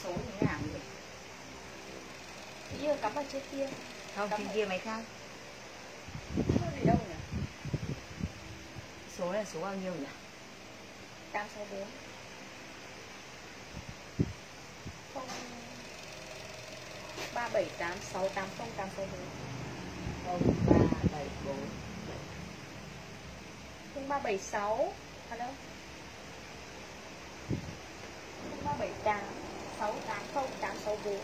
số như hàng vậy. Chị Như cắm ở trên kia. Không, trên kia mấy khác. Số gì đâu nhỉ? Số này là số bao nhiêu nhỉ? 864 0378 680 864 0374 0376 à đâu 0378 680 864.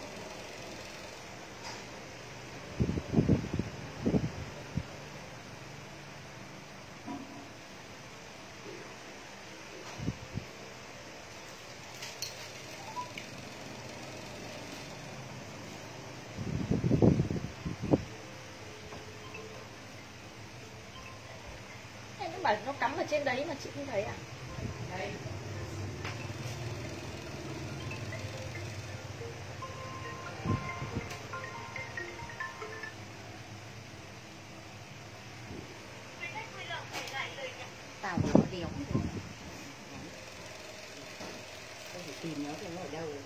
Bảo nó cắm ở trên đấy mà chị không thấy à? Đây. Tao của nó đéo rồi. Tôi phải tìm nó thì nó ở đâu rồi.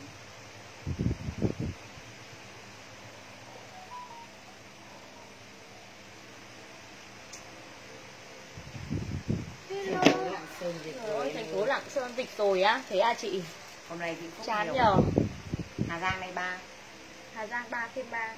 Ôi, thành phố Lạng Sơn dịch rồi á, thế à chị? Hôm nay thì không chán nhiều. nhờ. Hà Giang này 3. Hà Giang 3 thêm 3.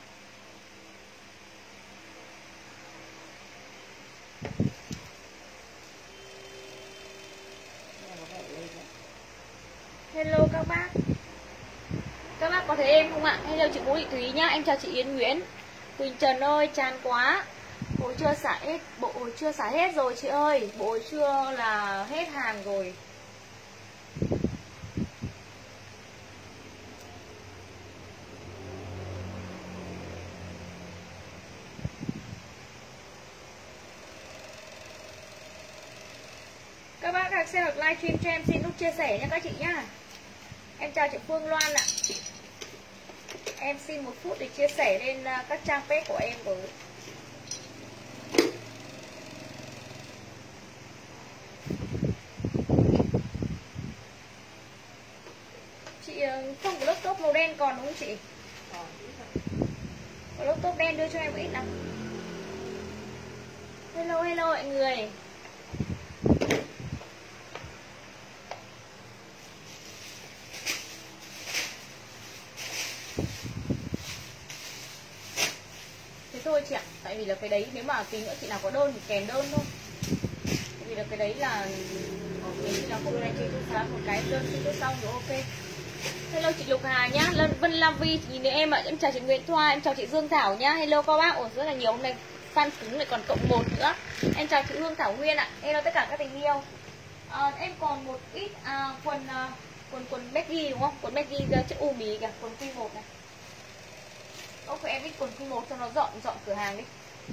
Hello các bác. Các bác có thấy em không ạ? Hello chị Vũ Thị Thúy nhá, em chào chị Yến Nguyễn. Quỳnh Trần ơi, chán quá. Bộ chưa xả hết, bộ chưa xả hết rồi chị ơi. Bộ chưa là hết hàng rồi. Các bác đang xem được livestream cho em xin nút chia sẻ nha các chị nhá. Em chào chị Phương Loan ạ. Em xin 1 phút để chia sẻ lên các trang page của em với. Chị không có lớp top màu đen còn đúng không chị? Có lớp top đen đưa cho em ít nào. Hello hello mọi người. Thế thôi chị ạ, tại vì là cái đấy nếu mà tí nữa chị nào có đơn thì kèm đơn thôi. Tại vì là cái đấy là nếu như nó không này chị sẽ một cái đơn xin cho xong rồi ok. Hello chị Lục Hà nhá, Vân Lam Vi nhìn thấy em ạ, em chào chị Nguyễn Thoa, em chào chị Dương Thảo nhá. Hello các bác, ồ rất là nhiều hôm nay fan cứng lại còn cộng 1 nữa. Em chào chị Hương Thảo Nguyên ạ. Hello tất cả các tình yêu. Em còn một ít quần Maggie đúng không? Quần Maggie chữ U mì kìa, quần Q1 này. Ok em ít quần Q1 cho nó dọn cửa hàng đi.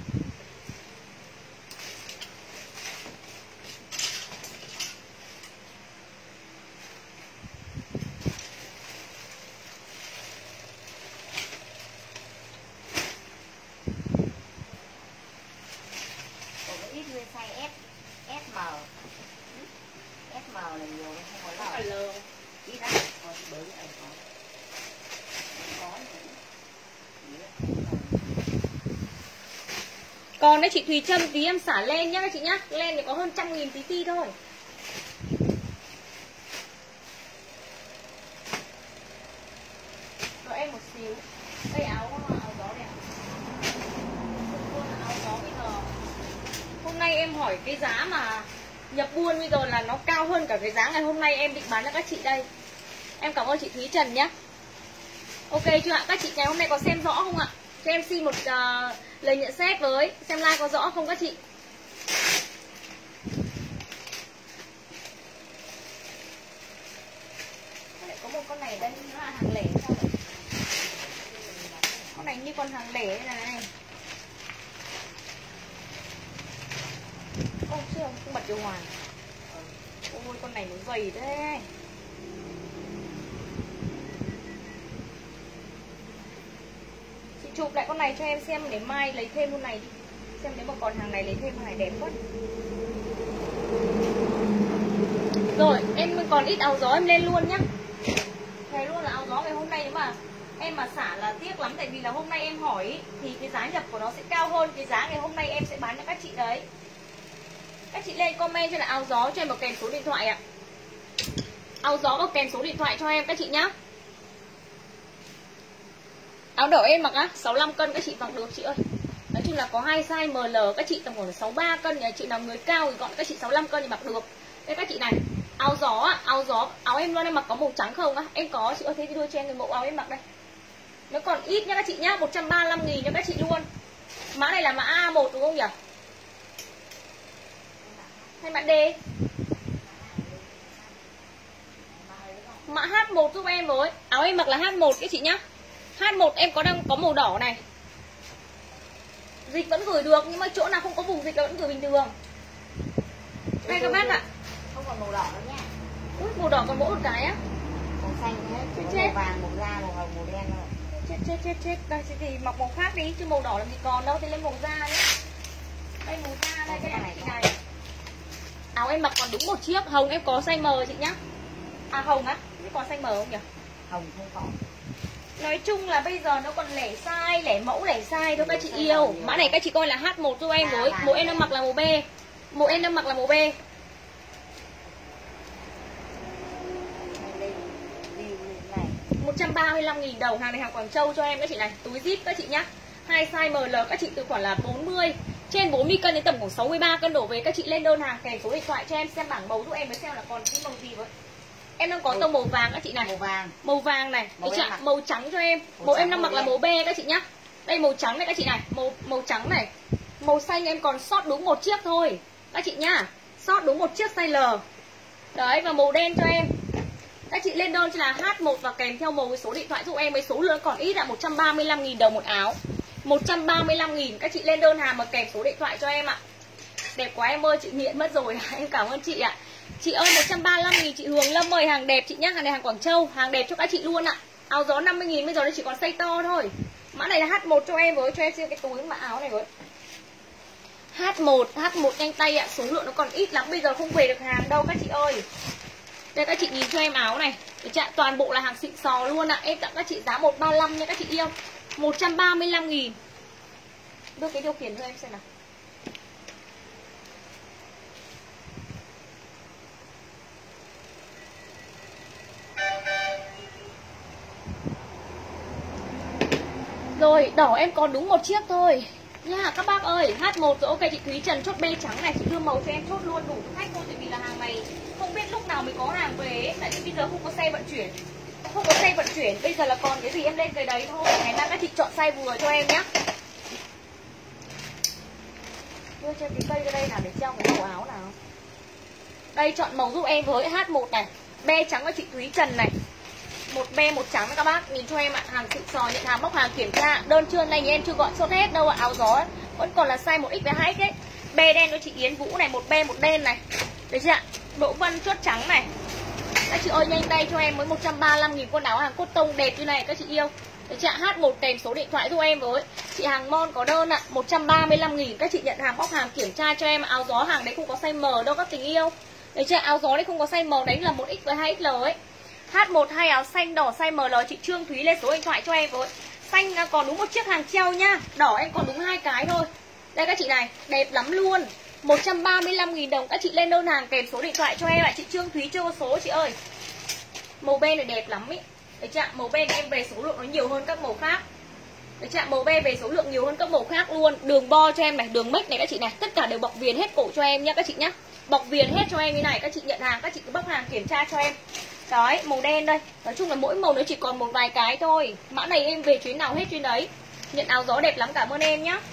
Size S, SM, SM là nhiều không có L. Ít lắm, còn bớt này có. Còn đấy chị Thùy Trâm tí em xả lên nhá các chị nhá. Lên thì có hơn 100.000 tí thôi. Đợi em một xíu. Đây áo gió đẹp. Áo gió bây giờ. Hôm nay em hỏi cái giá mà nhập buôn bây giờ là nó cao hơn cả cái giá ngày hôm nay em định bán cho các chị đây. Em cảm ơn chị Thúy Trần nhé. Ok chưa ạ? Các chị ngày hôm nay có xem rõ không ạ? Cho em xin một lời nhận xét với. Xem like có rõ không các chị? Có một con này ở đây nó là hàng lẻ sao vậy? Con này như con hàng lẻ này. Ô chưa không bật điều hòa. Ôi con này nó dày thế. Chị chụp lại con này cho em xem để mai lấy thêm con này đi. Xem nếu mà còn hàng này lấy thêm con này đẹp quá. Rồi em còn ít áo gió em lên luôn nhá. với luôn là áo gió ngày hôm nay nếu mà em mà xả là tiếc lắm, tại vì là hôm nay em hỏi thì cái giá nhập của nó sẽ cao hơn cái giá ngày hôm nay em sẽ bán cho các chị đấy. Các chị lên comment cho là áo gió cho em một kèm số điện thoại ạ. Áo gió có kèm số điện thoại cho em các chị nhá. Áo đỏ em mặc á 65 cân các chị mặc được chị ơi. Nói chung là có hai size ML, các chị tầm khoảng 63 cân, nhà chị nào người cao thì gọi các chị 65 cân thì mặc được. Đây các chị này, áo gió á, áo em luôn em mặc có màu trắng không á? Em có chị ơi, thấy video cho em cái mẫu áo em mặc đây. Nó còn ít nha các chị nhá, 135.000 cho các chị luôn. Mã này là mã A1 đúng không nhỉ? Hay mã D? Mã H1 giúp em với. Áo em mặc là H1 các chị nhá. H1 em đang có màu đỏ này. Dịch vẫn gửi được nhưng mà chỗ nào không có vùng dịch là vẫn gửi bình thường. Đây các bác ạ. Không còn màu đỏ nữa nha. Ui, màu đỏ còn mỗi một cái á. Màu xanh hết, màu vàng, màu da, màu hồng, màu đen rồi. Chết. Đây thì mặc màu khác đi chứ màu đỏ làm gì còn đâu, thì lên màu da nhé. Đây màu da đây cái này chị này. Áo em mặc còn đúng một chiếc, hồng em có size M chị nhá. À hồng á, chứ còn size M không nhỉ? Hồng không có. Nói chung là bây giờ nó còn lẻ size, lẻ mẫu, lẻ size thôi các chị yêu. Mã này các chị coi là H1 giúp em với. Mẫu em đang mặc là màu B. Mẫu em đang mặc là màu B. 135.000 đồng, hàng này hàng Quảng Châu cho em các chị này, túi zip các chị nhá. Hai size ML các chị từ khoảng là 40 trên 40 cân đến tầm khoảng 63 cân đổ về, các chị lên đơn hàng kèm số điện thoại cho em xem bảng màu giúp em mới xem là còn cái màu gì với. Em đang có tông màu vàng các chị này. Màu vàng này, cái chạm màu trắng cho em. Màu em đang mặc là màu B các chị nhá. Đây màu trắng này các chị này, màu trắng này. Màu xanh em còn sót đúng một chiếc thôi các chị nhá. Sót đúng một chiếc size L. Đấy, và màu đen cho em. Các chị lên đơn cho là H1 và kèm theo màu với số điện thoại giúp em, với số lượng còn ít là 135.000 đồng một áo. 135.000 các chị lên đơn hàng mà kèm số điện thoại cho em ạ. Đẹp quá em ơi, chị nghiện mất rồi. Em cảm ơn chị ạ. Chị ơi 135.000 chị Hường Lâm ơi, hàng đẹp chị nhá, hàng này hàng Quảng Châu, hàng đẹp cho các chị luôn ạ. Áo gió 50.000 bây giờ nó chỉ còn size to thôi. Mã này là H1 cho em với, cho em xem cái túi mã áo này với. H1 nhanh tay ạ, số lượng nó còn ít lắm, bây giờ không về được hàng đâu các chị ơi. Đây các chị nhìn cho em áo này, toàn bộ là hàng xịn sò luôn ạ. Em tặng các chị giá 135 nha các chị yêu. 135.000. Đưa cái điều khiển cho em xem nào. Rồi, đỏ em còn đúng một chiếc thôi nha các bác ơi. H1 rồi, ok chị Thúy Trần chốt B trắng này, chị đưa màu cho em chốt luôn đủ cho khách thôi, tại vì là hàng này không biết lúc nào mới có hàng về ấy. Tại vì bây giờ không có xe vận chuyển. Không có xe vận chuyển, bây giờ là còn cái gì em lên cái đấy thôi. Ngày mai các chị chọn size vừa cho em nhá. Đưa cho em cái cây ra đây nào để treo cái màu áo nào. Đây chọn màu giúp em với H1 này. B trắng của chị Thúy Trần này. Một be một trắng các bác, nhìn cho em ạ. Hàng xịn sò, nhận hàng bóc hàng kiểm tra. Đơn trưa nay em chưa gọi sốt hết đâu ạ. Áo gió ấy. Vẫn còn là size 1X với 2X ấy. Be đen cho chị Yến Vũ này, một be một đen này. Đấy chưa ạ? Đỗ Vân chốt trắng này. Các chị ơi nhanh tay cho em với 135.000 con áo hàng cốt tông đẹp như này các chị yêu. Đấy chưa ạ? H1 kèm số điện thoại giúp em với. Chị hàng Mon có đơn ạ, 135.000 các chị nhận hàng bóc hàng kiểm tra cho em. Áo gió hàng đấy không có size M đâu các tình yêu. Đấy chưa? Áo gió đấy không có size M, đấy là 1X với 2XL ấy. H1 hai áo xanh đỏ size ML, chị Trương Thúy lên số điện thoại cho em với. Xanh còn đúng một chiếc hàng treo nhá. Đỏ em còn đúng 2 cái thôi. Đây các chị này, đẹp lắm luôn. 135.000 đồng các chị lên đơn hàng kèm số điện thoại cho em ạ. Chị Trương Thúy chưa có số chị ơi. Màu ben này đẹp lắm ý. Đấy chưa? Màu ben em về số lượng nó nhiều hơn các màu khác. Đấy chưa? Màu ben về số lượng nhiều hơn các màu khác luôn. Đường bo cho em này, đường mếch này các chị này, tất cả đều bọc viền hết cổ cho em nhá các chị nhá. Bọc viền hết cho em như này, các chị nhận hàng các chị cứ bóc hàng kiểm tra cho em. Đấy, màu đen đây. Nói chung là mỗi màu nó chỉ còn một vài cái thôi. Mã này em về chuyến nào hết chuyến đấy. Nhận áo gió đẹp lắm, cảm ơn em nhá.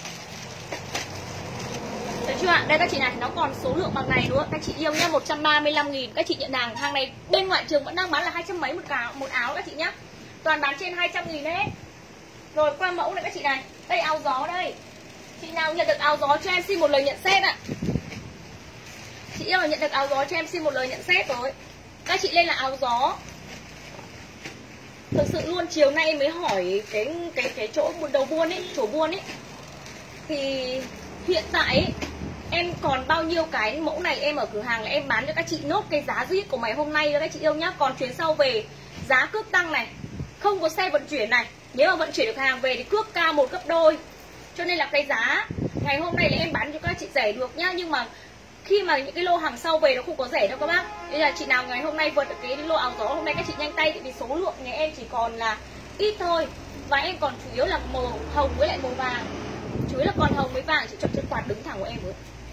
Được chưa ạ? Đây các chị này, nó còn số lượng bằng này nữa. Các chị yêu nhá, 135.000 các chị nhận hàng. Hàng này bên ngoại trường vẫn đang bán là 200 mấy một áo các chị nhá. Toàn bán trên 200.000 hết. Rồi qua mẫu này các chị này. Đây áo gió đây. Chị nào nhận được áo gió cho em xin một lời nhận xét ạ. Chị yêu là nhận được áo gió cho em xin một lời nhận xét rồi. Các chị lên là áo gió. Thực sự luôn, chiều nay mới hỏi cái chỗ đầu buôn ấy, chỗ buôn ấy. Thì hiện tại ấy, em còn bao nhiêu cái mẫu này em ở cửa hàng là em bán cho các chị nốt cái giá duy của ngày hôm nay đó các chị yêu nhá. Còn chuyến sau về Giá cước tăng này, không có xe vận chuyển này. Nếu mà vận chuyển được hàng về thì cước cao một gấp đôi. Cho nên là cái giá ngày hôm nay là em bán cho các chị rẻ được nhá. Nhưng mà khi mà những cái lô hàng sau về nó không có rẻ đâu các bác. Nên là chị nào ngày hôm nay vượt được cái lô áo gió hôm nay các chị nhanh tay, tại vì số lượng nhà em chỉ còn là ít thôi. Và em còn chủ yếu là màu hồng với lại màu vàng. Chủ yếu là còn hồng với vàng. Chị chọn chân quạt đứng thẳng của em với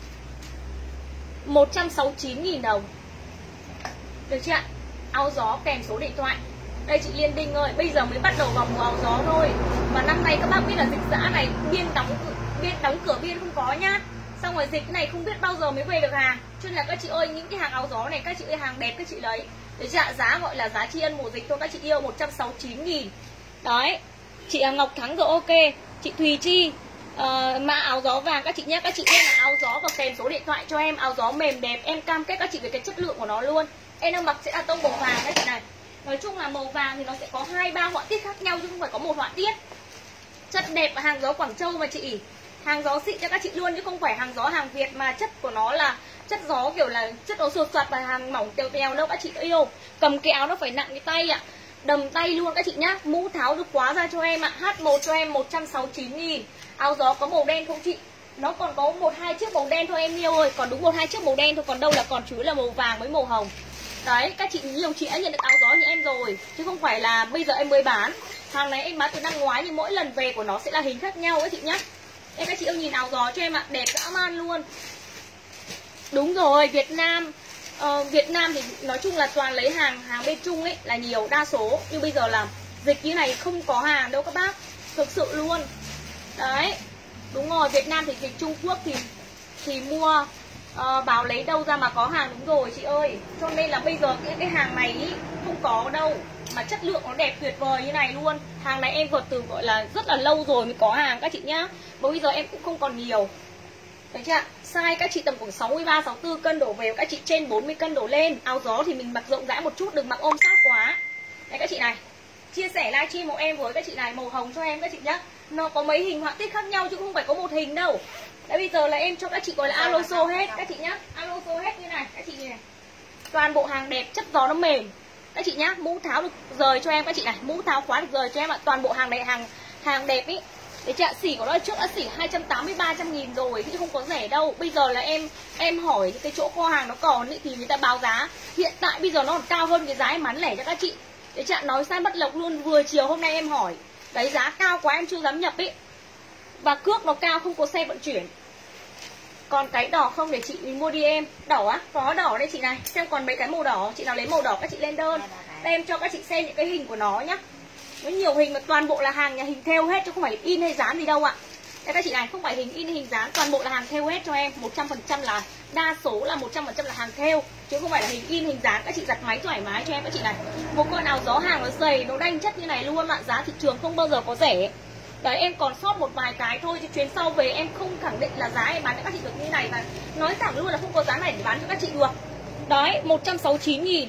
169.000 đồng. Được chưa ạ? Áo gió kèm số điện thoại. Đây chị Liên Đinh ơi, bây giờ mới bắt đầu vào mùa áo gió thôi. Mà năm nay các bác biết là dịch dã này, biên đóng cửa biên không có nhá. Xong rồi dịch này không biết bao giờ mới về được hàng. Cho nên là các chị ơi, những cái hàng áo gió này các chị ơi, hàng đẹp các chị lấy. Đấy chị ạ, giá gọi là giá tri ân mùa dịch thôi các chị yêu, 169.000. Đấy, chị Ngọc Thắng rồi ok. Chị Thùy Chi mã áo gió vàng các chị nhé. Các chị em là áo gió và kèm số điện thoại cho em. Áo gió mềm đẹp, em cam kết các chị về cái chất lượng của nó luôn. Em đang mặc sẽ là tông màu vàng các chị này. Nói chung là màu vàng thì nó sẽ có 2-3 họa tiết khác nhau chứ không phải có một họa tiết. Chất đẹp và hàng gió Quảng Châu mà chị. Hàng gió xịn cho các chị luôn chứ không phải hàng gió hàng Việt mà chất của nó là chất gió kiểu là chất nó sột soạt và hàng mỏng tèo tèo đâu các chị yêu. Cầm cái áo nó phải nặng cái tay ạ. Đầm tay luôn các chị nhá. Mũ tháo được quá ra cho em ạ. H1 cho em 169.000. Áo gió có màu đen không chị? Nó còn có 1-2 chiếc màu đen thôi em yêu ơi. Còn đúng 1-2 chiếc màu đen thôi. Còn đâu là còn chủ yếu là màu vàng với màu hồng. Đấy, các chị nhiều chị đã nhận được áo gió như em rồi. Chứ không phải là bây giờ em mới bán. Hàng này em bán từ năm ngoái nhưng mỗi lần về của nó sẽ là hình khác nhau các chị nhá. Em các chị yêu nhìn áo gió cho em ạ, đẹp dã man luôn. Đúng rồi, Việt Nam thì nói chung là toàn lấy hàng bên Trung ấy là nhiều, đa số. Nhưng bây giờ là dịch như này không có hàng đâu các bác. Thực sự luôn. Đấy. Đúng rồi, Việt Nam thì dịch Trung Quốc thì mua báo lấy đâu ra mà có hàng, đúng rồi chị ơi. Cho nên là bây giờ cái hàng này ý, không có đâu. Mà chất lượng nó đẹp tuyệt vời như này luôn. Hàng này em vượt từ gọi là rất là lâu rồi mới có hàng các chị nhá. Và bây giờ em cũng không còn nhiều. Đấy chưa ạ? Size các chị tầm khoảng 63, 64 cân đổ về, các chị trên 40 cân đổ lên. Áo gió thì mình mặc rộng rãi một chút, đừng mặc ôm sát quá. Đấy các chị này. Chia sẻ livestream của em với các chị này, màu hồng cho em các chị nhá. Nó có mấy hình họa tiết khác nhau chứ không phải có một hình đâu. Đấy bây giờ là em cho các chị gọi là aloso hết các chị nhá. Aloso hết như này, các chị như này. Toàn bộ hàng đẹp, chất gió nó mềm. Các chị nhá, mũ tháo được rời cho em các chị này, mũ tháo khóa được rời cho em ạ. Toàn bộ hàng này hàng đẹp ý. Đấy chị ạ, xỉ của nó trước đã xỉ 280-300.000 rồi chứ không có rẻ đâu. Bây giờ là em hỏi những cái chỗ kho hàng nó còn ý, thì người ta báo giá. Hiện tại bây giờ nó còn cao hơn cái giá em bán lẻ cho các chị. Đấy chị ạ, nói sai bắt lộc luôn, vừa chiều hôm nay em hỏi. Đấy giá cao quá em chưa dám nhập ý. Và cước nó cao không có xe vận chuyển. Còn cái đỏ không để chị mua đi em. Đỏ á, có đỏ đây chị này. Xem còn mấy cái màu đỏ, chị nào lấy màu đỏ các chị lên đơn. Đây em cho các chị xem những cái hình của nó nhá. Nó nhiều hình mà toàn bộ là hàng nhà hình thêu hết chứ không phải in hay dán gì đâu ạ. Đây các chị này, không phải hình in hay hình dán, toàn bộ là hàng thêu hết cho em. 100% là đa số là 100% là hàng thêu chứ không phải là hình in hình dán. Các chị giặt máy thoải mái cho em các chị này. Một con áo gió hàng nó dày, nó đanh chất như này luôn ạ. Giá thị trường không bao giờ có rẻ. Đấy em còn sót một vài cái thôi chứ chuyến sau về em không khẳng định là giá em bán cho các chị được như này. Và nói thẳng luôn là không có giá này để bán cho các chị được. Đấy 169.000.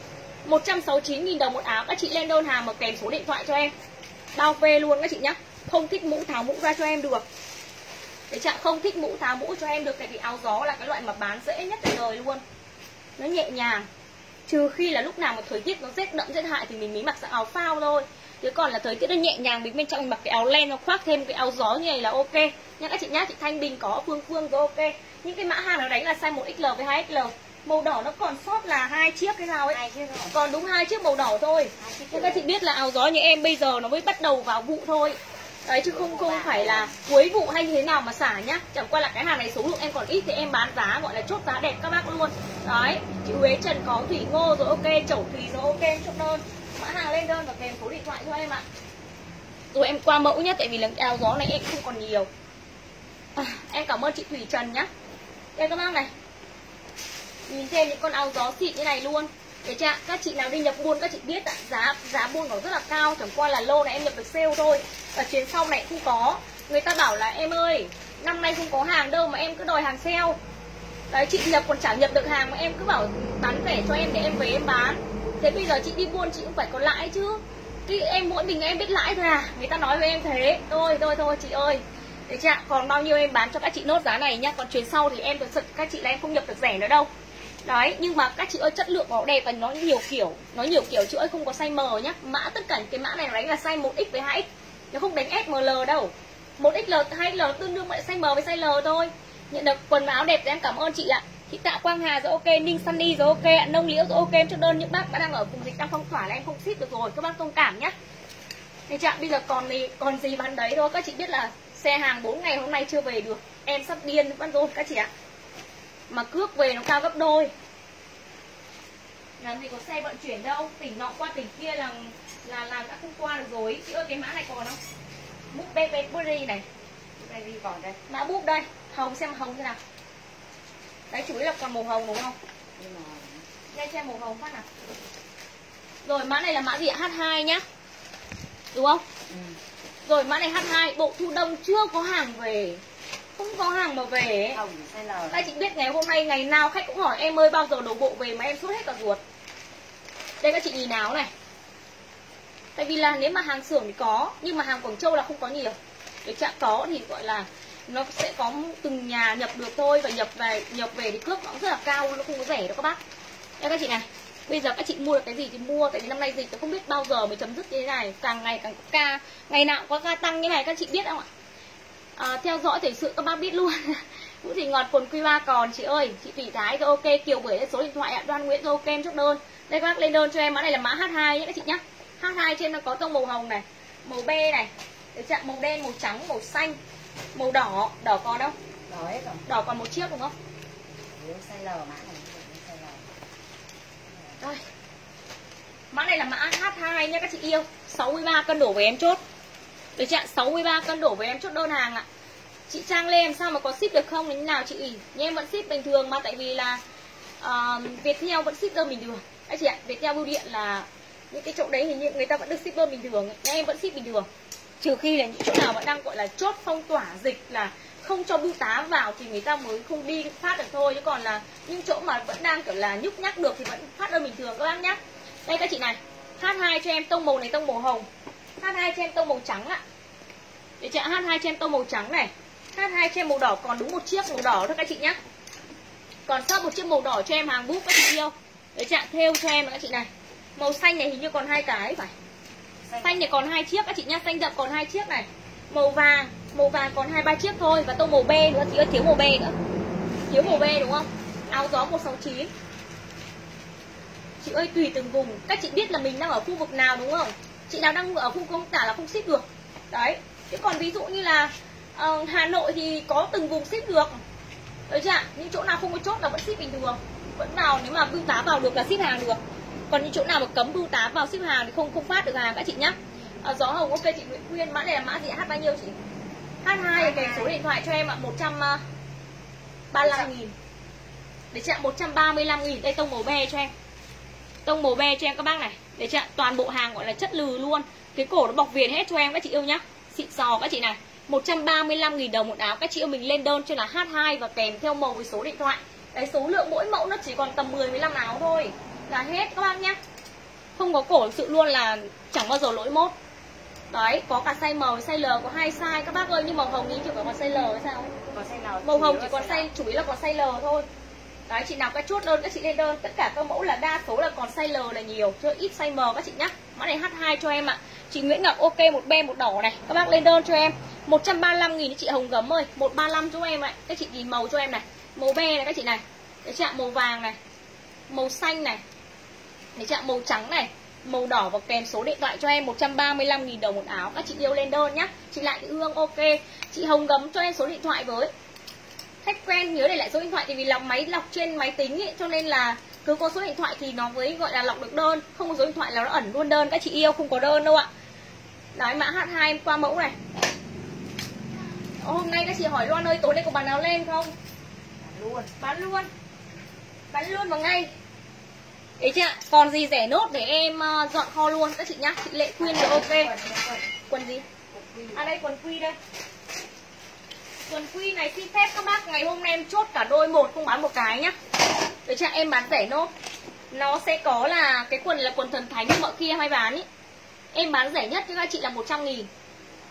169.000 đồng một áo. Các chị lên đơn hàng mà kèm số điện thoại cho em. Bao phê luôn các chị nhá. Không thích mũ tháo mũ ra cho em được. Đấy chị ạ, không thích mũ tháo mũ cho em được. Tại vì áo gió là cái loại mà bán dễ nhất trên đời luôn. Nó nhẹ nhàng. Trừ khi là lúc nào mà thời tiết nó rét đậm rét hại thì mình mới mặc dạng áo phao thôi. Chứ còn là thời tiết nó nhẹ nhàng, mình bên trong mình mặc cái áo len nó khoác thêm cái áo gió như này là ok nha các chị nhá. Chị Thanh Bình có, Phương Phương có ok. Những cái mã hàng nó đánh là size 1XL với 2XL. Màu đỏ nó còn sót là 2 chiếc cái nào ấy. Còn đúng 2 chiếc màu đỏ thôi. Nhưng các chị biết là áo gió như em bây giờ nó mới bắt đầu vào vụ thôi. Đấy chứ không phải là cuối vụ hay như thế nào mà xả nhá. Chẳng qua là cái hàng này số lượng em còn ít thì em bán giá gọi là chốt giá đẹp các bác luôn. Đấy, chị Huế Trần có, Thủy Ngô rồi ok, Chẩu Thùy rồi ok, chốt đơn. Mã hàng lên đơn và kèm số điện thoại cho em ạ. Rồi em qua mẫu nhá, tại vì là áo gió này em không còn nhiều. Em cảm ơn chị Thủy Trần nhá. Đây các bác này. Nhìn thêm những con áo gió xịn như này luôn. Đấy chưa? Các chị nào đi nhập buôn các chị biết ạ, giá buôn nó rất là cao, chẳng qua là lô này em nhập được sale thôi. Và chuyến sau này không có. Người ta bảo là em ơi, năm nay không có hàng đâu mà em cứ đòi hàng sale. Đấy chị nhập còn chả nhập được hàng mà em cứ bảo bán rẻ cho em để em về em bán. Thế bây giờ chị đi buôn chị cũng phải có lãi chứ. Thì em mỗi mình em biết lãi thôi à. Người ta nói với em thế. Thôi chị ơi. Đấy chưa? Còn bao nhiêu em bán cho các chị nốt giá này nhá. Còn chuyến sau thì em thực sự các chị là em không nhập được rẻ nữa đâu. Đấy, nhưng mà các chị ơi chất lượng nó đẹp và nó nhiều kiểu. Nó nhiều kiểu chị ơi, không có size M nhá. Mã tất cả cái mã này nó đánh là size 1X với 2X. Nó không đánh SML đâu. 1XL, 2XL tương đương với size M với size L thôi. Nhận được quần áo đẹp thì em cảm ơn chị ạ. Chị Tạ Quang Hà rồi ok, Ninh Sunny rồi ok, ạ Nông Liễu rồi ok, em chốt đơn. Những bác đang ở vùng dịch đang phong tỏa là em không ship được rồi, các bác thông cảm nhá. Thế chạm bây giờ còn gì bán đấy thôi. Các chị biết là xe hàng 4 ngày hôm nay chưa về được. Em sắp điên bắt rồi các chị ạ. Mà cước về nó cao gấp đôi. Làm gì có xe vận chuyển đâu, tỉnh nọ qua tỉnh kia là đã không qua được rồi. Chị ơi cái mã này còn không? Búp bê Burberry này. Burberry còn đây. Mã búp đây, hồng xem hồng thế nào. Đấy chủ yếu là còn màu hồng đúng không? Nhưng mà Nghe cho em màu hồng phát nào. Rồi mã này là mã gì ạ? H2 nhá. Đúng không? ừ. Rồi mã này H2, bộ thu đông chưa có hàng về. Không có hàng mà về ấy. Hồng size L. Đây chị biết ngày hôm nay ngày nào khách cũng hỏi em ơi bao giờ đổ bộ về mà em sốt hết cả ruột. Đây các chị nhìn áo này. Tại vì là nếu mà hàng xưởng thì có, nhưng mà hàng Quảng Châu là không có nhiều. Để chạm có thì gọi là nó sẽ có từng nhà nhập được thôi, và nhập về thì cước nó cũng rất là cao, nó không có rẻ đâu các bác. Đây các chị này, bây giờ các chị mua được cái gì thì mua, tại vì năm nay dịch tôi không biết bao giờ mới chấm dứt như thế này, càng ngày càng có ca, ngày nào cũng có ca tăng như này các chị biết không ạ? Theo dõi thời sự các bác biết luôn. Vũ Thị Ngọt quần Q3 còn chị ơi, chị Thủy Thái rồi ok, Kiều Bưởi lên số điện thoại ạ, Đoan Nguyễn rồi ok em chốt đơn. Đây các bác lên đơn cho em, mã này là mã H2 nhé các chị nhá. H2 trên nó có tông màu hồng này, màu be này, để chạm màu đen, màu trắng, màu xanh, màu đỏ, đỏ còn đâu? Đỏ hết rồi. Đỏ còn một chiếc đúng không? Nếu size L mã này size L. Đây. Mã này là mã H2 nha các chị yêu. 63 cân đổ về em chốt. Để chạm 63 cân đổ về em chốt đơn hàng ạ. Chị Trang Lê làm sao mà có ship được không? Như nào chị ỉ? Nhưng em vẫn ship bình thường mà, tại vì là Viettel vẫn ship đơn bình thường. Các chị ạ, Viettel bưu điện là những cái chỗ đấy hình như người ta vẫn được ship đơn bình thường. Nhưng em vẫn ship bình thường. Trừ khi là những chỗ nào vẫn đang gọi là chốt phong tỏa dịch là không cho bưu tá vào thì người ta mới không đi phát được thôi. Chứ còn là những chỗ mà vẫn đang kiểu là nhúc nhắc được thì vẫn phát đơn bình thường các bác nhé. Đây các chị này, H2 cho em tông màu này, tông màu hồng. H2 cho em tông màu trắng ạ. Để chị H2 cho em tông màu trắng này. H2 cho em màu đỏ, còn đúng một chiếc màu đỏ thôi các chị nhé. Còn sót một chiếc màu đỏ cho em hàng búp các chị yêu. Để chị thêu cho em các chị này. Màu xanh này hình như còn 2 cái phải. Xanh này còn 2 chiếc các chị nhá, xanh đậm còn 2 chiếc này. Màu vàng còn 2-3 chiếc thôi. Và tông màu be nữa, chị ơi thiếu màu be nữa. Thiếu màu be đúng không? Áo gió 169. Chị ơi tùy từng vùng, các chị biết là mình đang ở khu vực nào đúng không? Chị nào đang ở khu công tả là không ship được. Đấy. Chứ còn ví dụ như là Hà Nội thì có từng vùng ship được. Đấy chưa ạ? Những chỗ nào không có chốt là vẫn ship bình thường. Vẫn vào, nếu mà bưu tá vào được là ship hàng được. Còn những chỗ nào mà cấm bưu tá vào ship hàng thì không phát được hàng các chị nhá. Gió hồng ok chị Nguyễn Quyên, mã này là mã gì? H bao nhiêu chị? H2 kèm số điện thoại cho em ạ, 135.000. Để chạm 135.000. Đây tông màu be cho em. Tông màu be cho em các bác này. Để chạm toàn bộ hàng gọi là chất lừ luôn. Cái cổ nó bọc viền hết cho em các chị yêu nhá. Xịn sò các chị này. 135.000 đồng một áo. Các chị yêu mình lên đơn cho là H2 và kèm theo màu với số điện thoại. Đấy, số lượng mỗi mẫu nó chỉ còn tầm 10-15 áo thôi là hết các bác nhá. Không có cổ thực sự luôn là chẳng bao giờ lỗi mốt. Đấy, có cả size M với size L, có 2 size các bác ơi. Nhưng màu hồng ý chỉ có size L hay sao? Còn size L. Màu hồng chỉ còn size, chủ yếu là còn size L thôi. Đấy, chị nào các chốt đơn các chị lên đơn. Tất cả các mẫu là đa số là còn size L là nhiều, chứ ít size M các chị nhá. Mã này H2 cho em ạ. Chị Nguyễn Ngọc ok, một be một đỏ này. Các bác lên đơn cho em 135.000 chị Hồng Gấm ơi, 135 cho em ạ. Các chị nhìn màu cho em này. Màu be này các chị này. Để chạm màu vàng này, màu xanh này, để chạm màu trắng này, màu đỏ và kèm số điện thoại cho em 135.000 đồng một áo. Các chị yêu lên đơn nhá. Chị Lại Thị Hương ok. Chị Hồng Gấm cho em số điện thoại với. Khách quen nhớ để lại số điện thoại, tại vì máy lọc trên máy tính ý, cho nên là cứ có số điện thoại thì nó mới gọi là lọc được đơn. Không có số điện thoại là nó ẩn luôn đơn. Các chị yêu không có đơn đâu ạ. Đấy, mã H2 em qua mẫu này. Hôm nay các chị hỏi Loan ơi tối nay có bán áo len không? Bán luôn vào ngay. Đấy chưa? Còn gì rẻ nốt để em dọn kho luôn các chị nhá. Chị Lệ Quyên được ok. Quần gì? Đây quần quy đây. Quần quy này xin phép các bác ngày hôm nay em chốt cả đôi một, không bán một cái nhá. Để cho em bán rẻ nốt. Nó sẽ có là cái quần này là quần thần thánh như mọi khi em hay bán ý. Em bán rẻ nhất cho các chị là 100.000.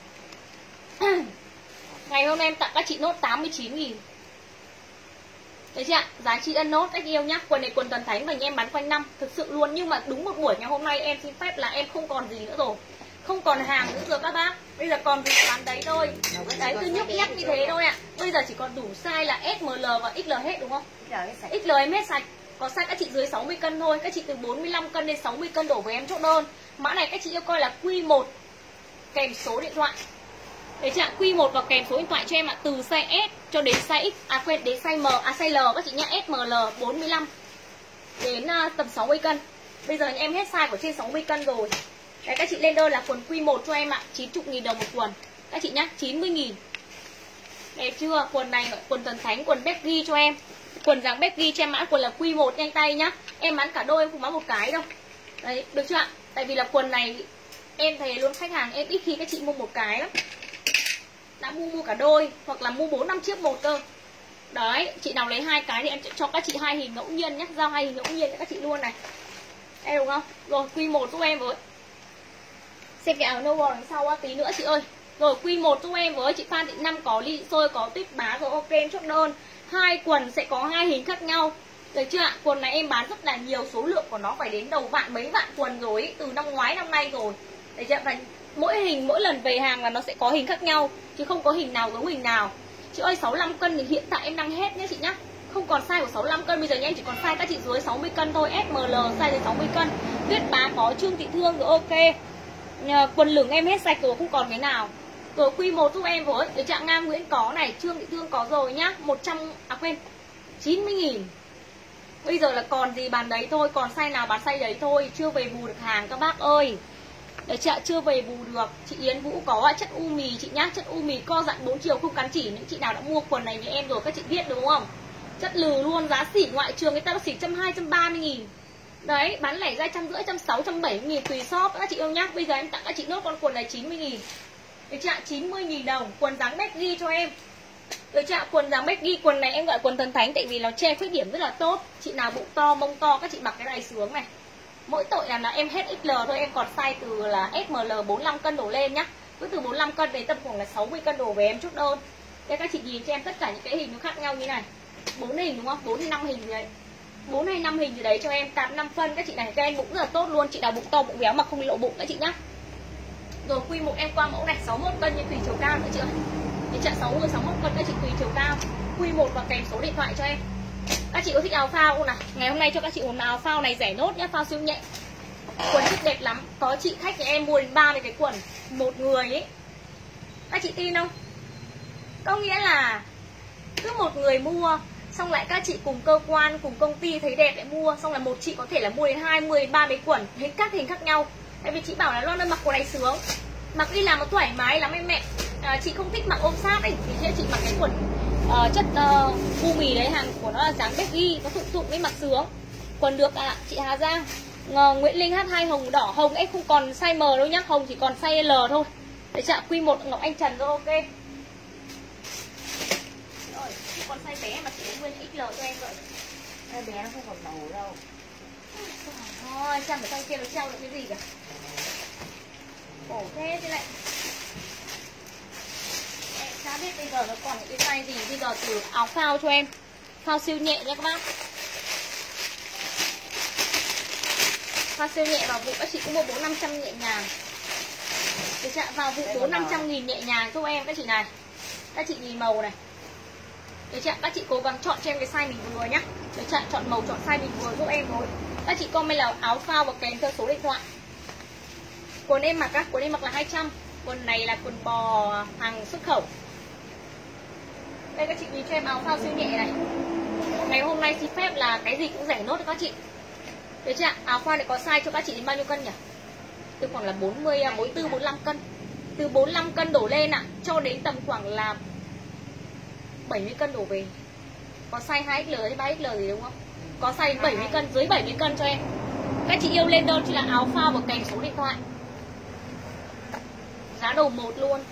Ngày hôm nay em tặng các chị nốt 89.000. Đấy chị ạ, giá trị ân nốt các yêu nhá. Quần này quần Thần Thánh và nhà em bán quanh năm, thực sự luôn. Nhưng mà đúng một buổi ngày hôm nay em xin phép là em không còn gì nữa rồi, không còn hàng nữa rồi các bác. Bây giờ còn gì bán đấy thôi. Đấy, cứ nhúc nhắc như thế thôi ạ. Bây giờ chỉ còn đủ size là S, ML và XL hết đúng không? XL em hết sạch. Có size các chị dưới 60 cân thôi. Các chị từ 45 cân đến 60 cân đổ với em chốt đơn. Mã này các chị yêu coi là Q1 kèm số điện thoại. Đấy chị ạ, Q1 và kèm số điện thoại cho em ạ. Từ size S cho đến size X, đến size M, size L các chị nhá. S, ML 45 đến tầm 60 cân. Bây giờ em hết size của trên 60 cân rồi. Đấy, các chị lên đơn là quần Q1 cho em ạ, 90.000 đồng một quần. Các chị nhá, 90.000. Đẹp chưa? Quần này quần Thần Thánh, quần Becky cho em. Quần dáng Becky cho em mã quần là Q1 nhanh tay nhá. Em bán cả đôi em không bán một cái đâu. Đấy, được chưa ạ? Tại vì là quần này em thấy luôn khách hàng em ít khi các chị mua một cái lắm. Đã mua cả đôi hoặc là mua 4-5 chiếc một cơ. Đấy, chị nào lấy 2 cái thì em cho các chị 2 hình ngẫu nhiên nhé, giao 2 hình ngẫu nhiên cho các chị luôn này. Em đúng không? Rồi Q1 giúp em với. Xem cái áo nâu bò đằng sau tí nữa chị ơi. Rồi Q1 giúp em với chị Phan Thị Năm, có lị xôi, có tuyết bá rồi, ok em chốt đơn. 2 quần sẽ có 2 hình khác nhau. Được chưa ạ? Quần này em bán rất là nhiều, số lượng của nó phải đến đầu vạn, mấy vạn quần rồi ý, từ năm ngoái năm nay rồi. Được chưa? Và mỗi hình mỗi lần về hàng là nó sẽ có hình khác nhau, chứ không có hình nào giống hình nào. Chị ơi 65 cân thì hiện tại em đang hết nhé chị nhá. Không còn size của 65 cân, bây giờ nha em chỉ còn size các chị dưới 60 cân thôi, SML size dưới 60 cân. Tuyết bá có Trương Thị Thương rồi, ok. Quần lửng em hết sạch rồi, không còn cái nào. Rồi Q1 giúp em với. Để Trạng Nga Nguyễn có này, Trương Thị Thương có rồi nhá. 90.000. Bây giờ là còn gì bán đấy thôi, còn size nào bán size đấy thôi, chưa về bù được hàng các bác ơi. Đấy chị ạ, chưa về bù được. Chị Yến Vũ có chất u mì chị nhá, chất u mì co dặn 4 chiều không cắn chỉ. Những chị nào đã mua quần này như em rồi các chị biết đúng không? Chất lừ luôn, giá xỉ ngoại trường người ta xỉ 120-130.000. Đấy, bán lẻ ra 150, 160, 170.000 tùy shop các chị yêu nhá. Bây giờ em tặng các chị nốt con quần này 90.000. Được chưa ạ? 90.000 đồng, quần dáng Becky cho em. Được chưa ạ? Quần dáng Becky, quần này em gọi quần Thần Thánh tại vì nó che khuyết điểm rất là tốt. Chị nào bụng to, mông to các chị mặc cái này sướng này. Mỗi tội là em hết XL thôi, em còn size từ là SML 45 cân đổ lên nhá. Cứ từ 45 cân đến tầm khoảng là 60 cân đổ về em chốt đơn. Đây các chị nhìn cho em tất cả những cái hình nó khác nhau như này. 4 hình đúng không? 4 hay 5 hình gì đấy. 4 hay 5 hình gì đấy cho em, cạp 5 phân các chị này, cho em bụng rất là tốt luôn. Chị nào bụng to bụng béo mà không bị lộ bụng các chị nhá. Rồi Q1 em qua mẫu này 61 cân nhưng tùy chiều cao nữa chị ơi. Thì chặn 60 61 cân các chị tùy chiều cao. Q1 và kèm số điện thoại cho em. Các chị có thích áo phao không nào? Ngày hôm nay cho các chị một áo phao này rẻ nốt nhá, phao siêu nhẹ. Quần chất đẹp lắm. Có chị khách nhà em mua đến 30 cái quần một người ấy. Các chị tin không? Có nghĩa là cứ một người mua, xong lại các chị cùng cơ quan, cùng công ty thấy đẹp lại mua, xong là một chị có thể là mua đến 20 đến 30 quần, các hình khác nhau. Tại vì chị bảo là Loan ơi mặc quần này sướng, mặc đi làm nó thoải mái lắm em mẹ. Chị không thích mặc ôm sát ấy, thì chị mặc cái quần chất u mì đấy, hàng của nó là dáng Becky, nó thụng thụng mới mặc sướng. Quần được ạ, chị Hà Giang. Nguyễn Linh H2 hồng đỏ, hồng em không còn size M đâu nhá, hồng chỉ còn size L thôi. Để chạm Q1 Ngọc Anh Trần rồi, ok. Rồi, không còn size bé mà chị lấy nguyên XL cho em rồi. Size bé nó không còn màu đâu. Thôi, xem ở trong kia nó treo được cái gì cả. Khổ thế thế này. Em chả biết bây giờ nó còn những cái size gì. Bây giờ từ áo phao cho em. Phao siêu nhẹ nha các bác. Phao siêu nhẹ vào vụ các chị cũng mua 400-500 nhẹ nhàng. Để chạm vào vụ 400-500 nghìn nhẹ nhàng giúp em các chị này. Các chị nhìn màu này. Để chạm các chị cố gắng chọn cho em cái size mình vừa nhá. Để chạm chọn màu, chọn size mình vừa giúp em rồi. Các chị comment là áo phao và kèm theo số điện thoại. Quần em mặc á, quần em mặc là 200. Quần này là quần bò hàng xuất khẩu. Đây các chị nhìn cho em áo phao siêu nhẹ này. Ngày hôm nay xin phép là cái gì cũng rẻ nốt cho các chị. Được chưa ạ? Áo phao này có size cho các chị đến bao nhiêu cân nhỉ? Từ khoảng là 40, 44, 45 cân. Từ 45 cân đổ lên ạ, cho đến tầm khoảng là 70 cân đổ về. Có size 2XL hay 3XL gì đúng không? Có size 70 cân, dưới 70 cân cho em. Các chị yêu lên đơn chỉ là áo phao và kèm số điện thoại. Giá đầu 1 luôn.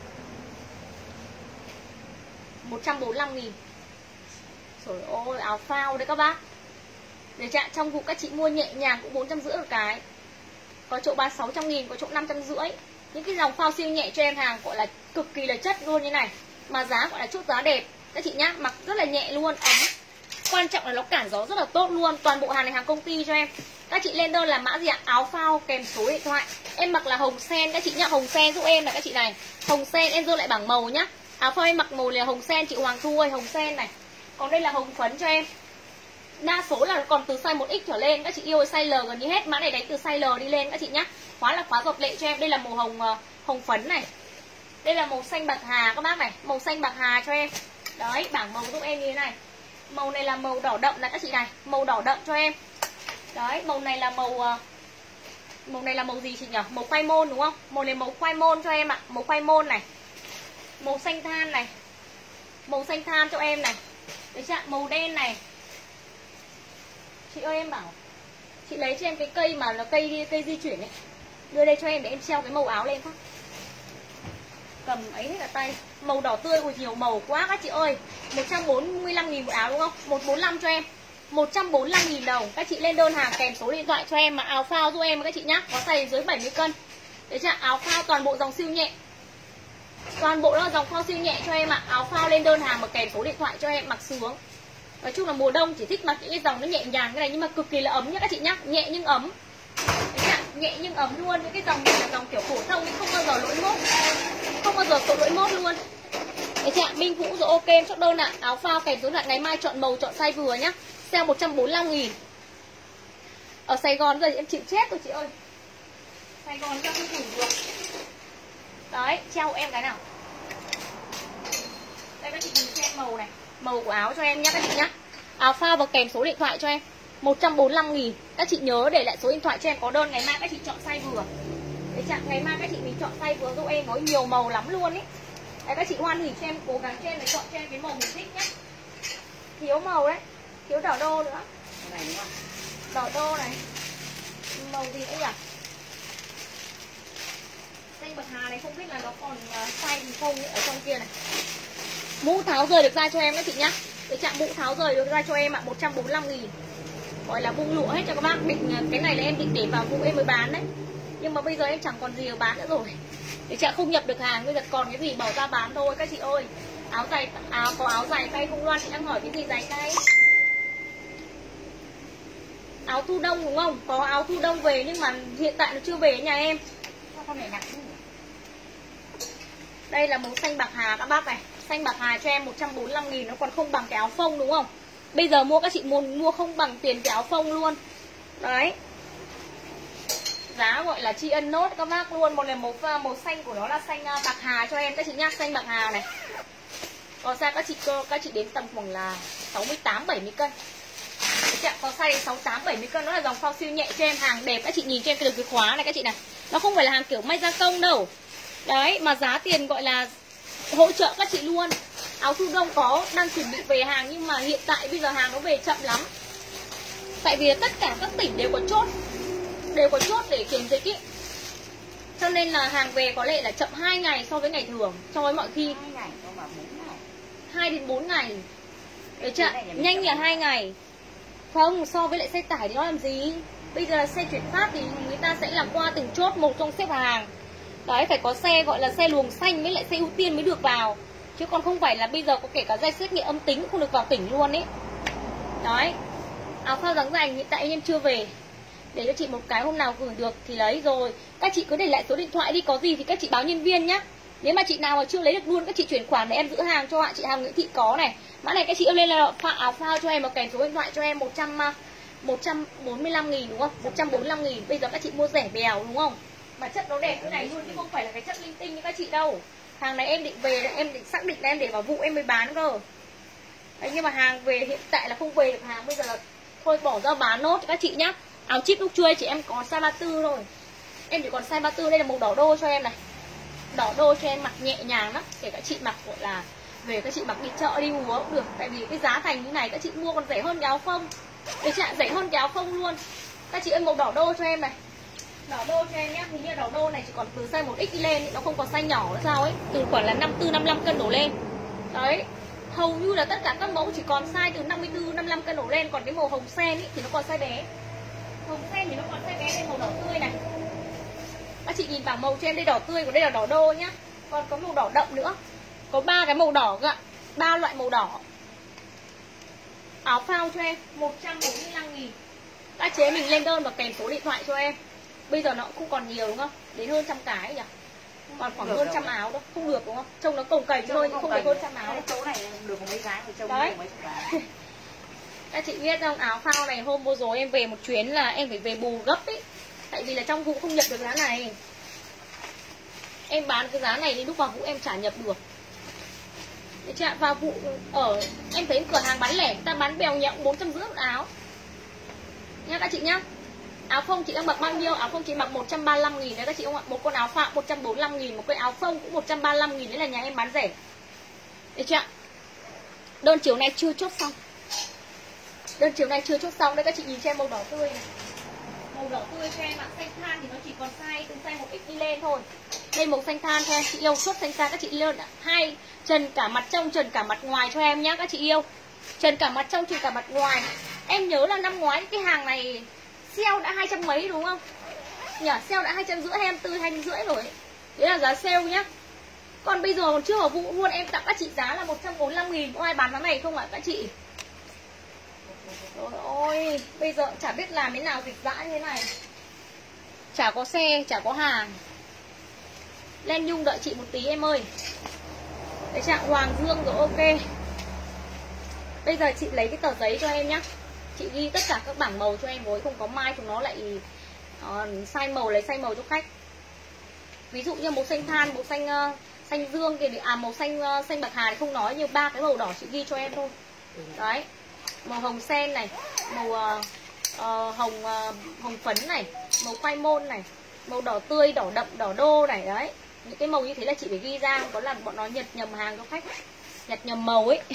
145.000. Trời ơi, áo phao đấy các bác. Để chạm trong vụ các chị mua nhẹ nhàng cũng 450 một cái. Có chỗ bán 600.000, có chỗ 550. Những cái dòng phao siêu nhẹ cho em hàng gọi là cực kỳ là chất luôn như này. Mà giá gọi là chốt giá đẹp. Các chị nhá, mặc rất là nhẹ luôn, ấm. Quan trọng là nó cản gió rất là tốt luôn. Toàn bộ hàng này hàng công ty cho em. Các chị lên đơn là mã gì ạ? Áo phao kèm số điện thoại. Em mặc là hồng sen các chị nhá. Hồng sen giúp em là các chị này. Hồng sen em dơ lại bảng màu nhá. Áo phao em mặc màu là hồng sen chị Hoàng Thu ơi, hồng sen này. Còn đây là hồng phấn cho em. Đa số là còn từ size 1X trở lên. Các chị yêu size L gần như hết. Mã này đánh từ size L đi lên các chị nhá. Khóa là khóa hợp lệ cho em. Đây là màu hồng phấn này. Đây là màu xanh bạc hà các bác này. Màu xanh bạc hà cho em. Đấy, bảng màu giúp em như thế này. Màu này là màu đỏ đậm này các chị này. Màu đỏ đậm cho em. Đấy, màu này là màu này là màu gì chị nhỉ? Màu khoai môn đúng không? Màu này màu khoai môn cho em ạ. Màu khoai môn này. Màu xanh than này. Màu xanh than cho em này. Đấy chưa? Màu đen này. Chị ơi em bảo chị lấy cho em cái cây mà là cây di chuyển ấy. Đưa đây cho em để em treo cái màu áo lên phát. Cầm ấy hết cả tay. Màu đỏ tươi của nhiều màu quá các chị ơi. 145.000 một áo đúng không? 145 cho em. 145.000 đồng. Các chị lên đơn hàng kèm số điện thoại cho em mà áo phao giúp em các chị nhá. Có size dưới 70 cân. Đấy chưa? Áo phao toàn bộ dòng siêu nhẹ. Toàn bộ là dòng phao siêu nhẹ cho em ạ. Áo phao lên đơn hàng mà kèm số điện thoại cho em mặc sướng. Nói chung là mùa đông chỉ thích mặc những cái dòng nó nhẹ nhàng cái này nhưng mà cực kỳ là ấm nhá các chị nhá. Nhẹ nhưng ấm. Nhẹ nhưng ấm luôn. Những cái dòng này là dòng kiểu phổ thông nhưng không bao giờ lỗi mốt. Không bao giờ lỗi mốt luôn. Đấy chị ạ, Minh Vũ rồi ok em chốt đơn ạ. Áo phao kèm số điện thoại ngày mai chọn màu chọn size vừa nhá. Sale 145.000. Ở Sài Gòn giờ em chịu chết rồi chị ơi. Sài Gòn cho không đủ được. Đấy, treo em cái nào. Đây các chị nhìn xem màu này. Màu của áo cho em nhá các chị nhá. Áo phao và kèm số điện thoại cho em 145.000. Các chị nhớ để lại số điện thoại cho em có đơn. Ngày mai các chị chọn size vừa. Đấy chị ạ, ngày mai các chị mình chọn size vừa giúp em. Có nhiều màu lắm luôn ấy. Đấy các chị hoan hỉ cho em, cố gắng cho em chọn cho em cái màu mình thích nhá. Thiếu màu đấy. Thiếu đỏ đô nữa. Này đúng không? Đỏ đô này. Màu gì nữa nhỉ? Xanh bạc hà này không biết là nó còn size gì không ở trong kia này. Mũ tháo rời được ra cho em các chị nhá. Cái chạm mũ tháo rời được ra cho em ạ, 145.000. Gọi là bung lụa hết cho các bác. Cái này là em định để vào vụ em mới bán đấy. Nhưng mà bây giờ em chẳng còn gì ở bán nữa rồi. Để chạm không nhập được hàng, bây giờ còn cái gì bỏ ra bán thôi các chị ơi. Có áo dài tay không Loan, chị đang hỏi cái gì dài tay? Áo thu đông đúng không? Có áo thu đông về nhưng mà hiện tại nó chưa về nhà em. Con này nặng chứ. Đây là màu xanh bạc hà các bác này. Xanh bạc hà cho em 145.000. Nó còn không bằng cái áo phông đúng không? Bây giờ mua các chị mua không bằng tiền cái áo phông luôn. Đấy. Giá gọi là tri ân nốt các bác luôn. Một này màu xanh của nó là xanh bạc hà cho em các chị nhá. Xanh bạc hà này. Còn ra các chị đến tầm khoảng là 68-70 cân. Có size 68-70 cân. Nó là dòng phao siêu nhẹ cho em. Hàng đẹp các chị nhìn cho em cái khóa này các chị này. Nó không phải là hàng kiểu may gia công đâu. Đấy mà giá tiền gọi là hỗ trợ các chị luôn. Áo thu đông có đang chuẩn bị về hàng nhưng mà hiện tại bây giờ hàng nó về chậm lắm. Tại vì tất cả các tỉnh đều có chốt. Đều có chốt để kiểm dịch ý. Cho nên là hàng về có lẽ là chậm 2 ngày so với ngày thường. So với mọi khi 2 ngày, có mà 4 ngày. 2 đến 4 ngày. Đấy chưa? Nhanh là 2 ngày. Không, so với lại xe tải thì nó làm gì. Bây giờ là xe chuyển phát thì người ta sẽ làm qua từng chốt một trong xếp hàng. Đấy, phải có xe gọi là xe luồng xanh với lại xe ưu tiên mới được vào. Chứ còn không phải là bây giờ có kể cả dây xét nghiệm âm tính cũng không được vào tỉnh luôn ấy. Đấy. Áo phao dáng dài hiện tại em chưa về. Để cho chị một cái hôm nào gửi được thì lấy rồi. Các chị cứ để lại số điện thoại đi, có gì thì các chị báo nhân viên nhá. Nếu mà chị nào mà chưa lấy được luôn các chị chuyển khoản để em giữ hàng cho ạ. Chị Hàng Nguyễn Thị có này. Mã này các chị lên là áo phao cho em và kèm số điện thoại cho em 145.000 đúng không? 145.000. Bây giờ các chị mua rẻ bèo đúng không? Mà chất nó đẹp như này luôn chứ không phải là cái chất linh tinh như các chị đâu. Hàng này em định về là em định xác định là em để vào vụ em mới bán cơ. Đấy, nhưng mà hàng về hiện tại là không về được hàng. Bây giờ là thôi bỏ ra bán nốt cho các chị nhá. Áo chip lúc trưa chị em có size 34 thôi. Em chỉ còn size 34. Đây là màu đỏ đô cho em này. Đỏ đô cho em mặc nhẹ nhàng lắm. Kể các chị mặc gọi là về các chị mặc đi chợ đi múa cũng được. Tại vì cái giá thành như này các chị mua còn rẻ hơn cái áo phông. Để chị ạ, rẻ hơn cái áo phông luôn. Các chị ơi màu đỏ đô cho em này. Đỏ đô cho em nhá. Hình như đỏ đô này chỉ còn từ size 1X đi lên. Nó không còn size nhỏ nữa sao ấy. Từ khoảng là 54-55 cân đổ lên. Đấy. Hầu như là tất cả các mẫu chỉ còn size từ 54-55 cân đổ lên. Còn cái màu hồng sen ý, thì nó còn size bé. Hồng sen thì nó còn size bé. Đây màu đỏ tươi này. Các chị nhìn bảng màu cho em, đây đỏ tươi, còn đây là đỏ đô nhá. Còn có màu đỏ đậm nữa. Có 3 cái màu đỏ cơ ạ. 3 loại màu đỏ. Áo phao cho em 145.000. Các chế mình lên đơn và kèm số điện thoại cho em. Bây giờ nó cũng không còn nhiều đúng không? Đến hơn trăm cái nhỉ? Còn khoảng hơn trăm áo đâu. Không được đúng không? Trông nó cồng cành thôi, không được hơn trăm áo đâu. Chỗ này được mấy cái thì trông đấy. được mấy chục cái. Các chị biết không, áo phao này hôm vừa rồi em về một chuyến là em phải về bù gấp ấy. Tại vì là trong vụ không nhập được giá này. Em bán cái giá này đến lúc vào vụ em chả nhập được. Để chạm vào vụ ở em thấy cửa hàng bán lẻ người ta bán bèo nhậu 450 một áo nha các chị nhá. Áo phông chị đang mặc bao nhiêu? Áo phông chị mặc 135.000 đấy các chị không ạ? Một con áo phao 145.000, một cái áo phông cũng 135.000, đấy là nhà em bán rẻ. Được chưa ạ? Đơn chiều này chưa chốt xong. Đơn chiều này chưa chốt xong. Đây các chị nhìn cho em màu đỏ tươi này. Màu đỏ tươi cho em ạ. Xanh than thì nó chỉ còn size từ size 1X đi lên thôi. Đây màu xanh than cho em. Chị yêu chốt xanh than các chị lên hai trần cả mặt trong trần cả mặt ngoài cho em nhá các chị yêu. Trần cả mặt trong trần cả mặt ngoài. Em nhớ là năm ngoái cái hàng này sale đã 200 mấy đúng không? Nhỉ, sale đã 250 em 250 rồi. Đấy là giá sale nhá. Còn bây giờ còn chưa vào vụ luôn, em tặng các chị giá là 145.000. Có ai bán giá này không ạ các chị? Trời ơi, bây giờ chả biết làm thế nào dịch dã như thế này. Chả có xe, chả có hàng. Len Nhung đợi chị một tí em ơi. Cái trạng Hoàng Dương rồi ok. Bây giờ chị lấy cái tờ giấy cho em nhá. Chị ghi tất cả các bảng màu cho em với, không có mai chúng nó lại sai màu, lấy sai màu cho khách. Ví dụ như màu xanh than, màu xanh dương kia, màu xanh bạc hà thì không nói, như ba cái màu đỏ chị ghi cho em thôi. Đấy. Màu hồng sen này, màu hồng phấn này, màu khoai môn này, màu đỏ tươi, đỏ đậm, đỏ đô này đấy. Những cái màu như thế là chị phải ghi ra, không có làm bọn nó nhặt nhầm hàng cho khách, nhặt nhầm màu ấy.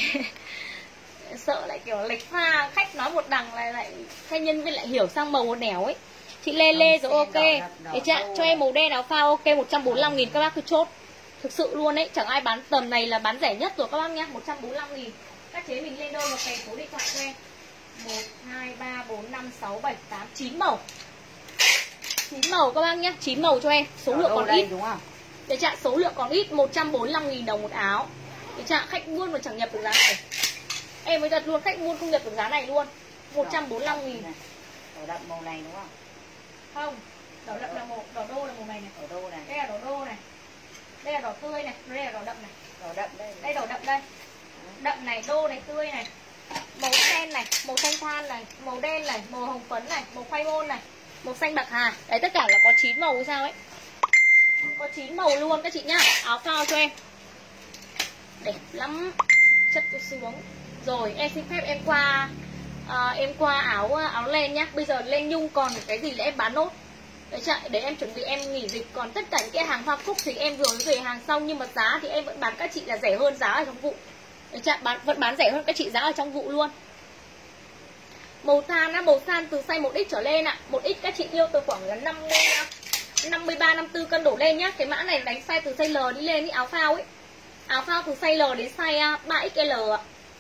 Sợ lại kiểu lệch pha, khách nói một đằng lại thay nhân viên lại hiểu sang màu một nẻo ấy. Chị Lê rồi ok. Để cho em màu đen áo phao ok 145.000 các bác cứ chốt. Thực sự luôn ấy, chẳng ai bán tầm này là bán rẻ nhất rồi các bác nhá, 145.000. Các chế mình lên đơn và kèm số điện thoại cho em. 1 2 3 4 5 6 7 8 9 màu. 9 màu các bác nhá, 9 màu cho em. Số lượng còn ít đúng không? Để chặn số lượng còn ít, 145.000 đồng một áo. Để chặn khách buôn mà chẳng nhập được giá này. Em mới thật luôn, khách buôn không nhập được giá này luôn. 145.000. Đỏ đậm màu này đúng không? Không, đỏ đậm là màu, đỏ đô là màu này này. Đỏ đô này. Đây là đỏ đô này. Đây là đỏ tươi này, đây là đỏ đậm này. Đỏ đậm đây. Đây đỏ đậm đây. Đậm này, đô này, tươi này. Màu đen này, màu xanh than này, màu đen này, màu hồng phấn này, màu khoai môn này, màu xanh bạc hà. Đấy tất cả là có 9 màu hay sao ấy. Có 9 màu luôn các chị nhá. Áo phao cho em. Đẹp lắm. Chất tôi xuống. Rồi em xin phép em qua áo len nhá. Bây giờ len nhung còn cái gì là em bán nốt. Để em chuẩn bị em nghỉ dịch. Còn tất cả những cái hàng hoa cúc thì em vừa mới về hàng xong, nhưng mà giá thì em vẫn bán các chị là rẻ hơn giá ở trong vụ. Vẫn bán rẻ hơn các chị giá ở trong vụ luôn. Màu than á, màu than từ size 1X trở lên ạ. 1X các chị yêu từ khoảng là 53 54 cân đổ lên nhá. Cái mã này đánh size từ size L đi lên ý, áo phao ấy. Áo phao từ size L đến size 3XL ạ.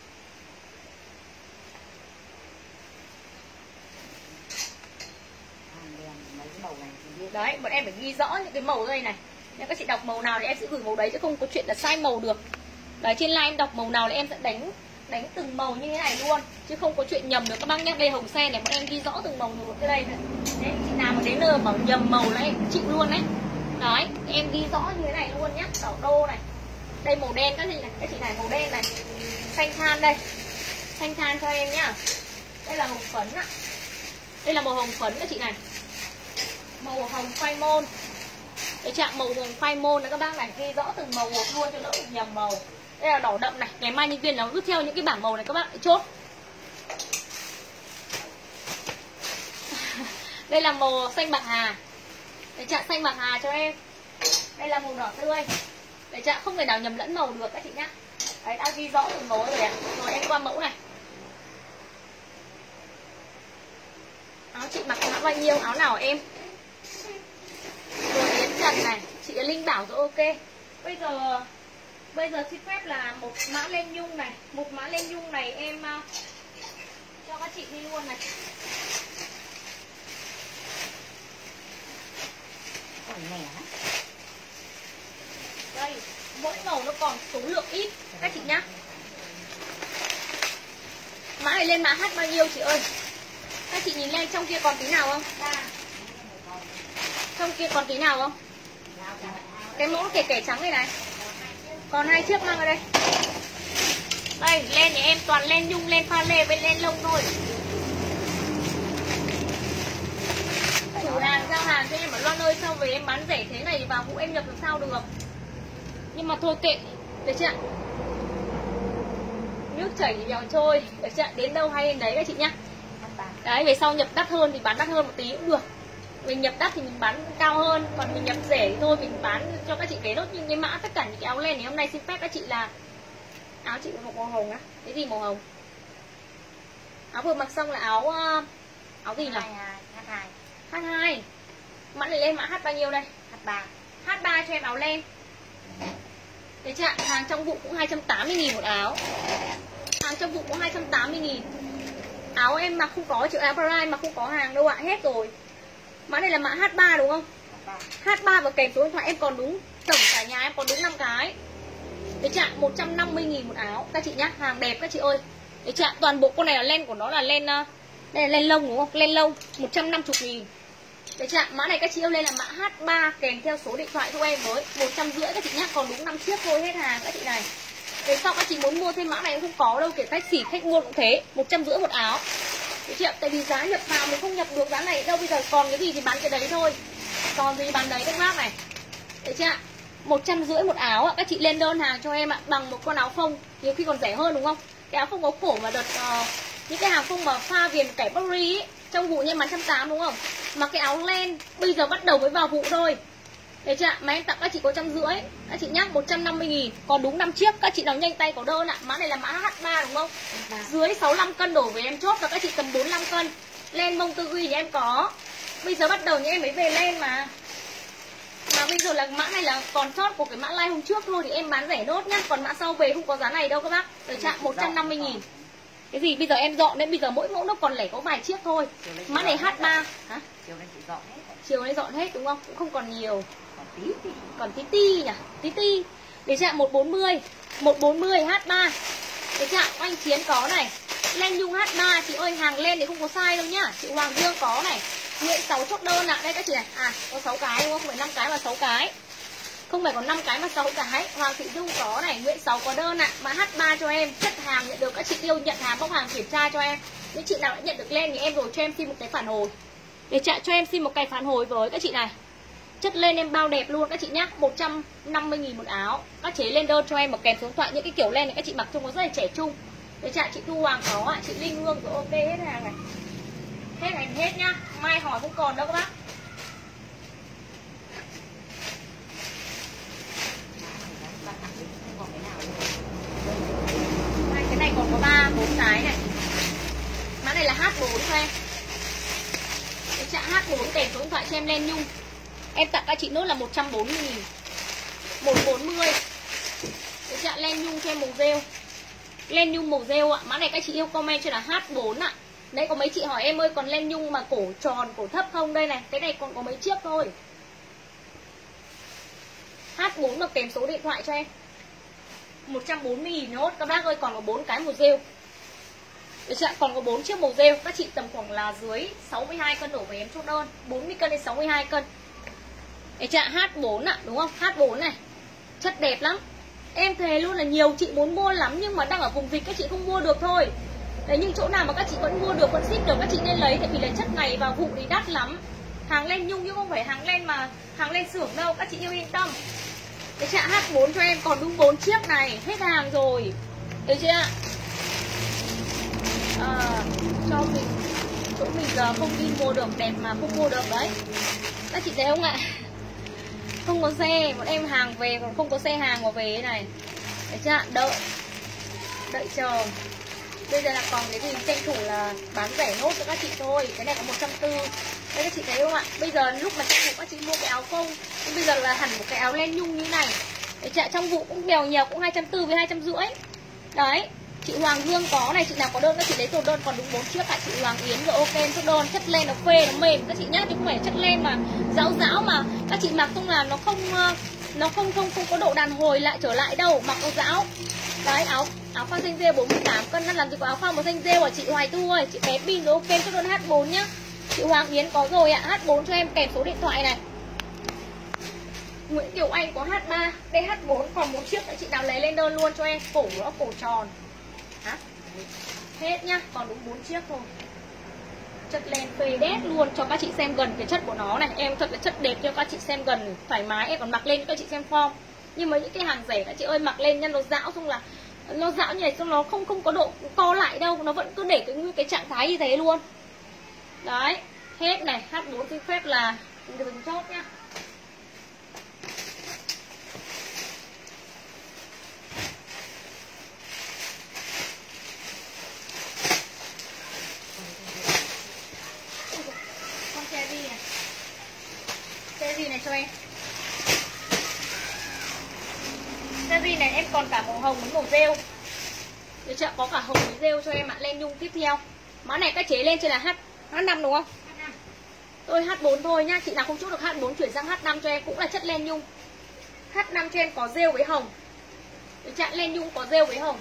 Đấy, bọn em phải ghi rõ những cái màu đây này. Nếu các chị đọc màu nào thì em sẽ gửi màu đấy, chứ không có chuyện là sai màu được. Đấy, trên live em đọc màu nào thì em sẽ đánh từng màu như thế này luôn, chứ không có chuyện nhầm được các bác nhé. Đây hồng sen này, bọn em ghi rõ từng màu một cái đây này. Đấy, chị nào mà đến nơi mà nhầm màu là em chịu luôn đấy. Đấy, em ghi rõ như thế này luôn nhé. Đỏ đô này. Đây màu đen các chị này màu đen này. Xanh than đây. Xanh than cho em nhá. Đây là hồng phấn ạ. Đây là màu hồng phấn các chị này. Màu hồng khoai môn. Cái chạm màu hồng khoai môn này các bác này, ghi rõ từng màu một luôn cho đỡ bị nhầm màu. Đây là đỏ đậm này, ngày mai nhân viên nó cứ theo những cái bảng màu này các bác lại chốt. Đây là màu xanh bạc hà. Để chạm xanh bạc hà cho em. Đây là màu đỏ tươi. Để chạm không thể nào nhầm lẫn màu được các chị nhá. Đấy, đã ghi rõ từng màu rồi ạ. Rồi em qua mẫu này. Áo chị mặc mã bao nhiêu? Áo nào em? Rồi Yến Trần này, chị Linh bảo rồi ok. Bây giờ xin phép là một mã len nhung này, một mã len nhung này em cho các chị đi luôn này. Đây, mỗi màu nó còn số lượng ít các chị nhá. Mã Mã này lên mã H bao nhiêu chị ơi? Các chị nhìn lên trong kia còn tí nào không? Trong kia còn tí nào không? Cái mẫu kẻ trắng này này. Còn 2 chiếc mang ở đây. Đây, len nhà em toàn len nhung, len pha lê với len lông thôi. Chủ hàng giao hàng cho em ở Loan ơi, sao về em bán rẻ thế này vào vụ em nhập làm sao được. Nhưng mà thôi kệ, được chưa ạ? Nước chảy thì bèo trôi, được chưa ạ? Đến đâu hay đến đấy các chị nhá. Đấy, về sau nhập đắt hơn thì bán đắt hơn một tí cũng được. Mình nhập đắt thì mình bán cao hơn, còn mình nhập rẻ thì thôi mình bán cho các chị cái nốt những cái mã tất cả những cái áo len này hôm nay xin phép các chị là áo chị có màu hồng á. Cái gì màu hồng? Áo vừa mặc xong là áo gì nhỉ? H2. Mã này lên mã H bao nhiêu đây? H3 cho em áo len. Đấy chưa ạ? Hàng trong vụ cũng 280.000 một áo. Hàng trong vụ cũng 280.000. Áo em mặc không có chữ áo Pride mà không có hàng đâu ạ, hết rồi. Mã này là mã H3 đúng không? H3 và kèm số điện thoại em còn đúng, tổng cả nhà em còn đúng 5 cái. Đấy chưa ạ? 150.000 một áo các chị nhá, hàng đẹp các chị ơi. Đấy chưa ạ? Toàn bộ con này là len của nó là len, đây là len lông đúng không? Len lông 150.000. Đấy chưa ạ? Mã này các chị yêu lên là mã H3 kèm theo số điện thoại của em với 150 các chị nhá, còn đúng 5 chiếc thôi, hết hàng các chị này. Về sau các chị muốn mua thêm mã này cũng không có đâu, kể khách xỉ khách mua cũng thế, 150 một áo. Đấy chị ạ, tại vì giá nhập vào mình không nhập được giá này đâu, bây giờ còn cái gì thì bán cái đấy thôi. Còn gì bán đấy các bác này. Đấy chị ạ, 150 một áo ạ, các chị lên đơn hàng cho em ạ, bằng một con áo phông, nhiều khi còn rẻ hơn đúng không? Cái áo phông có cổ mà đợt những cái hàng phông mà pha viền cải Paris ấy, trong vụ như bán 180 đúng không? Mà cái áo len bây giờ bắt đầu mới vào vụ thôi. Đấy chưa ạ? Mà em tặng các chị có 150. Các chị nhá, 150.000. Còn đúng 5 chiếc, các chị nào nhanh tay có đơn ạ. Mã này là mã H3 đúng không? Dưới 65 cân đổ về em chốt và các chị tầm 45 cân. Len mông tư ghi nhà em có. Bây giờ bắt đầu nhà em mới về len mà. Mà bây giờ là mã này là còn sót của cái mã like hôm trước thôi thì em bán rẻ nốt nhá. Còn mã sau về không có giá này đâu các bác. Được chưa? 150.000. Cái gì bây giờ em dọn đến bây giờ mỗi mẫu nó còn lẻ có vài chiếc thôi. Mã này H3. Hả? Chiều nay chị dọn hết. Chiều nay dọn hết đúng không? Cũng không còn nhiều. Còn tí ti nhỉ? Tí. Để chưa ạ? 140. 140 H3. Để chưa ạ? Oanh Chiến có này. Len nhung H3 chị ơi, hàng lên thì không có sai đâu nhá. Chị Hoàng Dương có này. Nguyễn 6 chốt đơn ạ. Đây các chị này. À, có 6 cái đúng không? Không phải 5 cái mà 6 cái. Không phải có 5 cái mà 6 cái. Hoàng Thị Dung có này, Nguyễn 6 có đơn ạ. Mã H3 cho em, chất hàng nhận được các chị yêu nhận hàng bóc hàng kiểm tra cho em. Những chị nào đã nhận được len thì em rồi cho em xin một cái phản hồi. Để cho em xin một cái phản hồi với các chị này. Chất lên em bao đẹp luôn các chị nhá, 150.000 một áo. Các chế lên đơn cho em một kèm số điện thoại, những cái kiểu len này các chị mặc trông nó rất là trẻ trung. Để chạ chị Thu Hoàng có ạ, chị Linh Hương rồi, ok hết hàng này. Hết hàng hết nhá, mai hỏi không còn đâu các bác. Cái này còn có 3, 4 cái này. Mã này là H4 cho em. Để chạ H4 kèm số điện thoại cho em len nhung. Em tặng các chị nốt là 140.000. 140. Để chạ len nhung cho em màu rêu. Len nhung màu rêu ạ. Mã này các chị yêu comment cho là H4 ạ. Đấy có mấy chị hỏi em ơi còn len nhung mà cổ tròn, cổ thấp không? Đây này, cái này còn có mấy chiếc thôi. H4 mà kèm số điện thoại cho em. 140.000 nốt các bác ơi, còn có 4 cái màu rêu. Được chưa? Còn có 4 chiếc màu rêu. Các chị tầm khoảng là dưới 62 cân đổ về em chốt đơn. 40 cân đến 62 cân. Để chạ H4 ạ, đúng không? H4 này. Chất đẹp lắm. Em thề luôn là nhiều chị muốn mua lắm nhưng mà đang ở vùng dịch các chị không mua được thôi. Đấy, nhưng chỗ nào mà các chị vẫn mua được, vẫn ship được các chị nên lấy. Tại vì là chất này vào vụ thì đắt lắm. Hàng len nhung chứ không phải hàng len mà hàng len xưởng đâu, các chị yêu yên tâm. Để chạ H4 cho em còn đúng 4 chiếc này. Hết hàng rồi. Được chưa ạ? Cho mình chỗ mình giờ không đi mua được đẹp mà không mua được đấy. Các chị thấy không ạ? Không có xe, bọn em hàng về còn không có xe hàng mà về thế này. Đấy chưa? Đợi chờ. Bây giờ là còn cái gì tranh thủ là bán rẻ nốt cho các chị thôi. Cái này có 140. Đây các chị thấy không ạ? Bây giờ lúc mà tranh thủ các chị mua cái áo phông, nhưng bây giờ là hẳn một cái áo len nhung như này. Đấy chợ trong vụ cũng bèo nhiều, cũng 240 với 250. Đấy. Chị Hoàng Dương có này, chị nào có đơn các chị lấy đồ đơn còn đúng 4 chiếc ạ. Chị Hoàng Yến rồi ok chốt đơn, chất len nó phê nó mềm các chị nhá, chứ không phải chất len mà rão mà các chị mặc không là nó không có độ đàn hồi lại trở lại đâu, mặc nó rão. Đấy, Áo phao xanh rêu 48 cân, làm gì có áo phao một xanh rêu à chị Hoài Thu ơi. Chị bé pin ok cho đơn H4 nhá. Chị Hoàng Yến có rồi ạ. H4 cho em kèm số điện thoại này. Nguyễn Kiều Anh có H3. Đây H4 còn một chiếc nữa, chị nào lấy lên đơn luôn cho em. Cổ nữa, cổ tròn. Hả? Hết nhá, còn đúng 4 chiếc thôi. Chất len phê đét luôn, cho các chị xem gần cái chất của nó này. Em thật là chất đẹp cho các chị xem gần, thoải mái. Em còn mặc lên cho các chị xem form. Nhưng mà những cái hàng rẻ các chị ơi, mặc lên nha, nó rão xong là nó rão như này, xong nó không có độ co lại đâu, nó vẫn cứ để cái trạng thái như thế luôn. Đấy, hết này. H4 xin phép là đừng chốt nhá. Con cherry này, cherry này cho em. Cherry này em còn cả màu hồng với màu rêu. Được chưa? Có cả hồng với rêu cho em ạ. Len nhung tiếp theo. Mã này các chế lên trên là H5 đúng không? Tôi H4 thôi nhá. Chị nào không chốt được H4 chuyển sang H5 cho em, cũng là chất len nhung. H5 cho em có rêu với hồng. Được chưa? Len nhung có rêu với hồng.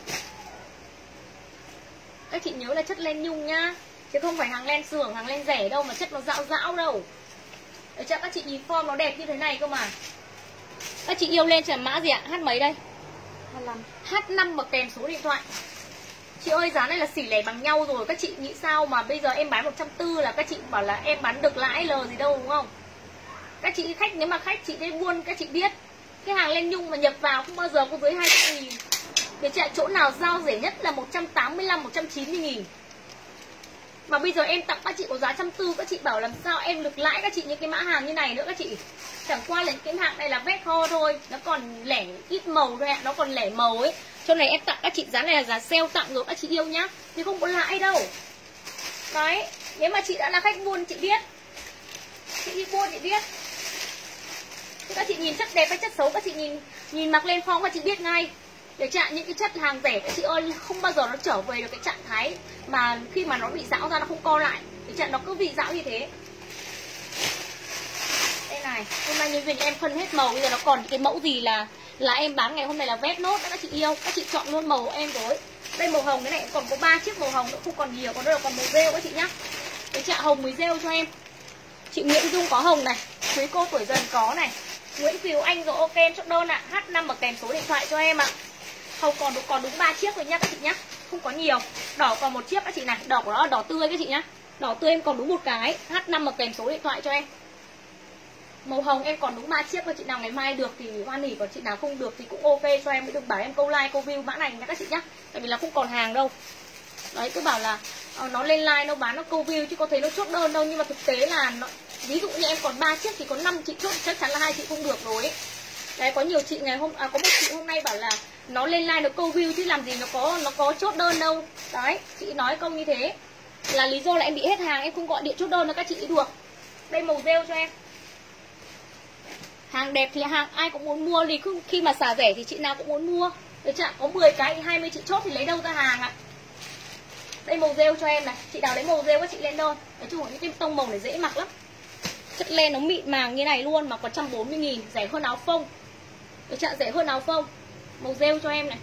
Các chị nhớ là chất len nhung nhá, chứ không phải hàng len xưởng, hàng len rẻ đâu mà chất nó dạo dão đâu. Được chưa? Các chị nhìn form nó đẹp như thế này cơ mà. Các chị yêu lên cho mã gì ạ? H mấy đây? H5. H5 mà kèm số điện thoại. Chị ơi giá này là xỉ lẻ bằng nhau rồi. Các chị nghĩ sao mà bây giờ em bán 140 là các chị bảo là em bán được lãi lờ gì đâu đúng không? Các chị khách, nếu mà khách chị đi buôn các chị biết, cái hàng len nhung mà nhập vào không bao giờ có dưới 200.000. Để chị chỗ nào giao rẻ nhất là 185, 190.000. Mà bây giờ em tặng các chị có giá 140, các chị bảo làm sao em được lãi các chị những cái mã hàng như này nữa các chị. Chẳng qua là những cái hàng này là vét kho thôi, nó còn lẻ ít màu thôi ạ, nó còn lẻ màu ấy. Cho này em tặng các chị giá này là giá sale tặng rồi các chị yêu nhá, thì không có lãi đâu. Đấy, nếu mà chị đã là khách buôn chị biết, chị đi buôn chị biết. Thì các chị nhìn chất đẹp hay chất xấu, các chị nhìn mặc lên form các chị biết ngay. Để chặn những cái chất hàng rẻ các chị ơi không bao giờ nó trở về được cái trạng thái mà khi mà nó bị rão ra nó không co lại. Để chặn nó cứ bị rão như thế. Đây này, hôm nay nhân viên em phân hết màu, bây giờ nó còn những cái mẫu gì là em bán ngày hôm nay là vét nốt đó các chị yêu. Các chị chọn luôn màu em rồi. Đây màu hồng cái này còn có 3 chiếc màu hồng nữa, không còn nhiều, còn đây là còn màu rêu các chị nhá. Để chặn hồng mới rêu cho em. Chị Nguyễn Dung có hồng này, quý cô tuổi dần có này. Nguyễn Kiều Anh rồi ok em chốt đơn ạ. H5 mà kèm số điện thoại cho em ạ. Hồng còn đúng 3 chiếc rồi nhá các chị nhá, không có nhiều. Đỏ còn một chiếc các chị này, đỏ của nó là đỏ tươi các chị nhá. Đỏ tươi em còn đúng một cái. H5 mà kèm số điện thoại cho em. Màu hồng em còn đúng 3 chiếc, và chị nào ngày mai được thì hoan hỉ, còn chị nào không được thì cũng ok cho em. Đừng bảo em câu like câu view mã này nha các chị nhá, tại vì là không còn hàng đâu. Đấy cứ bảo là nó lên like nó bán nó câu view chứ có thấy nó chốt đơn đâu. Nhưng mà thực tế là nó, ví dụ như em còn 3 chiếc thì có 5 chị chốt, chắc chắn là 2 chị không được rồi ấy. Đấy có nhiều chị có một chị hôm nay bảo là nó lên like nó câu view chứ làm gì nó có chốt đơn đâu. Đấy chị nói câu như thế là lý do là em bị hết hàng, em không gọi điện chốt đơn cho các chị được. Đây màu rêu cho em. Hàng đẹp thì hàng ai cũng muốn mua, thì khi mà xả rẻ thì chị nào cũng muốn mua. Được chưa? Có 10 cái thì 20 chị chốt thì lấy đâu ra hàng ạ. Đây màu rêu cho em này. Chị nào lấy màu rêu các chị lên đơn. Nói chung là những cái tông màu này dễ mặc lắm. Chất len nó mịn màng như này luôn mà còn 140.000, rẻ hơn áo phông. Được chưa? Rẻ hơn áo phông. Màu rêu cho em này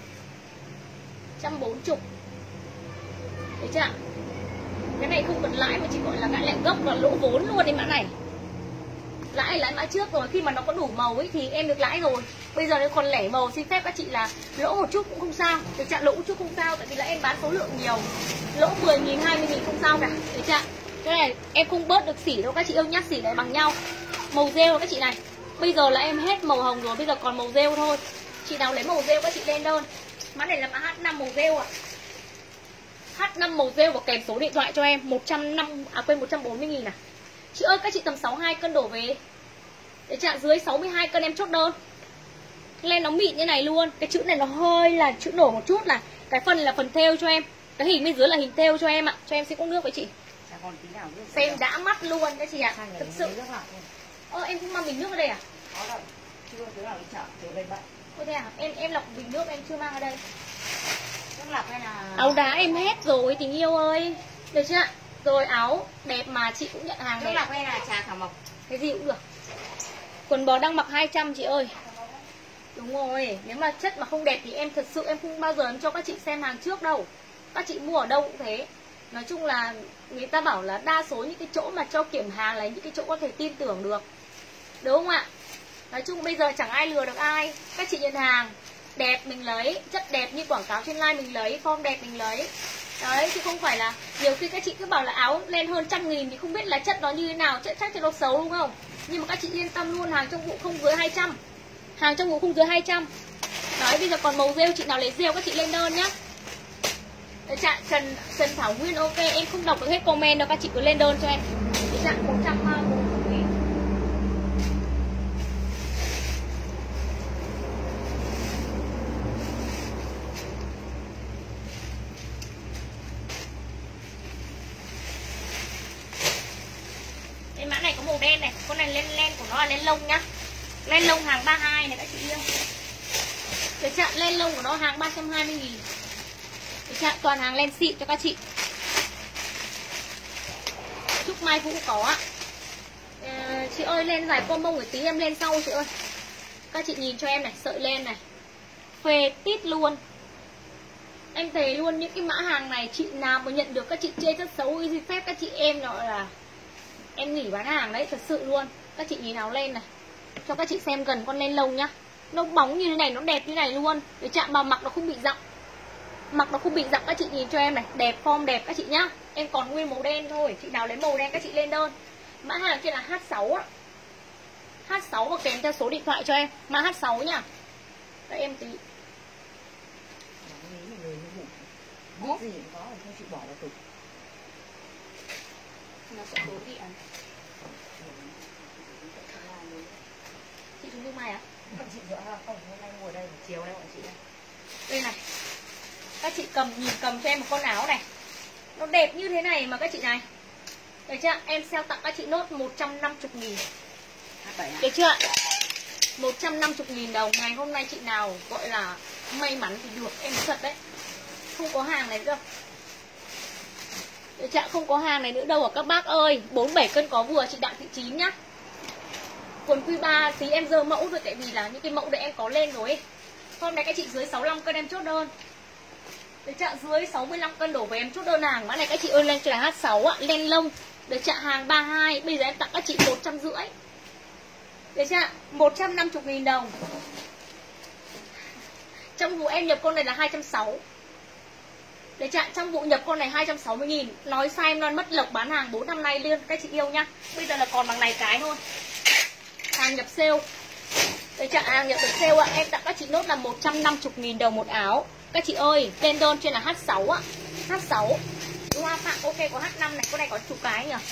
140. Được chưa? Cái này không cần lãi mà chỉ gọi là cái lẻ gốc và lỗ vốn luôn đấy mã này. Lãi mã trước rồi, khi mà nó có đủ màu ấy thì em được lãi rồi. Bây giờ nếu còn lẻ màu xin phép các chị là lỗ một chút cũng không sao. Được chưa? Lỗ một chút không sao, tại vì là em bán số lượng nhiều. Lỗ 10.000, 20.000 không sao cả. Được chưa? Cái này em không bớt được xỉ đâu các chị yêu nhá, xỉ này bằng nhau. Màu rêu các chị này. Bây giờ là em hết màu hồng rồi, bây giờ còn màu rêu thôi. Chị nào lấy màu rêu các chị lên đơn. Mã này là mã H5 màu rêu ạ. H5 màu rêu và kèm số điện thoại cho em 140.000 à. Chị ơi các chị tầm 62 cân đổ về. Để chạm dưới 62 cân em chốt đơn. Len nó mịn như này luôn. Cái chữ này nó hơi là chữ nổi một chút, là cái phần là phần thêu cho em. Cái hình bên dưới là hình thêu cho em ạ. Cho em xin cốc nước với chị. Xem đã mắt luôn các chị ạ. Thực sự. Em cũng mang bình nước ở đây à? Có đâu. Chưa tới nào đi chợ, tới đây bận. Ôi thế à? Em lọc bình nước em chưa mang ở đây. Nước lọc hay là áo đá em hết rồi tình yêu ơi. Được chưa ạ? Rồi áo đẹp mà chị cũng nhận hàng nước đẹp. lọc hay là trà thảo mộc? Cái gì cũng được. Quần bò đang mặc 200 chị ơi. Đúng rồi, nếu mà chất mà không đẹp thì em thật sự em không bao giờ em cho các chị xem hàng trước đâu. Các chị mua ở đâu cũng thế. Nói chung là người ta bảo là đa số những cái chỗ mà cho kiểm hàng là những cái chỗ có thể tin tưởng được. Đúng không ạ? Nói chung bây giờ chẳng ai lừa được ai. Các chị nhận hàng đẹp mình lấy, chất đẹp như quảng cáo trên live mình lấy, form đẹp mình lấy. Đấy, chứ không phải là nhiều khi các chị cứ bảo là áo lên hơn 100.000 thì không biết là chất nó như thế nào, chắc cho nó xấu đúng không? Nhưng mà các chị yên tâm luôn, hàng trong vụ không dưới 200. Hàng trong vụ không dưới 200. Đấy, bây giờ còn màu rêu, chị nào lấy rêu các chị lên đơn nhá. Đấy, Trần Thảo Nguyên ok, em không đọc được hết comment đâu, các chị cứ lên đơn cho em. Dạng 100 Cái mã này có màu đen này, con này len của nó là len lông nhá. Len lông hàng 32 này các chị yêu. Cái chạm len lông của nó hàng 320.000. Cái chạm toàn hàng len xịn cho các chị. Trúc Mai Vũ có ạ. Chị ơi len dài combo một tí em lên sau chị ơi. Các chị nhìn cho em này, sợi len này. Phê tít luôn. Em thấy luôn những cái mã hàng này chị nào mà nhận được các chị chê rất xấu, xin phép các chị em gọi là em nghỉ bán hàng đấy, thật sự luôn. Các chị nhìn áo len này, cho các chị xem gần con len lông nhá. Nó bóng như thế này, nó đẹp như này luôn. Để chạm vào mặc nó không bị dặm. Mặc nó không bị dặm, các chị nhìn cho em này. Đẹp, form đẹp các chị nhá. Em còn nguyên màu đen thôi. Chị nào lấy màu đen các chị lên đơn. Mã hàng kia là H6 á. H6 và kèm theo số điện thoại cho em. Mã H6 nhá. Đợi em tí. Biết gì cũng có, thôi chị bỏ vào tủ. Nó sẽ tối vị ăn. Chị Trung Dung Mai à? Chị nữa không, hôm nay ngồi đây, chiều đây bọn chị đây. Đây này. Các chị cầm cho em một con áo này. Nó đẹp như thế này mà các chị này. Được chưa? Em sale tặng các chị nốt 150.000. Được chưa? 150.000 đồng. Ngày hôm nay chị nào gọi là may mắn thì được. Em thật đấy. Không có hàng này nữa. Được chưa? Không có hàng này nữa đâu ở các bác ơi. 47 cân có vừa chị Đặng Thị Chín nhá. Quần Q3 tí em dơ mẫu rồi. Tại vì là những cái mẫu đấy em có lên rồi. Hôm nay các chị dưới 65 cân em chốt đơn. Được chưa? Dưới 65 cân đổ về em chốt đơn hàng. Mã này các chị ơi lên cho là H6 ạ. Len lông. Được chưa? Hàng 32. Bây giờ em tặng các chị 150. Được chưa? 150.000 đồng. Trong vụ em nhập con này là 260. Được chưa? Trong vụ nhập con này 260.000. Nói sai em non mất lộc bán hàng 4 năm nay luôn các chị yêu nhá. Bây giờ là còn bằng này cái thôi. Hàng nhập sale. Được chưa? Hàng nhập được sale ạ. Em tặng các chị nốt là 150.000 đồng một áo. Các chị ơi, tên đơn trên là H6 ạ. H6. Hoa Phạm ok có H5 này, con này có chục cái nhỉ.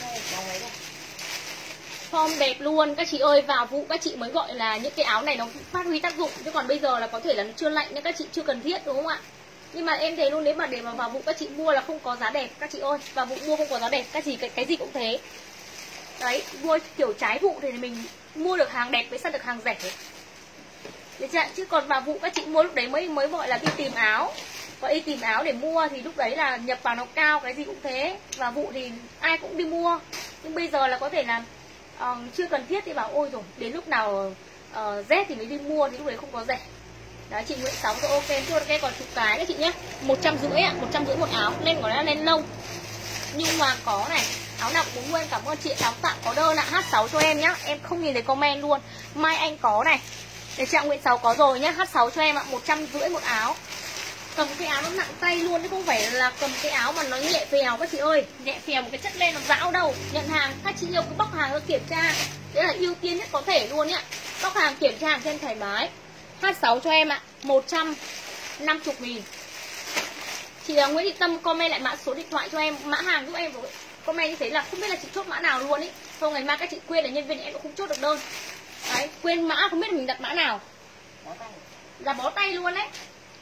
Form đẹp luôn các chị ơi, vào vụ các chị mới gọi là những cái áo này nó phát huy tác dụng, chứ còn bây giờ là có thể là nó chưa lạnh nên các chị chưa cần thiết đúng không ạ? Nhưng mà em thấy luôn, nếu mà để mà vào vụ các chị mua là không có giá đẹp các chị ơi, vào vụ mua không có giá đẹp, các chị cái gì cũng thế. Đấy, mua kiểu trái vụ thì mình mua được hàng đẹp với sao được hàng rẻ. Được chưa? Chứ còn vào vụ các chị mua lúc đấy mới gọi là đi tìm áo. Và đi tìm áo để mua thì lúc đấy là nhập vào nó cao, cái gì cũng thế. Và vụ thì ai cũng đi mua. Nhưng bây giờ là có thể là chưa cần thiết thì bảo ôi rồi, đến lúc nào rét thì mới đi mua thì lúc đấy không có rẻ. Đấy, chị Nguyễn Sáu rồi ok, chưa cái còn chục cái đấy chị nhé. 150 ạ, 150 một áo, lên gọi là lên lông. Nhưng mà có này, áo nào cũng mua, em cảm ơn chị, áo tặng có đơn ạ, H6 cho em nhá. Em không nhìn thấy comment luôn. Mai Anh có này. Để chị Nguyễn Sáu có rồi nhá, H6 cho em ạ, 150 một áo. Cầm cái áo nó nặng tay luôn chứ không phải là cầm cái áo mà nó nhẹ phèo các chị ơi. Nhẹ phèo một cái chất len nó rão đâu. Nhận hàng các chị yêu cứ bóc hàng ra kiểm tra. Đấy là ưu tiên nhất có thể luôn nhá. Bóc hàng kiểm tra hàng trên thoải mái. H6 cho em ạ, 150.000. Chị Nguyễn Thị Tâm comment lại mã số điện thoại cho em, mã hàng giúp em rồi. Comment như thế là không biết là chị chốt mã nào luôn ý. Không ngày mai các chị quên là nhân viên em cũng không chốt được đơn. Đấy, quên mã không biết mình đặt mã nào. Bó tay. Là bó tay luôn đấy.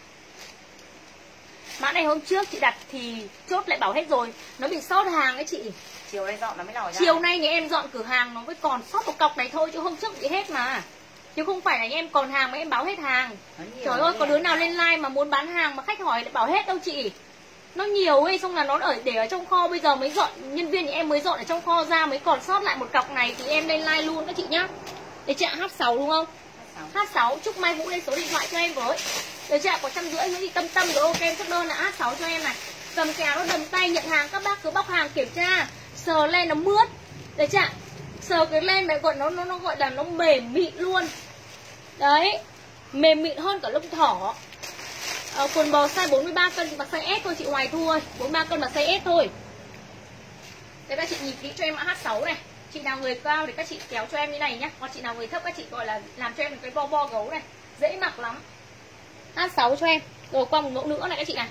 Mã này hôm trước chị đặt thì chốt lại bảo hết rồi. Nó bị sót hàng ấy chị. Chiều nay dọn nó mới lòi ra. Chiều nay nhà em dọn cửa hàng nó mới còn sót một cọc này thôi, chứ hôm trước bị hết mà. Chứ không phải là nhà em còn hàng mà em báo hết hàng. Trời ơi, có đứa nào lên live mà muốn bán hàng mà khách hỏi lại bảo hết đâu chị. Nó nhiều ấy, xong là nó để ở trong kho, bây giờ mới dọn, nhân viên nhà em mới dọn ở trong kho ra, mới còn sót lại một cọc này thì em lên live luôn các chị nhá. Để chị H6 đúng không? H6 chúc Mai Vũ lên số điện thoại cho em với. Được chưa? Có 150 nữa thì tâm rồi ok em chốt đơn là H6 cho em này. Cầm kéo nó đầm tay nhận hàng, các bác cứ bóc hàng kiểm tra, sờ lên nó mướt. Được chưa? Sờ cái lên mẹ gọi nó gọi là nó mềm mịn luôn. Đấy, mềm mịn hơn cả lông thỏ. Quần bò size 43 cân và size S thôi chị Hoài Thu ơi, 43 cân và size S thôi. Đây các chị nhìn kỹ cho em mã H6 này. Chị nào người cao thì các chị kéo cho em như này nhá. Còn chị nào người thấp các chị gọi là làm cho em cái bo gấu này, dễ mặc lắm. H6 cho em. Rồi qua một mẫu nữa này các chị này.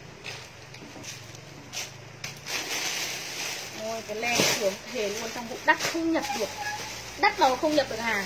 Ôi cái len sướng thề luôn, trong vụ đắt không nhập được. Đắt vào không nhập được hàng.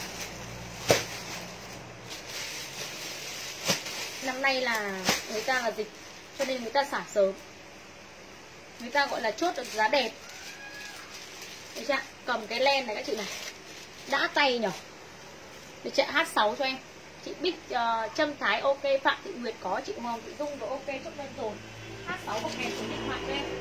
Năm nay là người ta là dịch cho nên người ta xả sớm. Người ta gọi là chốt được giá đẹp. Được chưa? Cầm cái len này các chị này. Đã tay nhở. Được chưa? H6 cho em. Chị Bích Trâm Thái ok, Phạm Thị Nguyệt có, chị Hoàng Thị Dung rồi ok, chốt đơn rồi. H6 có kèm số điện thoại cho em.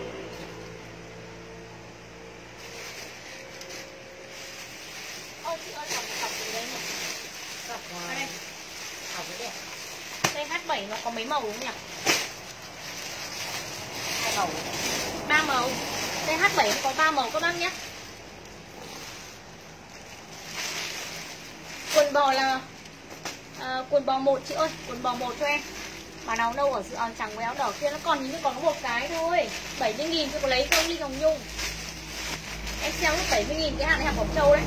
Ôi chị ơi, cọc gì đấy nhỉ? Cọc đây. Cọc cái đẹp. Đây H7 nó có mấy màu đúng không nhỉ? 2 màu. 3 màu. Đây H7 nó có 3 màu các bác nhé. Quần bò là quần bò 1 chị ơi, quần bò 1 cho em. Mà nào nâu ở giữa trắng với áo đỏ kia nó còn nhìn còn có một cái thôi. 70.000 chị có lấy không Linh Hồng Nhung. Em sale lúc 70.000 cái hàng này hàng Quảng Châu đấy.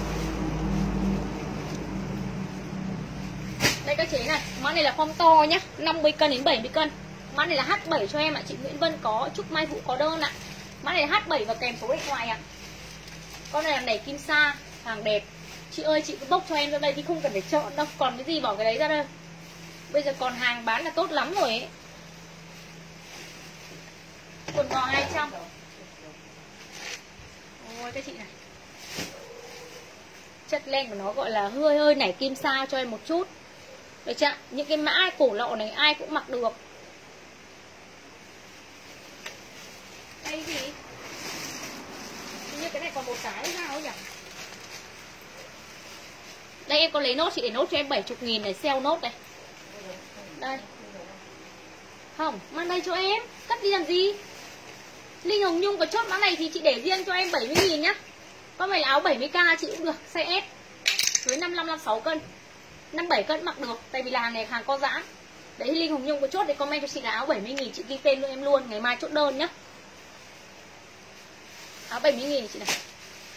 Đây các chế này, mã này là form to nhá, 50 cân đến 70 cân. Mã này là H7 cho em ạ, chị Nguyễn Vân có, chúc Mai Vũ có đơn ạ. Mã này là H7 và kèm số điện thoại ạ. Con này là nảy kim sa, hàng đẹp. Chị ơi chị cứ bốc cho em ra đây thì không cần phải chọn đâu, còn cái gì bỏ cái đấy ra đây. Bây giờ còn hàng bán là tốt lắm rồi ấy. Quần bò 200. Ôi các chị này. Chất len của nó gọi là hơi nảy kim sa cho em một chút. Được chưa? Những cái mã cổ lọ này ai cũng mặc được. Đây gì? Như cái này còn một cái sao nhỉ? Đây em có lấy nốt, chị để nốt cho em 70.000 này, sale nốt này. Đây. Không, mang đây cho em. Cắt đi làm gì? Linh Hồng Nhung có chốt mã này thì chị để riêng cho em 70.000 nhá. Con này là áo 70k chị cũng được, size S. Dưới 55 56 cân. 57 cân mặc được, tại vì là hàng này hàng co giãn. Đấy Linh Hồng Nhung có chốt để comment cho chị là áo 70.000, chị ghi tên luôn em luôn, ngày mai chốt đơn nhá. Áo 70.000 chị này.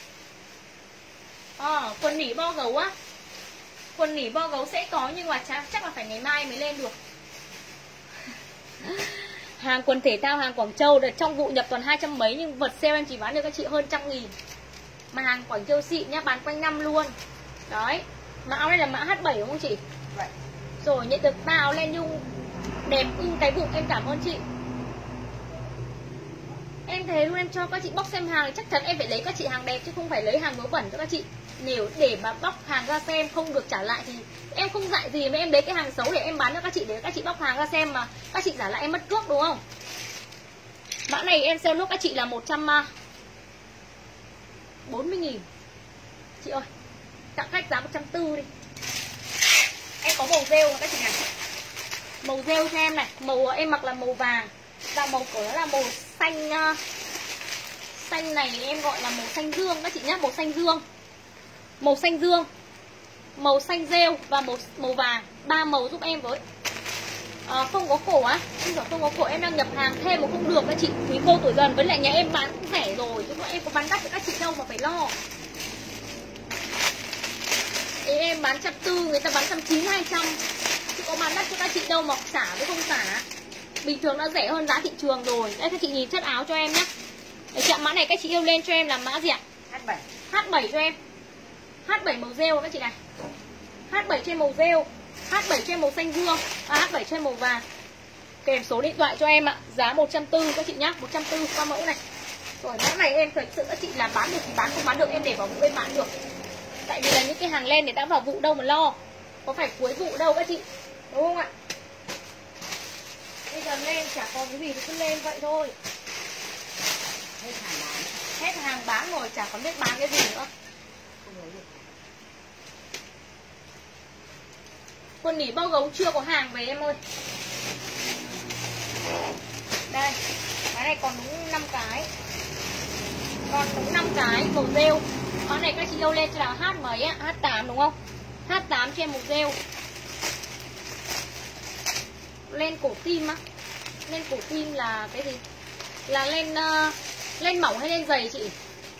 Quần nỉ bo gấu á. Quần nỉ bo gấu sẽ có nhưng mà chắc là phải ngày mai mới lên được. Hàng quần thể thao hàng Quảng Châu được trong vụ nhập toàn 200 mấy nhưng vật sale em chỉ bán được các chị hơn 100.000. Mà hàng Quảng Châu xịn nhá, bán quanh năm luôn. Đấy. Mà áo này là mã H7 đúng không chị? Vậy. Rồi nhận được 3 áo len nhung đẹp ưng cái bụng, em cảm ơn chị. Em thấy luôn, em cho các chị bóc xem hàng thì chắc chắn em phải lấy các chị hàng đẹp chứ không phải lấy hàng vớ vẩn cho các chị. Nếu để mà bóc hàng ra xem không được trả lại thì em không dạy gì mà em lấy cái hàng xấu để em bán cho các chị, để các chị bóc hàng ra xem mà các chị trả lại em mất cước đúng không? Mã này em sale lúc các chị là 140.000 chị ơi, tặng khách giá 140 đi. Em có màu rêu các chị này, màu rêu cho em này, màu em mặc là màu vàng và màu của nó là màu xanh. Xanh này em gọi là màu xanh dương các chị nhé, màu xanh dương, màu xanh dương, màu xanh rêu và màu vàng, 3 màu giúp em với. Không có cổ á, không có cổ em đang nhập hàng thêm mà không được các chị. Quý cô tuổi dần với lại nhà em bán cũng rẻ rồi chứ em có bán đắt cho các chị đâu mà phải lo. Em bán 140, người ta bán 190, 200 chứ có bán đắt cho các chị đâu mà xả với không xả. Bình thường đã rẻ hơn giá thị trường rồi. Đây các chị nhìn chất áo cho em nhé. Để chạm mã này các chị yêu lên cho em là mã gì ạ? H7. H7 cho em. H7 màu rêu các chị này. H7 trên màu rêu, H7 trên màu xanh dương, H7 trên màu vàng. Kèm số điện thoại cho em ạ. Giá 140 các chị nhá, 140 qua mẫu này. Rồi mã này em thật sự các chị làm bán được thì bán, không bán được em để vào vụ em bán được. Tại vì là những cái hàng len này đã vào vụ đâu mà lo. Có phải cuối vụ đâu các chị, đúng không ạ? Bây giờ lên chả còn cái gì thì cứ lên vậy thôi. Hết hàng bán. Hết hàng bán rồi, chả còn biết bán cái gì nữa. Không lấy được. Quần nỉ bao gấu chưa có hàng về em ơi. Đây, cái này còn đúng 5 cái. Còn đúng 5 cái màu rêu. Cái này các chị yêu lên cho là H mấy á, H8 đúng không? H8 cho em màu rêu. Len cổ tim á. Len cổ tim là cái gì? Là len mỏng hay len dày chị?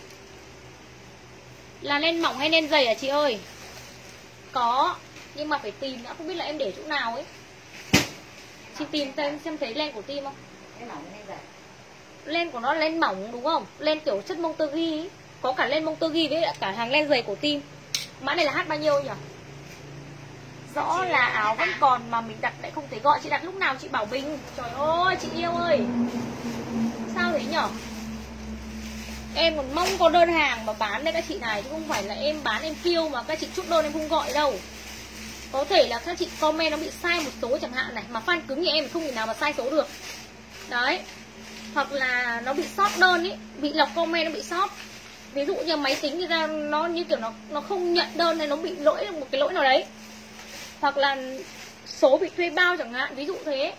Là len mỏng hay len dày à chị ơi? Có, nhưng mà phải tìm nữa, không biết là em để chỗ nào ấy. Chị tìm xem thấy len cổ tim không? Len mỏng len dày. Len của nó là len mỏng đúng không? Len kiểu chất Montergee ấy. Có cả len Montergee với cả hàng len dày cổ tim. Mã này là H bao nhiêu nhỉ? Rõ là áo vẫn còn mà mình đặt lại không thấy gọi. Chị đặt lúc nào chị Bảo Bình? Trời ơi chị yêu ơi, sao thế nhở? Em còn mong có đơn hàng mà bán đây các chị này, chứ không phải là em bán em kêu mà các chị chốt đơn em không gọi đâu. Có thể là các chị comment nó bị sai một số chẳng hạn này, mà fan cứng như em thì không thể nào mà sai số được. Đấy. Hoặc là nó bị sót đơn ý, bị lọc comment nó bị sót. Ví dụ như máy tính thì ra nó như kiểu nó không nhận đơn hay nó bị lỗi một cái lỗi nào đấy. Hoặc là số bị thuê bao chẳng hạn, ví dụ thế.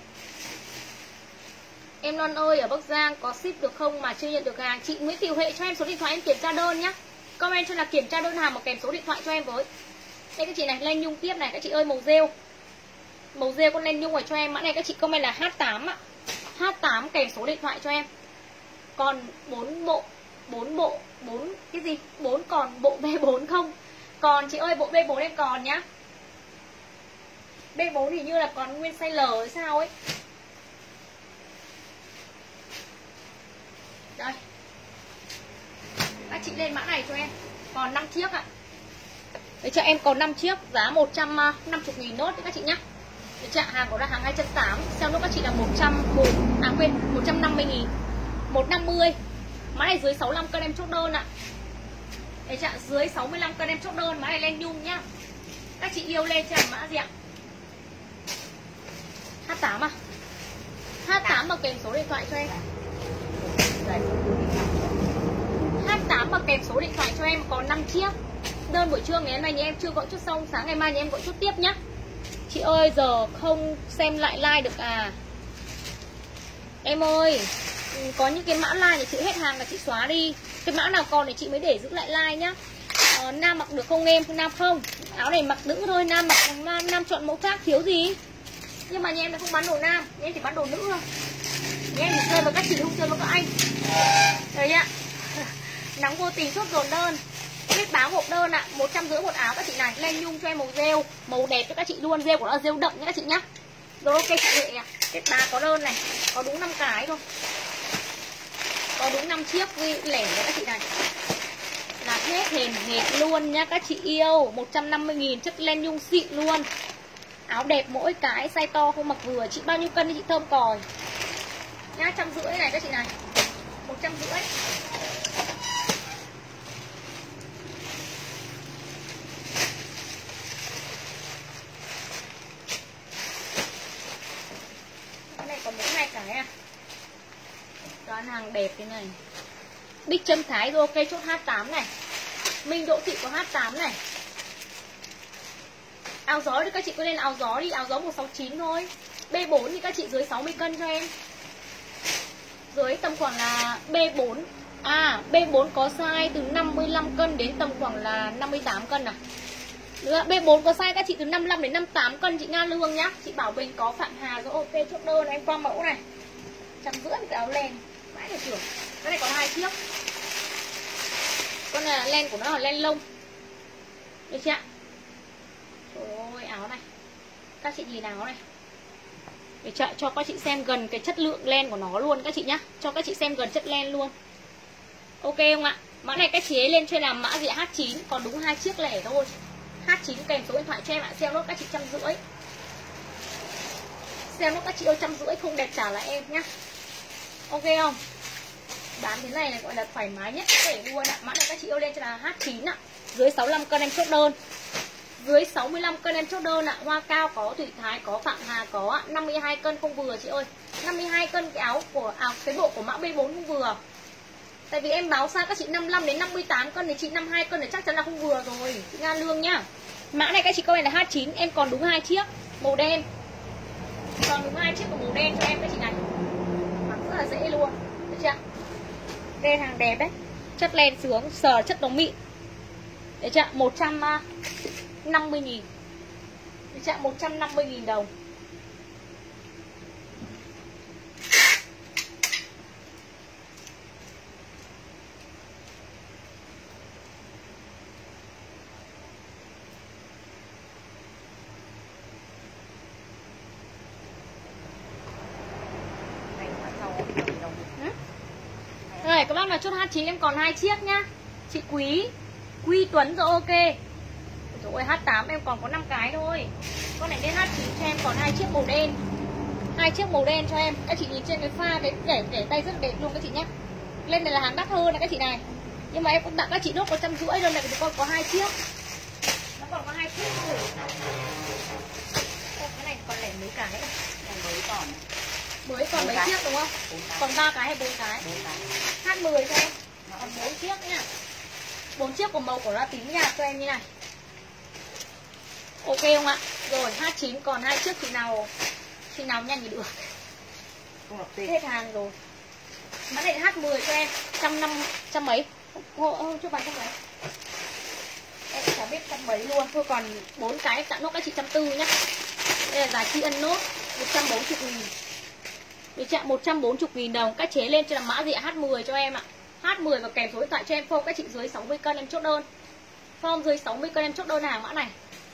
Em Loan ơi, ở Bắc Giang có ship được không mà chưa nhận được hàng? Chị Nguyễn Thị Huệ cho em số điện thoại em kiểm tra đơn nhá. Comment cho là kiểm tra đơn hàng mà kèm số điện thoại cho em với. Đây các chị này, len nhung tiếp này, các chị ơi màu rêu. Màu rêu con len nhung này cho em. Mã này các chị comment là H8 ạ. H8 kèm số điện thoại cho em. Còn 4 cái gì? 4 còn bộ B4 không? Còn chị ơi, bộ B4 em còn nhá. B4 thì như là còn nguyên size L hay sao ấy. Đây. Các chị lên mã này cho em. Còn 5 chiếc ạ. Để cho em còn 5 chiếc, giá 150.000 nốt đấy các chị nhá. Để chạ hàng của ra hàng 280, sau lúc các chị là 150.000. 150. Mã này dưới 65 cân em chốt đơn ạ. Để chạ dưới 65 cân em chốt đơn, mã này len nhung nhá. Các chị yêu lên cho mã gì ạ? H8 à? H8 mà kèm số điện thoại cho em. H8 mà kèm số điện thoại cho em, còn 5 chiếc. Đơn buổi trưa ngày hôm nay nhà em chưa gọi chốt xong, sáng ngày mai nhà em gọi chốt tiếp nhá. Chị ơi giờ không xem lại like được à? Em ơi, có những cái mã like thì chị hết hàng là chị xóa đi. Cái mã nào còn thì chị mới để giữ lại like nhá. Nam mặc được không em? Nam không. Áo này mặc nữ thôi, nam mặc nam chọn mẫu khác thiếu gì. Nhưng mà nhà em là không bán đồ nam, nhà em chỉ bán đồ nữ thôi. Nhà em chỉ chơi với các chị, không chơi với các anh. Đấy ạ. Nóng vô tình chốt dồn đơn. Biết báo hộp đơn ạ, 150 một áo các chị này. Len nhung cho em màu rêu, màu đẹp cho các chị luôn. Rêu của nó rêu đậm nha các chị nhá. Rồi ok chị Huệ ạ. Kết bá có đơn này, có đúng 5 cái thôi. Có đúng 5 chiếc lẻ cho các chị này. Là hết hền hệt luôn nha các chị yêu. 150.000 chất len nhung xịn luôn. Áo đẹp mỗi cái, size to không mặc vừa. Chị bao nhiêu cân thì chị thơm còi nhá, 150 này các chị này. 150. Cái này còn mỗi 2 cái à. Toàn hàng đẹp thế này. Bích Trâm Thái rồi ok chốt H8 này. Minh Đỗ Thị có H8 này. Áo gió thì các chị cứ lên áo gió đi, áo gió 169 thôi. B4 thì các chị dưới 60 cân cho em. Dưới tầm khoảng là B4. À, B4 có size từ 55 cân đến tầm khoảng là 58 cân à. Được, B4 có size các chị từ 55 đến 58 cân chị Nga Lương nhá. Chị Bảo Bình có Phạm Hà rồi ok chốt đơn em qua mẫu này. 150 cái áo len. Mãi là trưởng. Cái này còn 2 chiếc. Con này là len của nó là len lông. Được chưa ạ? Trời ơi áo này. Các chị nhìn áo này. Để cho các chị xem gần cái chất lượng len của nó luôn các chị nhá. Cho các chị xem gần chất len luôn. Ok không ạ? Mã này các chị ấy lên trên làm mã gì H9. Còn đúng 2 chiếc lẻ thôi. H9 kèm số điện thoại cho em ạ. Sale nốt các chị 150. Sale nốt các chị ơi 150. Không đẹp trả lại em nhá. Ok không? Bán thế này gọi là thoải mái nhất có thể luôn ạ. Mã này các chị ơi lên cho là H9 ạ. Dưới 65 cân em chốt đơn. Dưới 65 cân em chốt đơn ạ. Hoa Cao có, Thủy Thái có, Phạm Hà có ạ. 52 cân không vừa chị ơi. 52 cân cái áo của cái bộ của mã B4 không vừa. Tại vì em báo sai các chị 55 đến 58 cân thì chị 52 cân thì chắc chắn là không vừa rồi. Chị Nga Lương nhá. Mã này các chị comment là H9, em còn đúng 2 chiếc màu đen. Còn đúng 2 chiếc của màu đen cho em các chị này. Mặc rất là dễ luôn. Được chưa? Đen hàng đẹp đấy. Chất len sướng, sờ chất đóng mịn. Được chưa? 150.000. Được chưa? 150.000 đồng. Đây, các bác nào chốt H9 em còn 2 chiếc nhá. Chị Quy Tuấn rồi ok. Rồi H8 em còn có 5 cái thôi. Con này đến H9 cho em còn 2 chiếc màu đen. 2 chiếc màu đen cho em. Các chị nhìn trên cái pha để tay rất đẹp luôn các chị nhé. Lên này là hàng đắt hơn này các chị này. Nhưng mà em cũng tặng các chị nốt có 150 luôn này, vì con có 2 chiếc. Nó còn có 2 chiếc thôi. Ô, cái này còn lẻ mấy cái này. Mới còn mấy chiếc đúng không? Còn 3 cái hay 4 cái? H10 cho em. Còn 4 chiếc nhá. 4 chiếc của màu của nó tím nhạt cho em như này. Ok không ạ? Rồi H9 còn 2 chiếc, chị nào nhanh thì được. Hết hàng rồi. Mã này H10 cho em 150 mấy. Cho bạn trăm mấy. Em chả biết trăm mấy luôn. Thôi còn 4 cái tặng nốt các chị 140 nhá. Đây là giá trị ân nốt 140.000. Được chưa? 140.000 đồng. Các chế lên cho là mã gì ạ? H10 cho em ạ. H10 và kèm số điện thoại cho em. Form các chị dưới 60 cân em chốt đơn. Form dưới 60 cân em chốt đơn hàng mã này.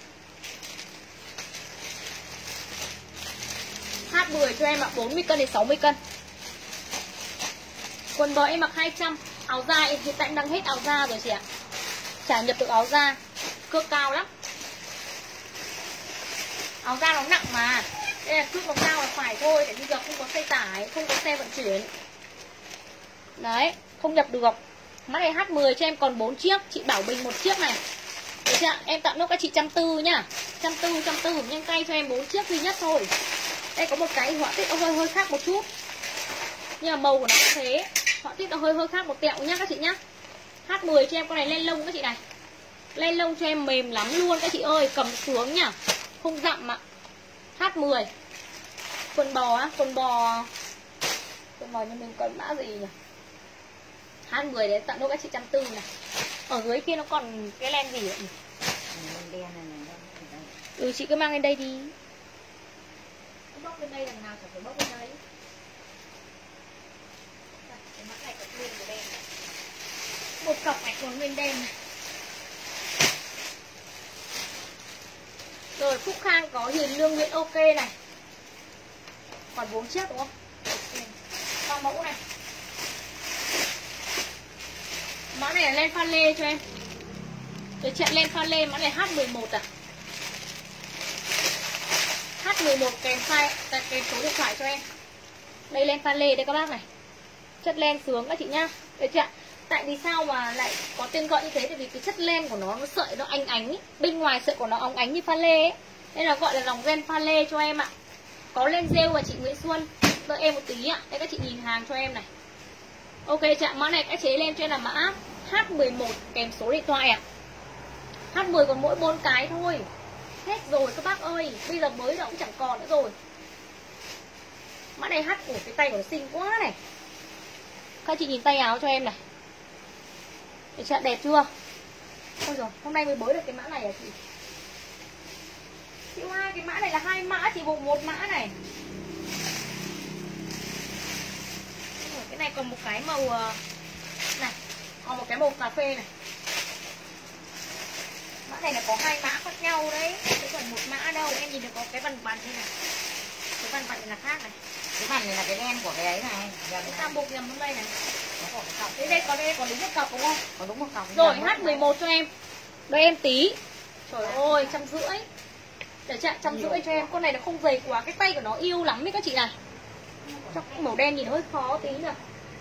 H10 cho em ạ, 40 cân đến 60 cân. Quần bò em mặc 200. Áo da hiện tại em đang hết áo da rồi chị ạ. Chả nhập được áo da. Cước cao lắm. Áo da nó nặng mà. Đây là cước nó cao là phải thôi. Để bây giờ không có xe tải, không có xe vận chuyển. Đấy, không nhập được. Mã này H10 cho em còn 4 chiếc. Chị Bảo Bình 1 chiếc này. Được chưa? Em tặng nốt các chị 140 nhá. 140 nhanh tay cho em 4 chiếc duy nhất thôi. Đây có một cái họa tiết nó hơi khác một chút. Nhưng mà màu của nó cũng thế. Họa tiết nó hơi khác một tẹo nhá các chị nhá. H10 cho em con này len lông các chị này. Len lông cho em mềm lắm luôn các chị ơi. Cầm xuống nhá. Không dặm ạ. H10. Quần bò á. Quần bò như mình cần mã gì nhỉ? H10 đấy tặng nốt các chị 140 này. Ở dưới kia nó còn cái len gì vậy? Ừ chị cứ mang lên đây đi. Bóc bên đây đằng nào chẳng phải bóc bên đấy. Cái mã này có nguyên của đen này. Một cọc này còn nguyên đen này. Rồi Phúc Khang có Hiền Lương Nguyễn ok này. Còn 4 chiếc đúng không? Còn mẫu này. Mã này là len pha lê cho em. Để chạy len pha lê mã này H11 à. H11 kèm số điện thoại cho em. Đây len pha lê đây các bác này. Chất len sướng các chị nhá. Được chưa? Tại vì sao mà lại có tên gọi như thế? Tại vì cái chất len của nó sợi nó ánh ánh ý. Bên ngoài sợi của nó óng ánh như pha lê ấy. Nên là gọi là dòng len pha lê cho em ạ. Có len rêu và chị Nguyễn Xuân. Đợi em một tí ạ. Đây các chị nhìn hàng cho em này. Ok chị, mã này các chế lên cho em là mã H11 kèm số điện thoại ạ. H10 còn mỗi 4 cái thôi. Hết rồi các bác ơi. Bây giờ mới nó cũng chẳng còn nữa rồi. Mã này H. Ủa cái tay của nó xinh quá này. Các chị nhìn tay áo cho em này. Để chị đẹp chưa? Ôi rồi hôm nay mới bới được cái mã này à chị? Chị Hoa cái mã này là 2 mã. Chị buộc 1 mã này. Cái này còn một cái màu này. Còn một cái màu cà phê này. Mã này là có 2 mã khác nhau đấy. Chứ còn 1 mã đâu. Em nhìn được có cái vằn vằn như này. Cái vằn vằn này là khác này. Cái vằn này là cái len của cái ấy này. Cái ta buộc nhầm trong đây này. Có một cọc. Đây còn đúng một cọc đúng không? Có đúng một cọc. Rồi H11 cho em. Đây em tí. Trời ơi 150. Để chạy 150 cho em. Con này nó không dày quá. Cái tay của nó yêu lắm ấy các chị này. Chắc màu đen nhìn hơi khó tí nè.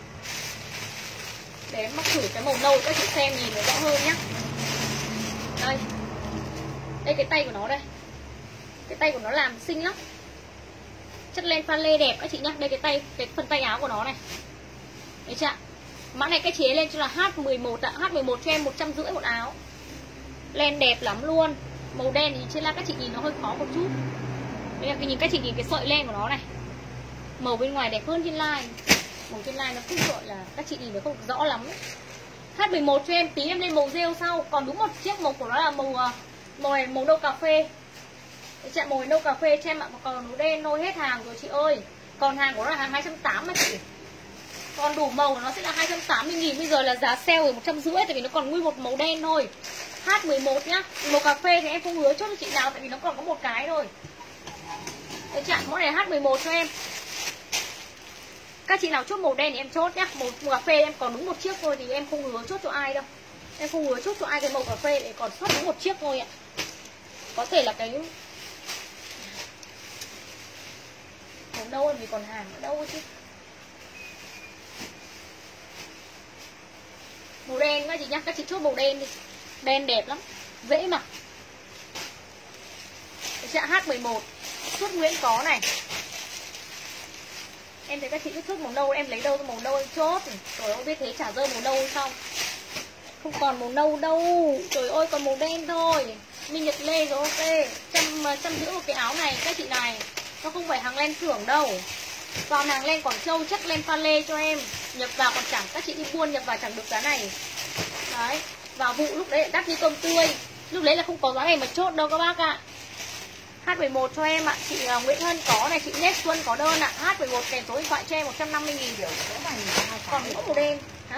Để em mắc thử cái màu nâu các chị xem nhìn nó rõ hơn nhá. Đây. Đây cái tay của nó đây. Cái tay của nó làm xinh lắm. Chất len pha lê đẹp các chị nhá. Đây cái tay, cái phần tay áo của nó này. Đấy chưa? Mã này cái chế lên cho là H11 ạ. H11 cho em 150 một áo. Len đẹp lắm luôn. Màu đen thì trên live các chị nhìn nó hơi khó một chút. Đây là nhìn các chị nhìn cái sợi len của nó này. Màu bên ngoài đẹp hơn trên live. Màu trên live nó không gọi là các chị nhìn nó không rõ lắm ấy. H11 cho em, tí em lên màu rêu sau. Còn đúng một chiếc màu của nó là màu nâu cà phê. Chạy màu nâu cà phê cho em ạ. Còn màu đen nôi hết hàng rồi chị ơi. Còn hàng của nó là hàng 280 mà chị. Còn đủ màu của nó sẽ là 280.000. Bây giờ là giá sale rồi 150, tại vì nó còn nguyên một màu đen thôi. H11 nhá. Màu cà phê thì em không hứa chốt cho chị nào, tại vì nó còn có một cái thôi. Đấy chặn mẫu này H11 cho em. Các chị nào chốt màu đen thì em chốt nhá. Màu cà phê em còn đúng một chiếc thôi thì em không hứa chốt cho ai đâu. Em không hứa chốt cho ai cái màu cà phê để còn sót đúng một chiếc thôi ạ. Có thể là cái màu đâu em thì còn hàng ở đâu chứ. Màu đen các chị nhá, các chị chốt màu đen đi. Đen đẹp lắm, dễ mặc. Dạ H11 suốt Nguyễn có này. Em thấy các chị cứ chốt màu nâu, em lấy đâu màu nâu em chốt. Trời ơi biết thế trả rơi màu nâu sao. Không còn màu nâu đâu. Trời ơi còn màu đen thôi. Minh Nhật Lê rồi ok. 150 một cái áo này các chị này. Nó không phải hàng len thưởng đâu. Còn hàng len Quảng Châu chất len pha lê cho em. Nhập vào còn chẳng, các chị đi buôn nhập vào chẳng được giá này. Đấy. Vào vụ lúc đấy đắt như tôm tươi. Lúc đấy là không có giá này mà chốt đâu các bác ạ. H11 cho em ạ. Chị Nguyễn Hân có này, chị Nét Xuân có đơn ạ. H11 kèm số điện thoại cho em 150.000. Còn mẫu màu đen. Hả?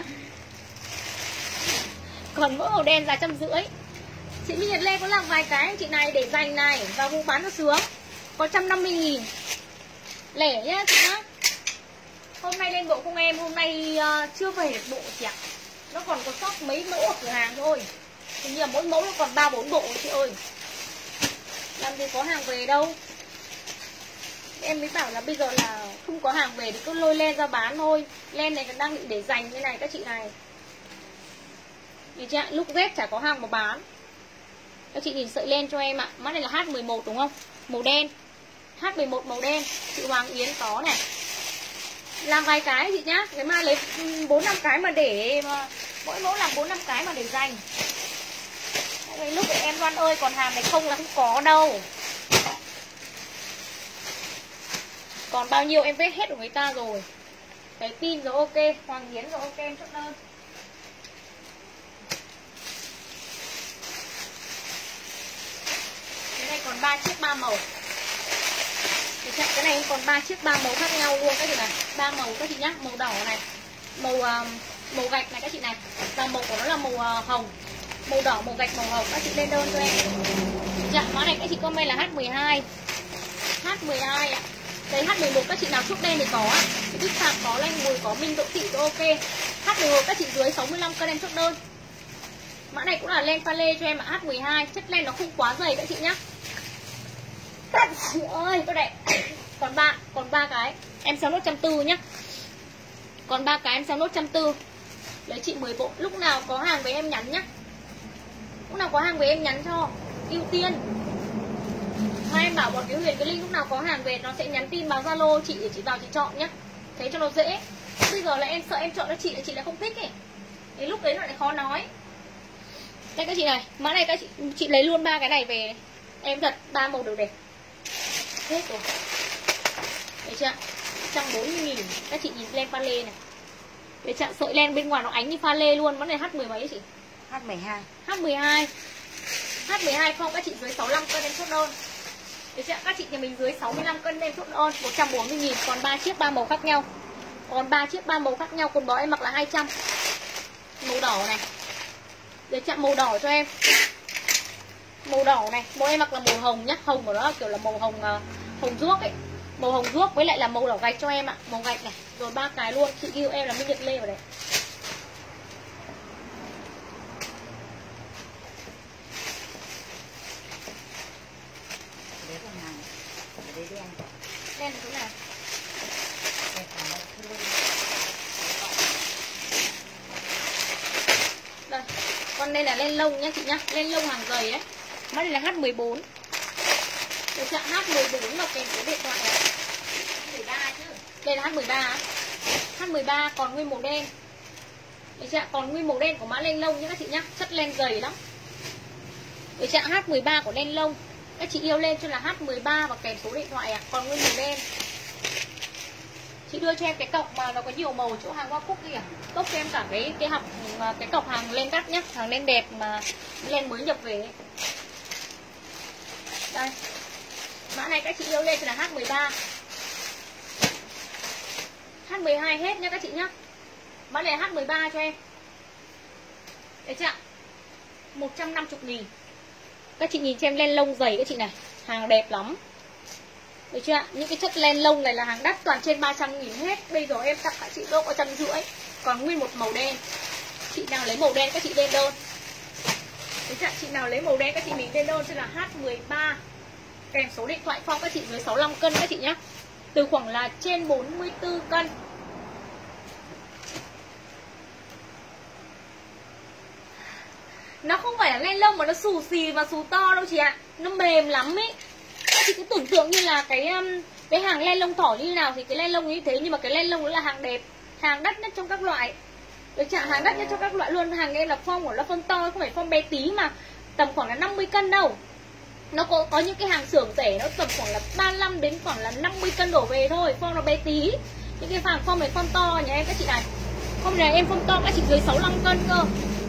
Còn mẫu màu đen là 150. Chị Minh Nhật Lê có làm vài cái chị này để dành này. Và vụ bán nó sướng. Có 150.000. Lẻ nhá chị nhá. Hôm nay lên bộ không em. Hôm nay chưa về được bộ chị ạ. Nó còn có sót mấy mẫu ở cửa hàng thôi. Hình như là mỗi mẫu nó còn 3-4 bộ chị ơi. Làm gì có hàng về đâu. Em mới bảo là bây giờ là không có hàng về thì cứ lôi len ra bán thôi. Len này đang định để dành như này các chị này. Nhìn chưa? Lúc ghép chả có hàng mà bán. Các chị nhìn sợi len cho em ạ. Mắt này là H11 đúng không? Màu đen. H11 màu đen. Chị Hoàng Yến có này. Làm vài cái chị nhá. Cái mai lấy 4-5 cái mà để mà mỗi mẫu làm 4-5 cái mà để dành. Lúc đấy em Loan ơi, còn hàng này không là không có đâu. Còn bao nhiêu em vết hết của người ta rồi. Cái pin rồi ok, Hoàng Yến rồi ok em chốt đơn. Cái này còn 3 chiếc 3 màu. Cái này còn 3 chiếc 3 màu khác nhau luôn các chị này. 3 màu các chị nhá, màu đỏ này, màu gạch này các chị này. Và màu của nó là màu hồng. Màu đỏ, màu gạch, màu hồng. Các chị lên đơn cho em. Dạ, mã này các chị comment là H12. H12 ạ. Đấy H11 các chị nào chốt đen thì có á. Chị Bích Phạm có, Lanh Mùi có, Minh Đỗ Thị có ok. H11 các chị dưới 65 cân em chốt đơn. Mã này cũng là len pha lê cho em ạ. H12 chất len nó không quá dày các chị nhá. Các chị ơi, có đẹp. Còn 3 cái. Em sell nốt 140 nhá. Còn 3 cái em sell nốt 140. Lấy chị 10 bộ. Lúc nào có hàng với em nhắn nhá. Lúc nào có hàng về em nhắn cho ưu tiên. Mai em bảo bọn Kiều Huyền cái link lúc nào có hàng về nó sẽ nhắn tin vào Zalo chị để chị vào chị chọn nhá. Thế cho nó dễ. Bây giờ là em sợ em chọn cho chị lại không thích ấy. Đến lúc đấy nó lại khó nói. Đây các chị này, mã này các chị lấy luôn 3 cái này về. Em thật 3 màu đều đẹp. Hết rồi. Đấy chưa? 140.000. Các chị nhìn len pha lê này. Để chặn sợi len bên ngoài nó ánh như pha lê luôn. Mã này H10 mấy chị? H12. H12. H12 không các chị dưới 65 cân em chốt đơn. Để chưa? Các chị nhà mình dưới 65 cân em chốt đơn 140.000. Còn 3 chiếc 3 màu khác nhau. Còn 3 chiếc 3 màu khác nhau. Quần bó em mặc là 200. Màu đỏ này. Để chặn màu đỏ cho em. Màu đỏ này, màu em mặc là màu hồng nhá. Hồng của nó kiểu là màu hồng ruốc ấy. Màu hồng ruốc với lại là màu đỏ gạch cho em ạ. Màu gạch này, rồi 3 cái luôn. Chị yêu em là Minh Nhật Lê vào đây. Đen là chỗ nào? Đây, con đây là len lông nhá chị nhá. Len lông hàng dày đấy. Mắt này là H14. Được chưa? H14 là kèm số điện thoại này. H13 chứ. Đây là H13 á. H13 còn nguyên màu đen. Được chưa? Còn nguyên màu đen của mã len lông nhá các chị nhá. Chất len dày lắm. Cái trạng H13 của len lông. Các chị yêu lên cho là H13 và kèm số điện thoại ạ. Còn nguyên màu đen. Chị đưa cho em cái cọc mà nó có nhiều màu chỗ hàng Hoa Cúc kìa. Tốt cho em cả cái học cái cọc hàng len cắt nhá, hàng len đẹp mà len mới nhập về ấy. Đây. Mã này các chị yêu lên cho là H13. H12 hết nha các chị nhá. Mã này H13 cho em. Đấy chưa ạ? 150.000. Các chị nhìn cho em len lông dày các chị này. Hàng đẹp lắm. Được chưa ạ? Những cái chất len lông này là hàng đắt, toàn trên 300.000 hết. Bây giờ em tặng các chị đâu có 150. Còn nguyên một màu đen. Chị nào lấy màu đen các chị lên đơn. Đấy chưa ạ? Chị nào lấy màu đen các chị mình lên đơn cho là H13. Kèm số điện thoại Phong các chị dưới 65 cân các chị nhá. Từ khoảng là trên 44 cân. Nó không phải là len lông mà nó xù xì và xù to đâu chị ạ. Nó mềm lắm ấy. Các chị cứ tưởng tượng như là cái hàng len lông thỏ như nào thì cái len lông như thế. Nhưng mà cái len lông nó là hàng đẹp, hàng đắt nhất trong các loại. Được chưa? Hàng đắt nhất trong các loại luôn. Hàng này là form của nó form to, không phải form bé tí mà tầm khoảng là 50 cân đâu. Nó có những cái hàng xưởng rẻ nó tầm khoảng là 35 đến khoảng là 50 cân đổ về thôi. Form nó bé tí. Những cái hàng form này form to nhà em các chị này. Form này em form to các chị dưới 65 cân cơ.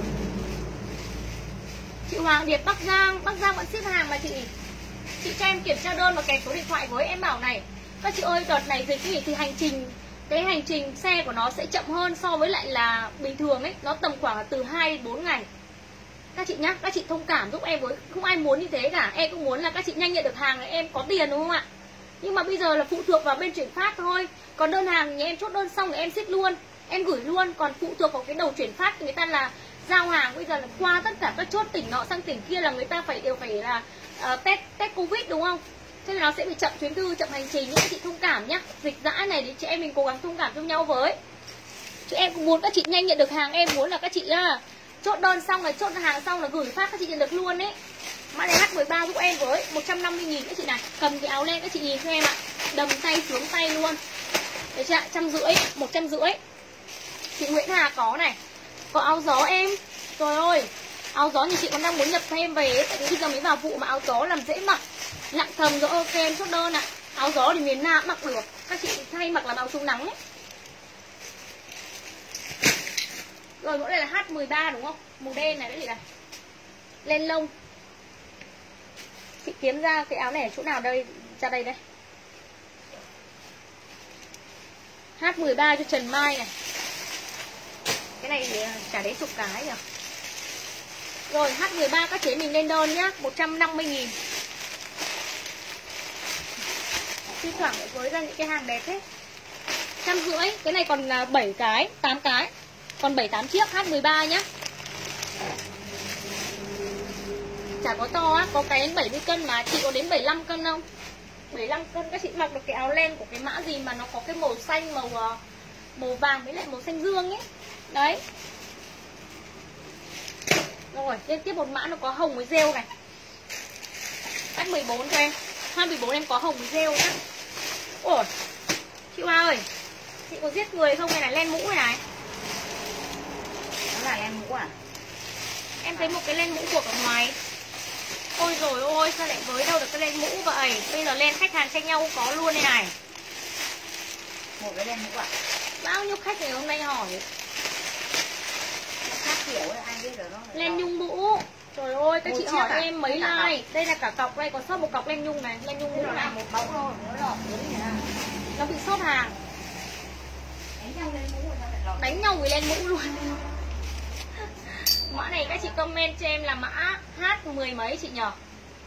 Chị Hoàng Điệp Bắc Giang vẫn ship hàng mà chị cho em kiểm tra đơn và kèm số điện thoại với. Em bảo này, các chị ơi đợt này dịch thì cái hành trình xe của nó sẽ chậm hơn so với lại là bình thường ấy. Nó tầm khoảng là từ 2 đến 4 ngày. Các chị nhá, các chị thông cảm giúp em với. Không ai muốn như thế cả. Em cũng muốn là các chị nhanh nhận được hàng này, em có tiền đúng không ạ? Nhưng mà bây giờ là phụ thuộc vào bên chuyển phát thôi. Còn đơn hàng nhà em chốt đơn xong thì em ship luôn, em gửi luôn. Còn phụ thuộc vào cái đầu chuyển phát thì người ta là giao hàng bây giờ là qua tất cả các chốt tỉnh nọ sang tỉnh kia là người ta đều phải là test Covid đúng không? Cho nên nó sẽ bị chậm chuyến thư, chậm hành trình. Nhưng các chị thông cảm nhá. Dịch dã này thì chị em mình cố gắng thông cảm cho nhau với. Chứ em cũng muốn các chị nhanh nhận được hàng. Em muốn là các chị chốt đơn xong rồi chốt hàng xong là gửi phát các chị nhận được luôn ấy. Mã này H13 giúp em với 150.000 các chị này. Cầm cái áo lên các chị nhìn cho em ạ. Đầm tay xuống tay luôn. Đấy chưa ạ? 150. Chị Nguyễn Hà có này. Có áo gió em. Trời ơi, áo gió thì chị còn đang muốn nhập thêm về ấy. Tại vì bây giờ mới vào vụ mà áo gió làm dễ mặc. Lặng thầm rồi ok em chốt đơn ạ. Áo gió thì miền Nam mặc được. Các chị hay mặc làm áo chống nắng ấy. Rồi mẫu này là H13 đúng không? Màu đen này đấy chị này. Len lông. Chị kiếm ra cái áo này ở chỗ nào đây? Ra đây đây. H13 cho Trần Mai này. Cái này thì chả đến chục cái nhỉ. Rồi H13 các chế mình lên đơn nhá, 150.000. Thi thoảng lại với ra những cái hàng đẹp hết. 150. Cái này còn là 7 cái, 8 cái. Còn 7-8 chiếc H13 nhá. Chả có to á, có cái đến 70 cân mà. Chị có đến 75 cân không? 75 cân các chị mặc được cái áo len của cái mã gì mà nó có cái màu xanh, màu vàng với lại màu xanh dương ấy. Đấy. Rồi, liên tiếp một mã nó có hồng với rêu này. H14 cho em. H14 em có hồng với rêu nhá. Ủa, chị Hoa ơi, chị có giết người không hay là len mũ này này? Nó là len mũ à? Em thấy một cái len mũ buộc ở ngoài. Ôi rồi ôi, sao lại với đâu được cái len mũ vậy? Bây giờ len khách hàng tranh nhau có luôn đây này. Một cái len mũ à? Bao nhiêu khách ngày hôm nay hỏi. Khác kiểu ấy, ai biết được nó. Len nhung mũ. Trời ơi, các một chị chiếc hỏi à? em mấy Cả like. Đây là cả cọc đây, còn sót một cọc len nhung này. Len nhung mũ Nó này. là một bóng thôi, nó lọt dưới này. Nó bị sót hàng. Đánh nhau lên mũ rồi nó lại lọt. Đánh nhau với len mũ luôn. Mã này các chị comment cho em là mã H10 mấy chị nhỉ?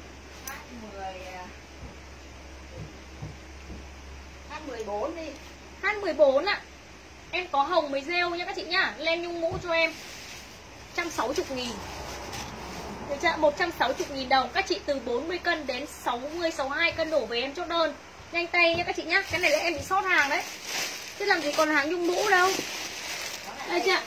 H14 đi. H14 ạ. Em có hồng với rêu nha các chị nhá. Len nhung mũ cho em 160.000. Được chưa? 160.000 đồng. Các chị từ 40 cân đến 60, 62 cân đổ về em chốt đơn. Nhanh tay nha các chị nhá. Cái này là em bị sót hàng đấy. Chứ làm gì còn hàng nhung mũ đâu. Đây chưa?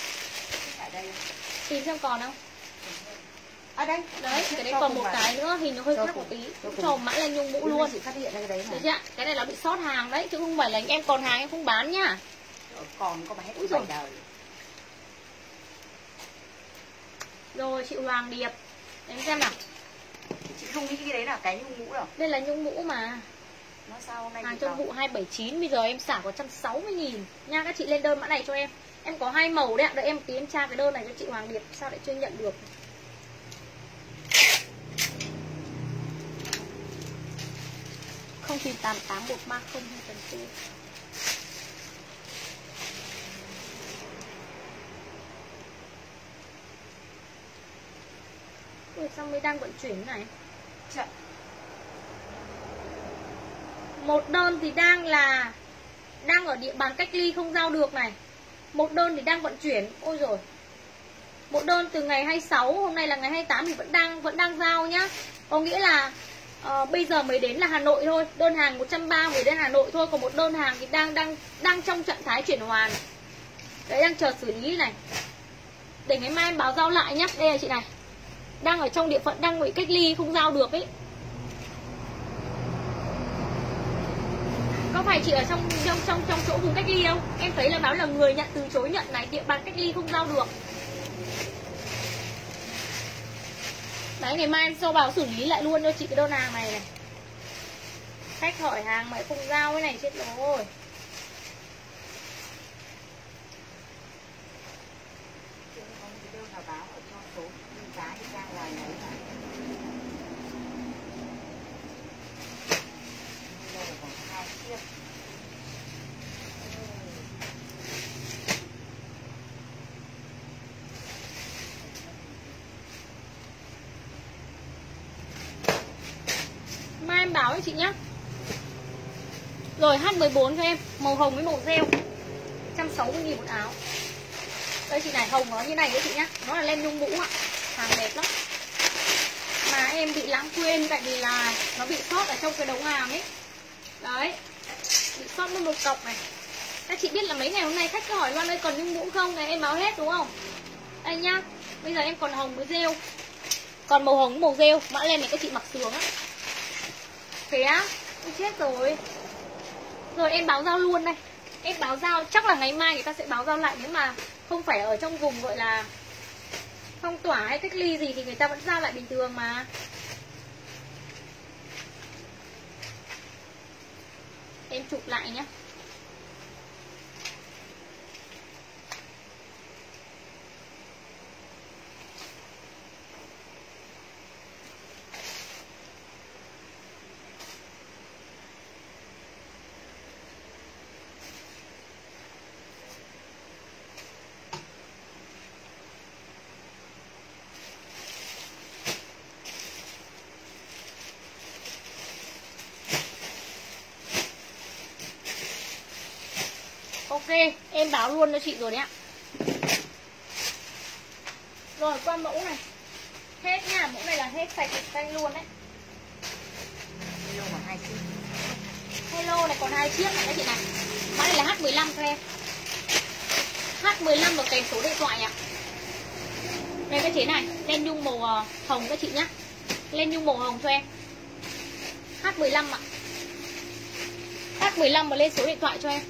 Tìm xem còn không? À đây. Đấy, cái đấy còn một cái nữa, hình nó hơi khác một tí. Cho mã lên nhung mũ luôn. Chị phát hiện ra cái đấy Đấy chưa? Cái này là bị sót hàng đấy, chứ không phải là em còn hàng em không bán nhá. Còn có mà hết rồi. đời. Rồi chị Hoàng Điệp. Em xem nào. Chị không nghĩ cái đấy là cái nhung mũ đâu. Đây là nhung mũ mà. Nó sao hôm nay hàng trong vụ 279, bây giờ em xả có 160.000 nha. Các chị lên đơn mã này cho em. Em có 2 màu đấy ạ. Đợi em tí em tra cái đơn này cho chị Hoàng Điệp. Sao lại chưa nhận được. Không 0988130284. Ui, sao mới đang vận chuyển này? Chậm. Một đơn thì đang ở địa bàn cách ly không giao được này. Một đơn thì đang vận chuyển. Ôi rồi. Một đơn từ ngày 26, hôm nay là ngày 28 thì vẫn đang giao nhá. Có nghĩa là bây giờ mới đến là Hà Nội thôi. Đơn hàng 130 đến Hà Nội thôi. Còn một đơn hàng thì đang trong trạng thái chuyển hoàn. Đấy, đang chờ xử lý này. Để ngày mai em báo giao lại nhá. Đây là chị này. Đang ở trong địa phận đang bị cách ly không giao được ấy. Có phải chị ở trong chỗ vùng cách ly không? Em thấy là báo là người nhận từ chối nhận này, địa bàn cách ly không giao được. Đấy, ngày mai em sau báo xử lý lại luôn cho chị cái đơn hàng này này. Khách hỏi hàng mà không giao cái này chết rồi. Mai em báo cho chị nhá. Rồi H14 cho em, màu hồng với màu rêu, 160.000 một áo. Đây chị này, hồng nó như này đấy chị nhá. Nó là len nhung mũ ạ. Hàng đẹp lắm. Mà em bị lãng quên tại vì là nó bị sót ở trong cái đống hàng ấy. Đấy. Bị sót mất một cọc này. Các chị biết là mấy ngày hôm nay khách cứ hỏi Loan ơi còn nhung mũ không? Này em báo hết đúng không? Đây nhá. Bây giờ em còn hồng với rêu. Còn màu hồng với màu rêu. Mã len này các chị mặc sướng á. Thế á? Chết rồi. Rồi em báo giao luôn đây. Em báo giao, chắc là ngày mai người ta sẽ báo giao lại. Nếu mà không phải ở trong vùng gọi là phong tỏa hay cách ly gì thì người ta vẫn giao lại bình thường mà. Em chụp lại nhé. Ok, em báo luôn cho chị rồi đấy ạ. Rồi qua mẫu này. Hết nha, mẫu này là hết sạch xanh luôn đấy. Hello còn 2 chiếc. Hello này còn 2 chiếc này các chị này. Mã này là H15 cho em. H15 và kèm số điện thoại ạ. Đây cái chế này, len nhung màu hồng các chị nhá. Len nhung màu hồng cho em. H15 ạ. H15 và lên số điện thoại cho em.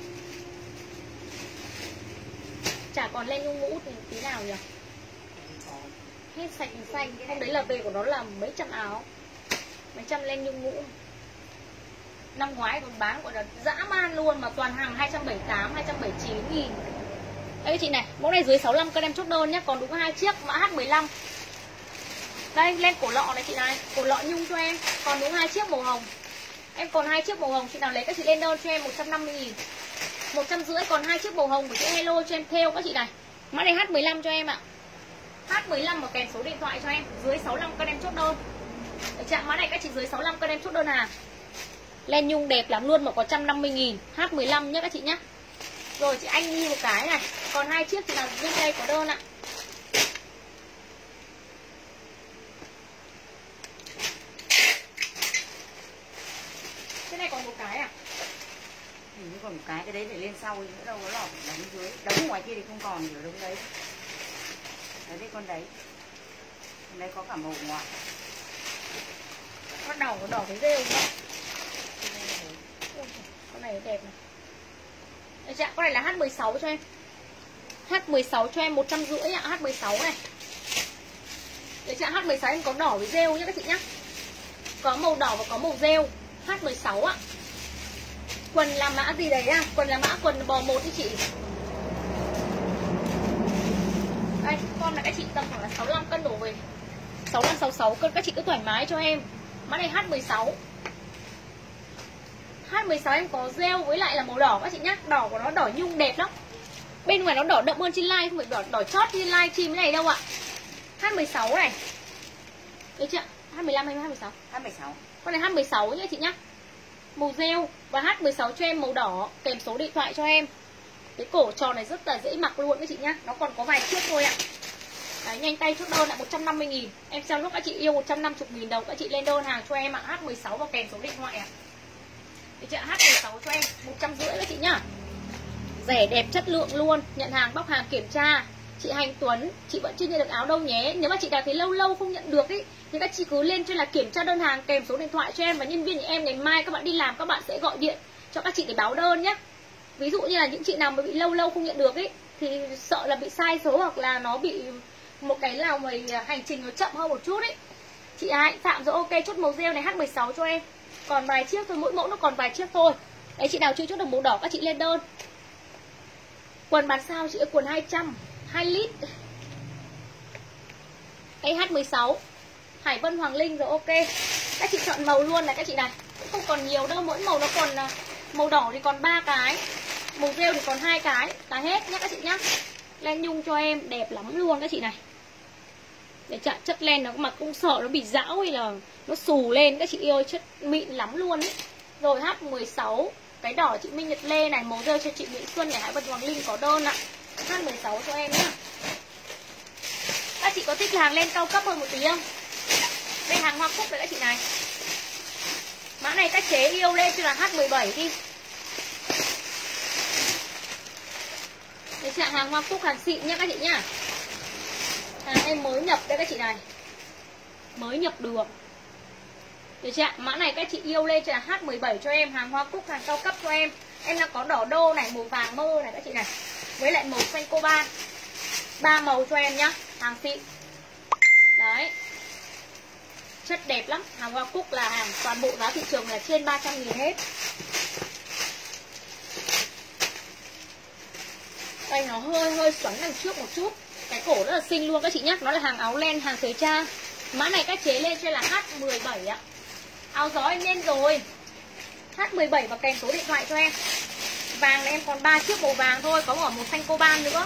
Chả còn len nhung mũ thì tí nào nhỉ? Hết sạch xanh. Hôm đấy là về của nó là mấy trăm áo, mấy trăm len nhung mũ. Năm ngoái còn bán gọi là dã man luôn. Mà toàn hàng 278, 279.000. Đây chị này, mẫu này dưới 65 cân em chốt đơn nhé. Còn đúng 2 chiếc mã H15. Đây len cổ lọ này chị này. Cổ lọ nhung cho em. Còn đúng 2 chiếc màu hồng. Em còn 2 chiếc màu hồng. Chị nào lấy các chị lên đơn cho em 150.000, 150. Còn 2 chiếc màu hồng của chị Hello cho em theo các chị này. Mã này H15 cho em ạ. H15 và kèm số điện thoại cho em. Dưới 65 cân em chốt đơn. Ở chạm mã này các chị dưới 65 cân em chốt đơn hàng. Len nhung đẹp lắm luôn mà có 150.000. H15 nhé các chị nhé. Rồi chị Anh Nhi một cái này. Còn 2 chiếc thì là bên đây có đơn ạ. Cái này còn một cái à? Hình như còn một cái đấy để lên sau nữa đâu có lọt đóng dưới. Đóng ngoài kia thì không còn ở đống đấy. Đấy đây con đấy. Con đấy có cả màu ngoài. Con đầu có đỏ với rêu nữa. Con này đẹp này. Đấy, dạ, con này là H16 cho em. H16 cho em 150 ạ, H16 này. Đấy chị ạ, H16 em có đỏ với rêu nhé các chị nhá. Có màu đỏ và có màu rêu. H16 ạ. Quần là mã gì đấy à? Quần là mã quần bò 1 đi chị. Đây, con là các chị tầm khoảng là 65 cân đổ về. 65 66 cân các chị cứ thoải mái cho em. Mã này H16. H16 em có rêu với lại là màu đỏ các chị nhá. Đỏ của nó đỏ nhung đẹp lắm. Bên ngoài nó đỏ đậm hơn trên live, không phải đỏ chót trên live stream này đâu ạ. H16 này. Đấy chưa? H15 hay H16? H16. Con này H16 nhá chị nhá. Màu rêu và H16 cho em màu đỏ, kèm số điện thoại cho em. Cái cổ tròn này rất là dễ mặc luôn các chị nhá. Nó còn có vài chiếc thôi ạ. Đấy, nhanh tay chốt đơn là 150.000. Em xem lúc các chị yêu 150.000 đồng, các chị lên đơn hàng cho em ạ. H16 và kèm số điện thoại ạ. Đấy chưa? H16 cho em 150 các chị nhá. Rẻ đẹp chất lượng luôn. Nhận hàng bóc hàng kiểm tra. Chị Hành Tuấn, chị vẫn chưa nhận được áo đâu nhé. Nếu mà chị nào thấy lâu lâu không nhận được ý, thì các chị cứ lên trên là kiểm tra đơn hàng kèm số điện thoại cho em. Và nhân viên nhà em ngày mai các bạn đi làm các bạn sẽ gọi điện cho các chị để báo đơn nhé. Ví dụ như là những chị nào mà bị lâu lâu không nhận được ý, thì sợ là bị sai số hoặc là nó bị một cái nào mà hành trình nó chậm hơn một chút ý. Chị Hạnh Phạm rồi, ok, chốt màu rêu này H16 cho em. Còn vài chiếc thôi, mỗi mẫu nó còn vài chiếc thôi. Đấy, chị nào chưa chốt được màu đỏ các chị lên đơn. Quần bán sao chị ơi, quần 200 2 lít. Đây H16 Hải Vân Hoàng Linh rồi, ok. Các chị chọn màu luôn này các chị này. Cũng không còn nhiều đâu, mỗi màu nó còn màu đỏ thì còn 3 cái, màu rêu thì còn 2 cái là hết nhá các chị nhá. Len nhung cho em đẹp lắm luôn các chị này. Để chặn chất len nó mặc cũng sợ nó bị rão hay là nó xù lên các chị ơi, chất mịn lắm luôn ấy. Rồi H16 cái đỏ chị Minh Nhật Lê này, màu rêu cho chị Mỹ Xuân này, Hải Vân Hoàng Linh có đơn ạ. H16 cho em nhá. Các chị có thích hàng len cao cấp hơn một tí không? Đây hàng Hoa Cúc đấy các chị này. Mã này các chế yêu lên cho là H17 đi. Đây trạng hàng Hoa Cúc, hàng xịn nhá các chị nhá. Hàng em mới nhập đây các chị này. Mới nhập được. Được chưa? Mã này các chị yêu lên cho là H17 cho em. Hàng Hoa Cúc, hàng cao cấp cho em. Em đang có đỏ đô này, màu vàng mơ này các chị này. Với lại màu xanh coban. 3 màu cho em nhá. Hàng xịn. Đấy. Chất đẹp lắm. Hàng Hoa Cúc là hàng toàn bộ giá thị trường là trên 300.000 hết. Đây nó hơi xoắn đằng trước một chút. Cái cổ rất là xinh luôn các chị nhá. Nó là hàng áo len, hàng thời trang. Mã này các chế lên cho là H17 ạ. Áo gió em lên rồi. H17 và kèm số điện thoại cho em. Vàng này em còn 3 chiếc màu vàng thôi. Có màu xanh coban nữa.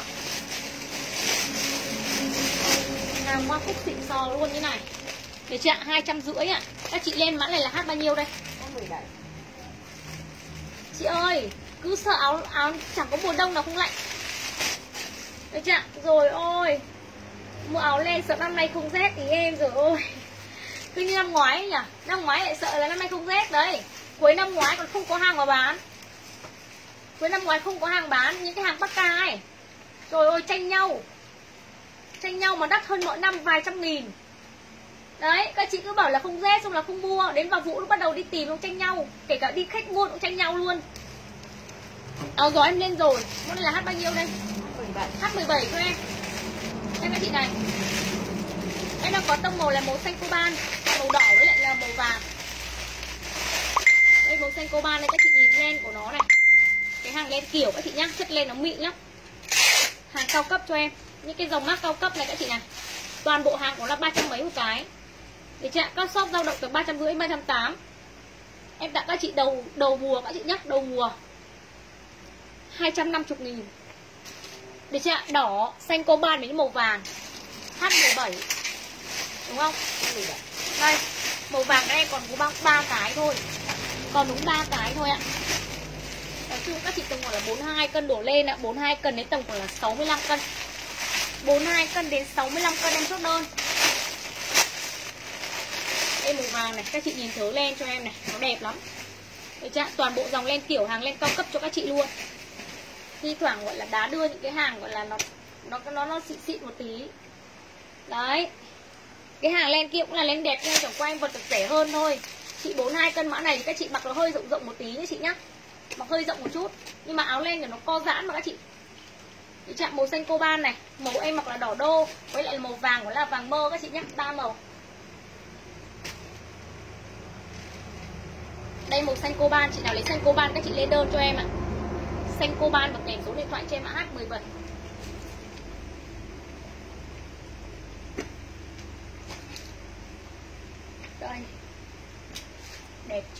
Hàng Hoa Cúc xịn sò luôn như này. Để chị ạ, 250 ạ. Các chị lên mã này là H bao nhiêu đây? H17. Chị ơi, cứ sợ áo chẳng có mùa đông nào không lạnh. Đấy chị ạ, rồi ôi. Mua áo len sợ năm nay không rét ý em rồi ôi. Cứ như năm ngoái ấy nhỉ. Năm ngoái lại sợ là năm nay không rét đấy. Cuối năm ngoái còn không có hàng mà bán. Cuối năm ngoái không có hàng bán. Những cái hàng Bắc Ca ấy. Trời ơi tranh nhau. Tranh nhau mà đắt hơn mỗi năm vài trăm nghìn. Đấy, các chị cứ bảo là không rét xong là không mua. Đến vào vụ nó bắt đầu đi tìm nó tranh nhau. Kể cả đi khách mua cũng tranh nhau luôn. Áo gió em lên rồi. Món này là H bao nhiêu đây? H17 cho em. Đây các chị này. Em đang có tông màu là màu xanh coban, màu đỏ với lại là màu vàng. Đây màu xanh coban này các chị nhìn len của nó này. Cái hàng len kiểu các chị nhá, chất len nó mịn lắm. Hàng cao cấp cho em. Những cái dòng mác cao cấp này các chị này. Toàn bộ hàng của nó 300 mấy một cái. Để chị ạ, các shop dao động từ 350 đến 380. Em tặng các chị đầu mùa các chị nhá, đầu mùa 250.000. Để chị ạ, đỏ, xanh coban với màu vàng. H17. Đúng không? Đây, màu vàng đây còn có 3 cái thôi. Còn đúng 3 cái thôi ạ. Nói chung các chị tầm khoảng là 42 cân đổ lên ạ, 42 cân đến tầm khoảng là 65 cân. 42 cân đến 65 cân em chốt đơn. Đây màu vàng này, các chị nhìn thớ len cho em này, nó đẹp lắm. Đấy chưa? Toàn bộ dòng len kiểu, hàng len cao cấp cho các chị luôn. Thi thoảng gọi là đá đưa những cái hàng gọi là nó xịn một tí. Đấy. Cái hàng len kia cũng là len đẹp nhưng chẳng qua em vật được rẻ hơn thôi. Chị 42 cân mã này thì các chị mặc nó hơi rộng một tí nhé chị nhá. Mặc hơi rộng một chút. Nhưng mà áo len thì nó co giãn mà các chị. Chị chạm màu xanh coban này, màu em mặc là đỏ đô, với lại màu vàng của là vàng mơ các chị nhé, 3 màu. Đây màu xanh coban, chị nào lấy xanh coban các chị lên đơn cho em ạ. Xanh coban và kèm số điện thoại cho em ạ, H17. Đây. Đẹp chưa?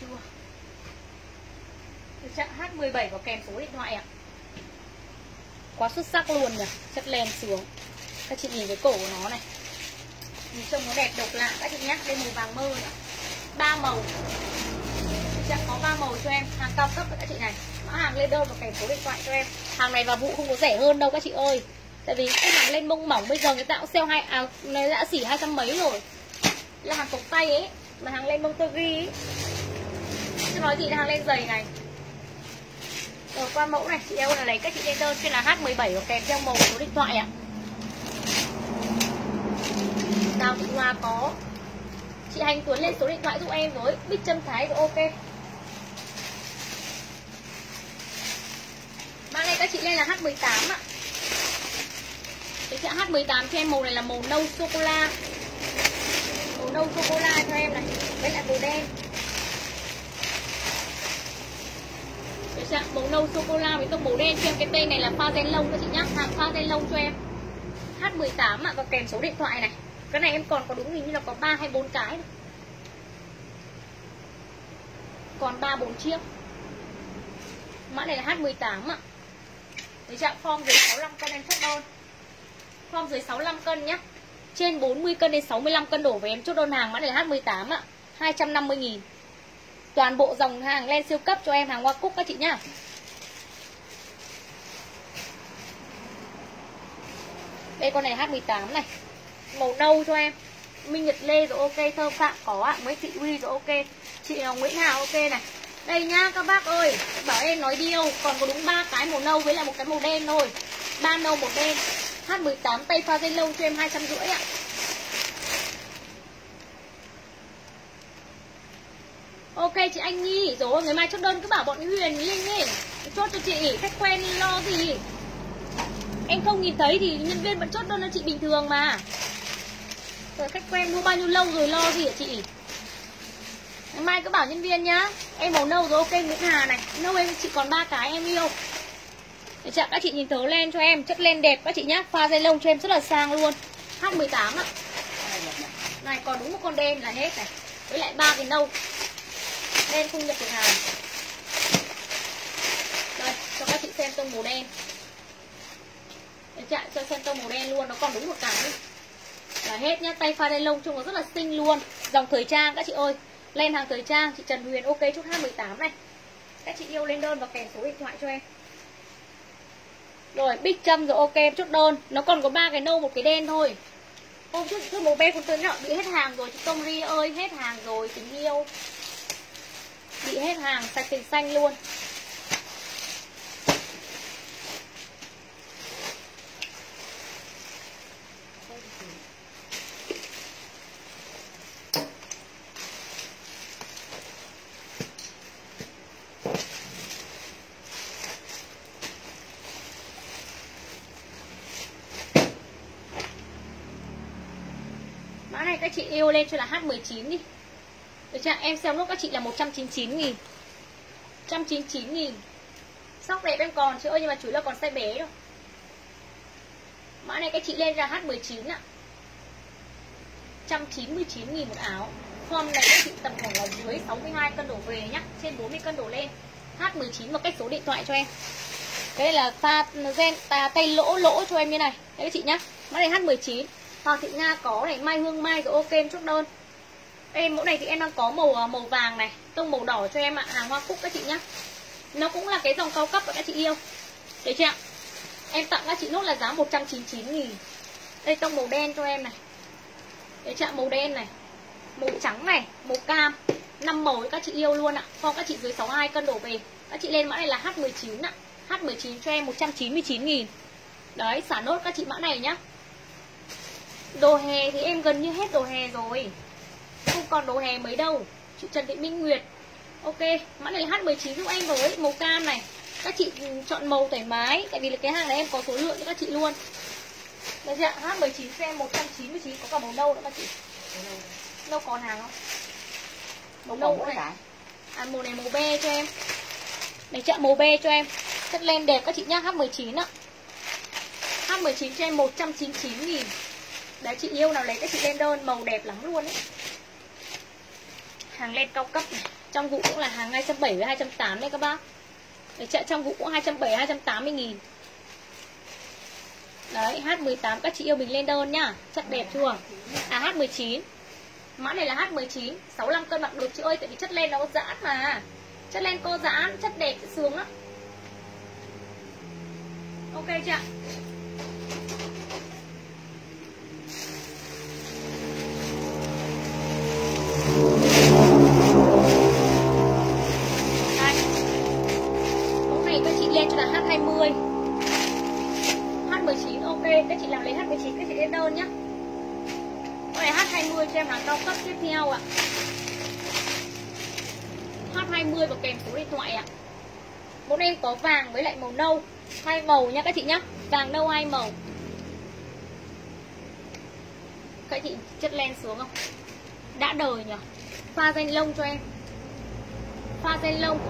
Được chạm H17 và kèm số điện thoại ạ. Quá xuất sắc luôn nhỉ, chất len sướng. Các chị nhìn cái cổ của nó này, nhìn trông nó đẹp độc lạ các chị nhé. Đây màu vàng mơ nữa, 3 màu. Chẳng có 3 màu cho em, hàng cao cấp các chị này. Mã hàng lên đơn và kèm số điện thoại cho em. Hàng này vào vụ không có rẻ hơn đâu các chị ơi. Tại vì cái hàng lên mông mỏng bây giờ người ta cũng sale này đã xỉ 200 mấy rồi. Là hàng cộc tay ấy, mà hàng lên mông tơ ghi ấy. Chứ nói gì là hàng lên giày này. Rồi qua mẫu này, chị yêu là lấy các chị lên đơn trên là H17 và kèm theo màu số điện thoại ạ. Nào chị Hoa có. Chị Hành Tuấn lên số điện thoại giúp em với. Bích Trâm Thái rồi ok. Mã này các chị lên là H18 ạ. Cái chợ H18 cho em màu này là màu nâu sô-cô-la. Màu nâu sô-cô-la cho em này. Với lại màu đen. Cái chợ màu nâu sô-cô-la với tông màu đen cho em. Cái tên này là pha gen lông các chị nhá. Hàng pha gen lông cho em. H18 ạ và kèm số điện thoại này. Cái này em còn có đúng hình như là có 3 hay 4 cái. Còn 3-4 chiếc. Mã này là H18 ạ. Cái chạm form dưới 65 cân em chốt đơn. Form dưới 65 cân nhá. Trên 40 cân đến 65 cân đổ về em chốt đơn hàng. Mã này là H18 ạ. 250.000. Toàn bộ dòng hàng len siêu cấp cho em, hàng Hoa Cúc các chị nhá. Đây con này H18 này. Màu nâu cho em. Minh Nhật Lê rồi ok, Thơ Phạm có ạ, mấy chị Huy rồi ok. Chị Nguyễn Hà ok này. Đây nhá các bác ơi, bảo em nói điêu, còn có đúng 3 cái màu nâu với lại một cái màu đen thôi. 3 nâu một đen. H18 tay pha dây lông cho em 250 ạ. Ok chị Anh Nhi, rồi ngày mai chốt đơn cứ bảo bọn Huyền Linh ấy, chốt cho chị, khách quen lo gì. Em không nhìn thấy thì nhân viên vẫn chốt đơn cho chị bình thường mà. Rồi khách quen mua bao nhiêu lâu rồi lo gì hả chị? Ngày mai cứ bảo nhân viên nhá. Em màu nâu rồi ok Nguyễn Hà này. Nâu em chị còn 3 cái em yêu. Để chạm các chị nhìn thớ len cho em, chất len đẹp các chị nhá. Pha dây lông cho em rất là sang luôn. H18 ạ. Này còn đúng một con đen là hết này. Với lại 3 cái nâu. Đen không nhập được hàng. Đây, cho các chị xem tông màu đen. Để chạm cho xem tông màu đen luôn, nó còn đúng một cái là hết nhá. Tay pha dây lông trông nó rất là xinh luôn. Dòng thời trang các chị ơi. Lên hàng thời trang, chị Trần Huyền ok chút H18 này. Các chị yêu lên đơn và kèm số điện thoại cho em. Rồi Bích Trâm rồi ok em chốt đơn. Nó còn có 3 cái nâu một cái đen thôi. Hôm trước màu be con tươi nhỏ bị hết hàng rồi chị Công Ri ơi, hết hàng rồi tình yêu. Bị hết hàng sạch tình xanh luôn. Mã này các chị yêu lên cho là H19 đi. Được chưa? Em xem lúc các chị là 199.000. 199.000. Sóc đẹp em còn chị ơi, nhưng mà chủ yếu là còn size bé thôi. Mã này các chị lên ra H19 ạ. 199.000 một áo. Form này các chị tầm khoảng là dưới 62 cân đổ về nhá, trên 40 cân đổ lên. H19 và cách số điện thoại cho em. Cái này là pha gen tay lỗ cho em như này. Đấy các chị nhá. Mã này H19. Hoàng Thị Nga có này, Mai Hương Mai rồi ok em chốt đơn. Em mẫu này thì em đang có màu vàng này, tông màu đỏ cho em ạ, hàng Hoa Cúc các chị nhá. Nó cũng là cái dòng cao cấp các chị yêu. Đấy chị ạ. Em tặng các chị nốt là giá 199.000. Đây tông màu đen cho em này. Đấy chị ạ, màu đen này, màu trắng này, màu cam. 5 màu các chị yêu luôn ạ. Cho các chị dưới 62 cân đổ về. Các chị lên mã này là H19 ạ. H19 cho em 199.000. Đấy, xả nốt các chị mã này nhá. Đồ hè thì em gần như hết đồ hè rồi, không còn đồ hè mấy đâu. Chị Trần Thị Minh Nguyệt ok, mã này là H19 giúp em với màu cam này. Các chị chọn màu thoải mái, tại vì là cái hàng này em có số lượng cho các chị luôn. Đấy chị ạ, H19 cho em 199, có cả màu nâu nữa các chị. Nâu còn hàng không? Màu nâu này. Màu này màu be cho em. Đấy chị ạ, màu be cho em. Chất len đẹp các chị nhá, H19 ạ. H19 cho em 199.000. Đấy, chị yêu nào lấy các chị lên đơn, màu đẹp lắm luôn ấy. Hàng len cao cấp này. Trong vụ cũng là hàng 270 với 280 đấy các bác. Đấy, chị ạ, trong vụ cũng 270, 280.000. Đấy, H18 các chị yêu mình lên đơn nhá. Chất đẹp chưa? H19. Mã này là H19, 65 cân mặc được chị ơi, tại vì chất len nó có giãn mà. Chất len co giãn, chất đẹp sướng lắm. Ok chưa ạ? Đây. Mẫu này các chị lên cho là H20. H19 ok, các chị nào lấy H19 các chị lên đơn nhá. Mẫu này H20 cho em hàng cao cấp tiếp theo ạ. H20 và kèm số điện thoại ạ. Mẫu này em có vàng với lại màu nâu, hai màu nha các chị nhá. Vàng nâu hai màu. Các chị chất len sướng không? Đã đời nhỉ. Pha ren lông cho em. Pha ren lông.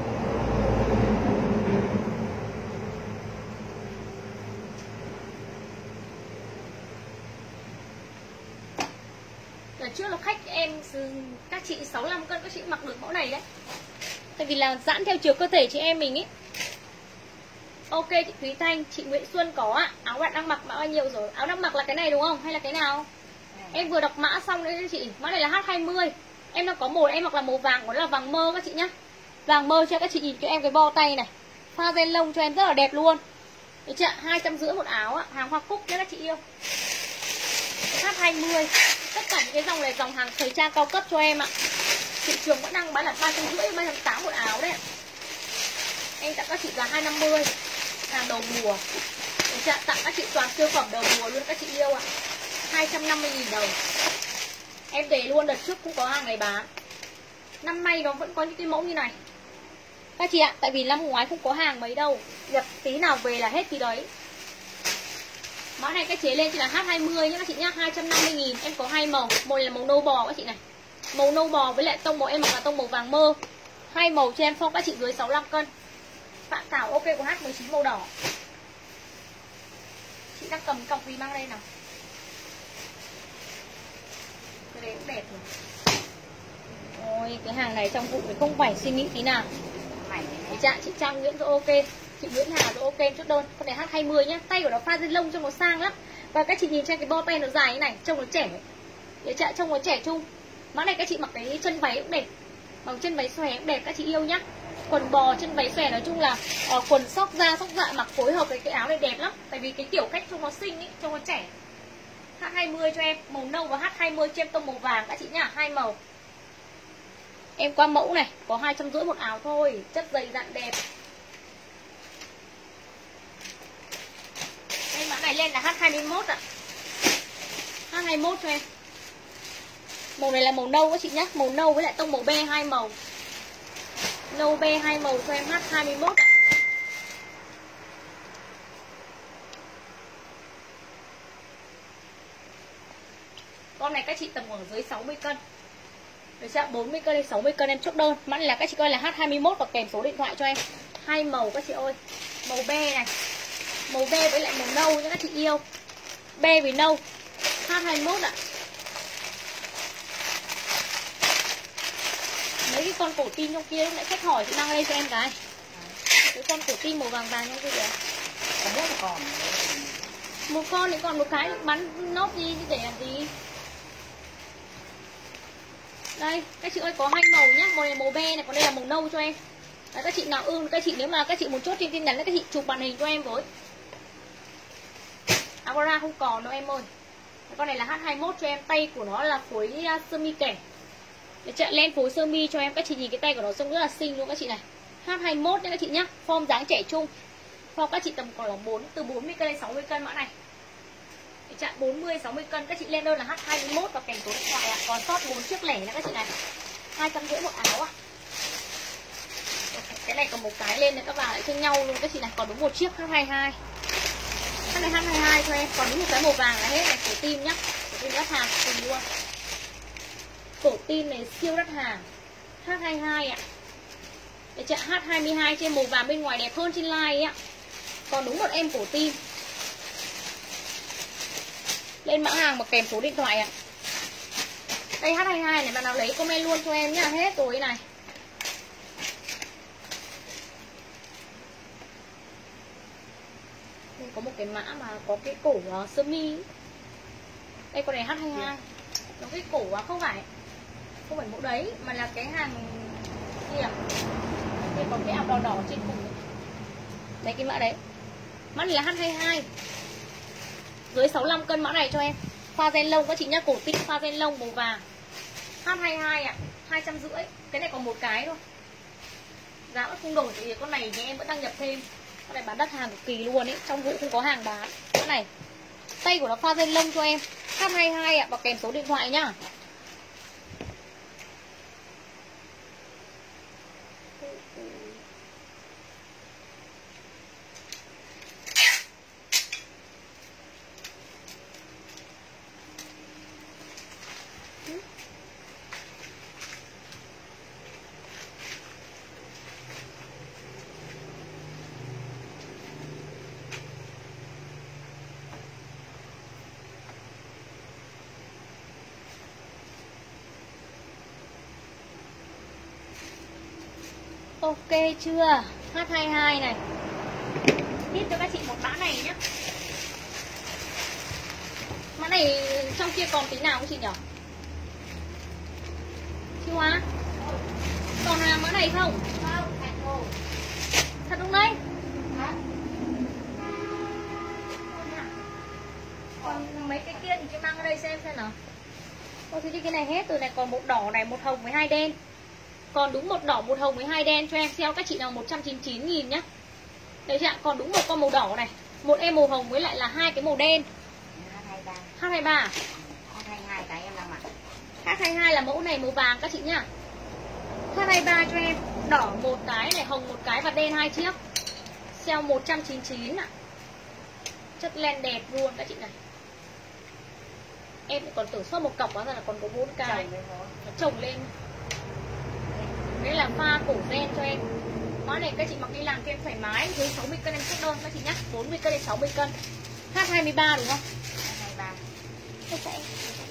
Đợt trước là khách em các chị 65 cân các chị mặc được mẫu này đấy. Tại vì là giãn theo chiều cơ thể chị em mình ấy. Ok chị Thúy Thanh, chị Nguyễn Xuân có ạ. Áo bạn đang mặc mã bao nhiêu rồi? Áo đang mặc là cái này đúng không? Hay là cái nào? Em vừa đọc mã xong đấy chị. Mã này là H20. Em đang có một em mặc là màu vàng, đó là vàng mơ các chị nhá. Vàng mơ cho các chị nhìn cho em cái bo tay này. Pha ren lông cho em rất là đẹp luôn. Đấy chị ạ, 250 một áo ạ, hàng hoa cúc nhé các chị yêu. H20. Tất cả những cái dòng này dòng hàng thời trang cao cấp cho em ạ. Thị trường vẫn đang bán là 350, 380 một áo đấy ạ. Em tặng các chị là 250. Hàng đầu mùa. Đấy chị ạ, tặng các chị toàn siêu phẩm đầu mùa luôn các chị yêu ạ. 250.000 đồng. Em để luôn, đợt trước cũng có hàng này bán. Năm nay nó vẫn có những cái mẫu như này các chị ạ, tại vì năm ngoái không có hàng mấy đâu. Nhập tí nào về là hết tí đấy. Mã này các chế lên chỉ là H20 nhá các chị nhá, 250.000. Em có hai màu, một là màu nâu bò các chị này. Màu nâu bò với lại tông màu em mặc là tông màu vàng mơ. Hai màu cho em phong các chị dưới 65 cân. Phạm Thảo ok của H19 màu đỏ. Chị đang cầm cọc gì mang lên nào. Cái đấy cũng đẹp rồi. Ôi cái hàng này trong vụ thì không phải suy nghĩ tí nào. Chị Trang Nguyễn rồi ok, chị Nguyễn Hà rồi ok chút đơn. Con này H20 nhá, tay của nó pha dây lông cho nó sang lắm. Và các chị nhìn cho cái bo tay nó dài như này, trông nó trẻ. Để chị trông nó trẻ trung. Mã này các chị mặc cái chân váy cũng đẹp. Bằng chân váy xòe cũng đẹp các chị yêu nhá. Quần bò chân váy xòe nói chung là quần sóc da sóc dạ mặc phối hợp với cái áo này đẹp lắm. Tại vì cái kiểu cách trông nó xinh ấy, trông nó trẻ. H20 cho em, màu nâu và H20 cho em tông màu vàng các chị nhá, hai màu. Em qua mẫu này, có 250 một áo thôi, chất dày dặn đẹp. Em mã này lên là H21 ạ. H21 cho em. Màu này là màu nâu các chị nhá, màu nâu với lại tông màu be hai màu. Nâu be hai màu cho em H21 ạ. Con này các chị tầm ở dưới 60 cân. Được chưa? 40 cân đến 60 cân em chốt đơn. Mã này là các chị coi là H21 và kèm số điện thoại cho em. Hai màu các chị ơi. Màu be này. Màu be với lại màu nâu nhé các chị yêu. Be với nâu. H21 ạ. Mấy cái con cổ tin trong kia lúc nãy khách hỏi chị mang lên cho em cái. Cái con cổ tin màu vàng vàng trong kia kìa. Có mỗi một con. Một con thì còn một cái bắn nốt gì để làm gì. Đây, các chị ơi có hai màu nhá, màu này màu be này, còn đây là màu nâu cho em. Đấy, các chị nào ưng, các chị nếu mà các chị muốn chốt trên tin nhắn các chị chụp màn hình cho em với. Áo không còn đâu em ơi. Đấy, con này là H21 cho em, tay của nó là phối sơ mi kẻ. Để chạy len phối sơ mi cho em, các chị nhìn cái tay của nó trông rất là xinh luôn các chị này. H21 nha các chị nhá, form dáng trẻ trung. Form các chị tầm còn là từ 40 cân đến 60 cân mã này. Chặn 40 60 cân các chị lên đơn là H21 và kèm số điện thoại ạ. Còn sót 4 chiếc lẻ nha các chị này. 250 một áo ạ. Cái này còn một cái lên nữa các bạn lại trên nhau luôn các chị này. Còn đúng một chiếc H22. Cái này H22 cho em. Còn đúng một cái màu vàng là hết này. Cổ tim nhá. Cổ tim đắt hàng cùng luôn. Cổ tim này siêu đắt hàng. H22 ạ. Để chợ H22 trên màu vàng bên ngoài đẹp hơn trên like ạ. Còn đúng một em cổ tim. Lên mã hàng mà kèm số điện thoại ạ. Đây H22 này, bạn nào lấy comment luôn cho em nhá. Hết rồi này. Đây có một cái mã mà có cái cổ sơ mi. Đây con này H22. Nó cái cổ không phải mẫu đấy, mà là cái hàng gì ạ? Đây có cái áo đỏ đỏ trên cùng. Đấy cái mã đấy. Mã này là H22. Dưới 65 cân mã này cho em. Pha gen lông các chị nhá, cổ tinh pha gen lông màu vàng. H22 ạ, 250. Cái này còn một cái thôi. Giá vẫn không đổi thì con này thì em vẫn đang nhập thêm. Con này bán đắt hàng cực kỳ luôn ấy, trong vụ không có hàng bán. Con này tay của nó pha gen lông cho em. H22 ạ, và kèm số điện thoại nhá. Ok chưa? H22 này. Tiếp cho các chị một mã này nhá. Mã này trong kia còn tí nào không chị nhỉ? Chưa á? Còn là mã này không? Không, thật không đấy? Còn mấy cái kia thì chị mang ở đây xem nào. Ô thì cái này hết rồi này, còn một đỏ này, một hồng với hai đen. Còn đúng một đỏ, một hồng với hai đen cho em sale các chị nào 199.000 nhá. Đấy chị ạ, còn đúng một con màu đỏ này, một em màu hồng với lại là hai cái màu đen. H23 à? H22 cái em đang mặc. H22 là mẫu này màu vàng các chị nhá. H23 cho em, đỏ một cái này, hồng một cái và đen hai chiếc. Sale 199 ạ. Chất len đẹp luôn các chị này. Em còn tưởng sót một cọc hóa ra là còn có 4 cái. Nó chồng lên. Đây là pha cổ gen cho em. Mã này các chị mặc đi làm cho em thoải mái. Dưới 60 cân em chốt đơn các chị nhá. 40 cân đến 60 cân. H23 đúng không? H23. Tôi sẽ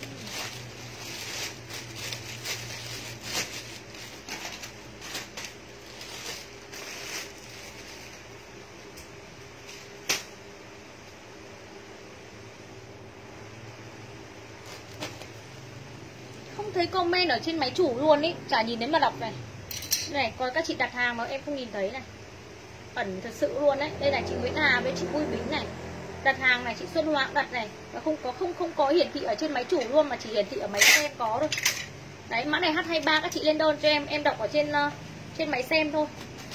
không thấy comment ở trên máy chủ luôn ý. Chả nhìn đến mà đọc này. Này, còn các chị đặt hàng mà em không nhìn thấy này. Ẩn thật sự luôn đấy. Đây là chị Nguyễn Hà với chị Vui Bính này. Đặt hàng này chị Xuân Hoa đặt này. Và không có hiển thị ở trên máy chủ luôn, mà chỉ hiển thị ở máy xem có thôi. Đấy, mã này H23 các chị lên đơn cho em đọc ở trên máy xem thôi.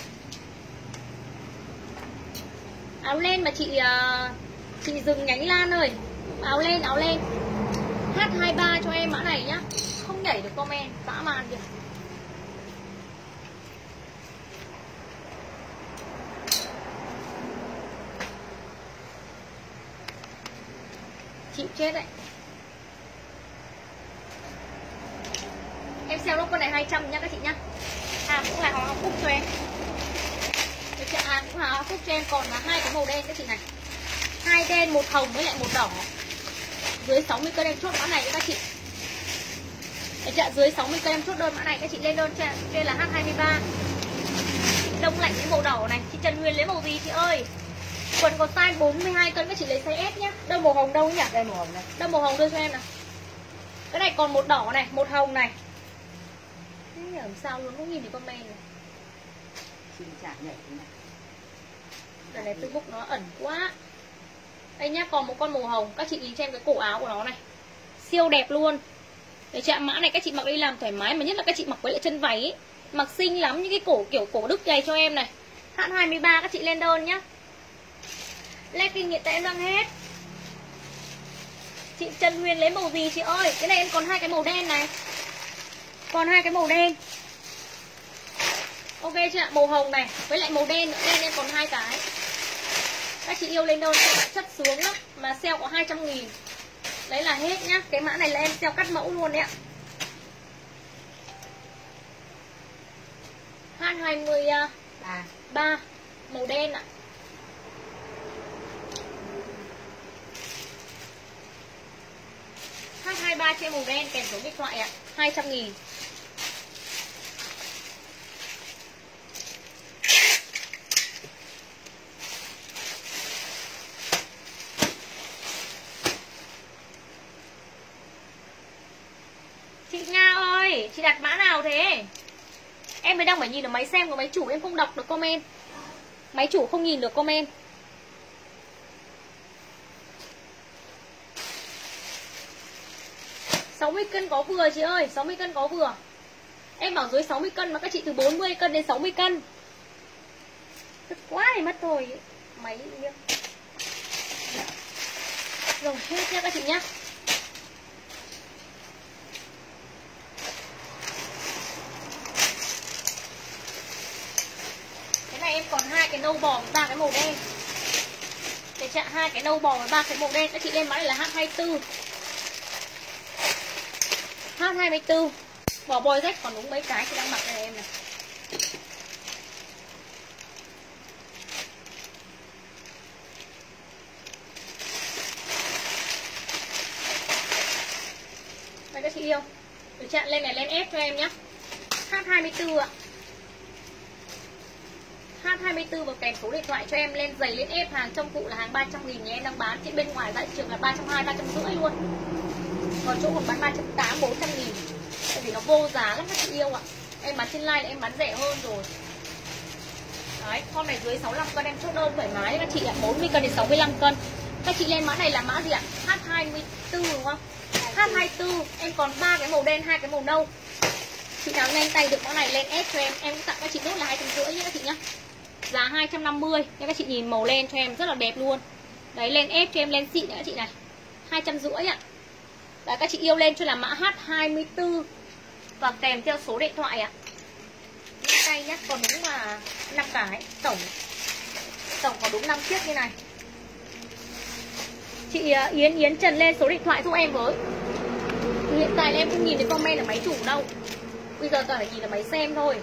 Áo len mà chị dừng nhánh Lan ơi. Áo len H23 cho em mã này nhá. Không nhảy được comment, dã man kìa. Chịu chết đấy. Em sale lúc con này 200 nha các chị nhá. Cũng là hoa cúc cho em. Được chưa? Cũng là hoa cúc cho em. Còn là hai cái màu đen các chị này. Hai đen, một hồng với lại một đỏ. Dưới 60 cân em chốt mã này các chị. Được chưa? Dưới 60 cân em chốt đơn mã này các chị lên đơn cho đây là H23. Đông lạnh cái màu đỏ này. Chị Trần Huyền lấy màu gì chị ơi? Quần có size 42 cân các chị lấy size S nhá. Đâu màu hồng đâu nhỉ? Đây màu hồng này. Đâu màu hồng đưa cho em nào. Cái này còn một đỏ này, một hồng này. Thế làm sao luôn, không nhìn thấy comment này. Xin trả nhảy thế này. Đợt này Facebook nó ẩn quá. Đây nhá, còn một con màu hồng. Các chị nhìn cho em cái cổ áo của nó này. Siêu đẹp luôn. Để chạm mã này các chị mặc đi làm thoải mái. Mà nhất là các chị mặc với lại chân váy ấy. Mặc xinh lắm, những cái cổ kiểu cổ Đức này cho em này. H23 các chị lên đơn nhá. Legging hiện tại em đang hết. Chị Trần Huyền lấy màu gì chị ơi? Cái này em còn hai cái màu đen này. Còn hai cái màu đen. Ok chưa ạ? Màu hồng này với lại màu đen nữa. Đen em còn 2 cái. Các chị yêu lên đơn chất xuống lắm. Mà sale có 200.000. Đấy là hết nhá. Cái mã này là em sale cắt mẫu luôn đấy ạ. H23 màu đen ạ. H23 cho em màu đen kèm số điện thoại ạ. 200.000. Chị Nga ơi, chị đặt mã nào thế? Em mới đang phải nhìn ở máy xem của máy chủ, em không đọc được comment. Máy chủ không nhìn được comment. $60 cân có vừa chị ơi, 60 cân có vừa. Em bảo dưới 60 cân mà các chị từ 40 cân đến 60 cân. Tức quá thì mất thôi. Máy rồi hết nha các chị nhá. Cái này em còn 2 cái nâu bò và 3 cái màu đen. Để chạm 2 cái nâu bò và 3 cái màu đen. Các chị lên mã này là H24. H24. Bỏ bòi rách còn đúng mấy cái chị đang mặc này em này. Đây các chị yêu. Để chạm lên này lên ép cho em nhé. H24 ạ. H24 và kèm số điện thoại cho em. Lên giày lên ép, hàng trong cụ là hàng 300.000 nhà em đang bán. Chị bên ngoài tại thị trường là 320, 350 luôn. Còn chỗ còn bán 380, 400.000. Tại vì nó vô giá lắm các chị yêu ạ. Em bán trên live là em bán rẻ hơn rồi. Đấy, con này dưới 65 cân em chốt đơn thoải mái các chị ạ. 40 cân đến 65 cân. Các chị lên mã này là mã gì ạ? H24 đúng không? H24 em còn 3 cái màu đen, 2 cái màu nâu. Chị nào nhanh tay được mã này lên ép cho em cũng tặng các chị nốt là 250 nhé các chị nhá. Giá 250 nha các chị, nhìn màu len cho em rất là đẹp luôn. Đấy, lên ép cho em len xịn nữa các chị này. 250 ạ. Và các chị yêu lên cho là mã H24 và kèm theo số điện thoại ạ. Nhanh tay nhá, còn đúng là 5 cái tổng có đúng 5 chiếc như này. Chị Yến Trần lên số điện thoại giúp em với. Hiện tại em không nhìn thấy comment ở máy chủ đâu. Bây giờ toàn phải nhìn ở máy xem thôi.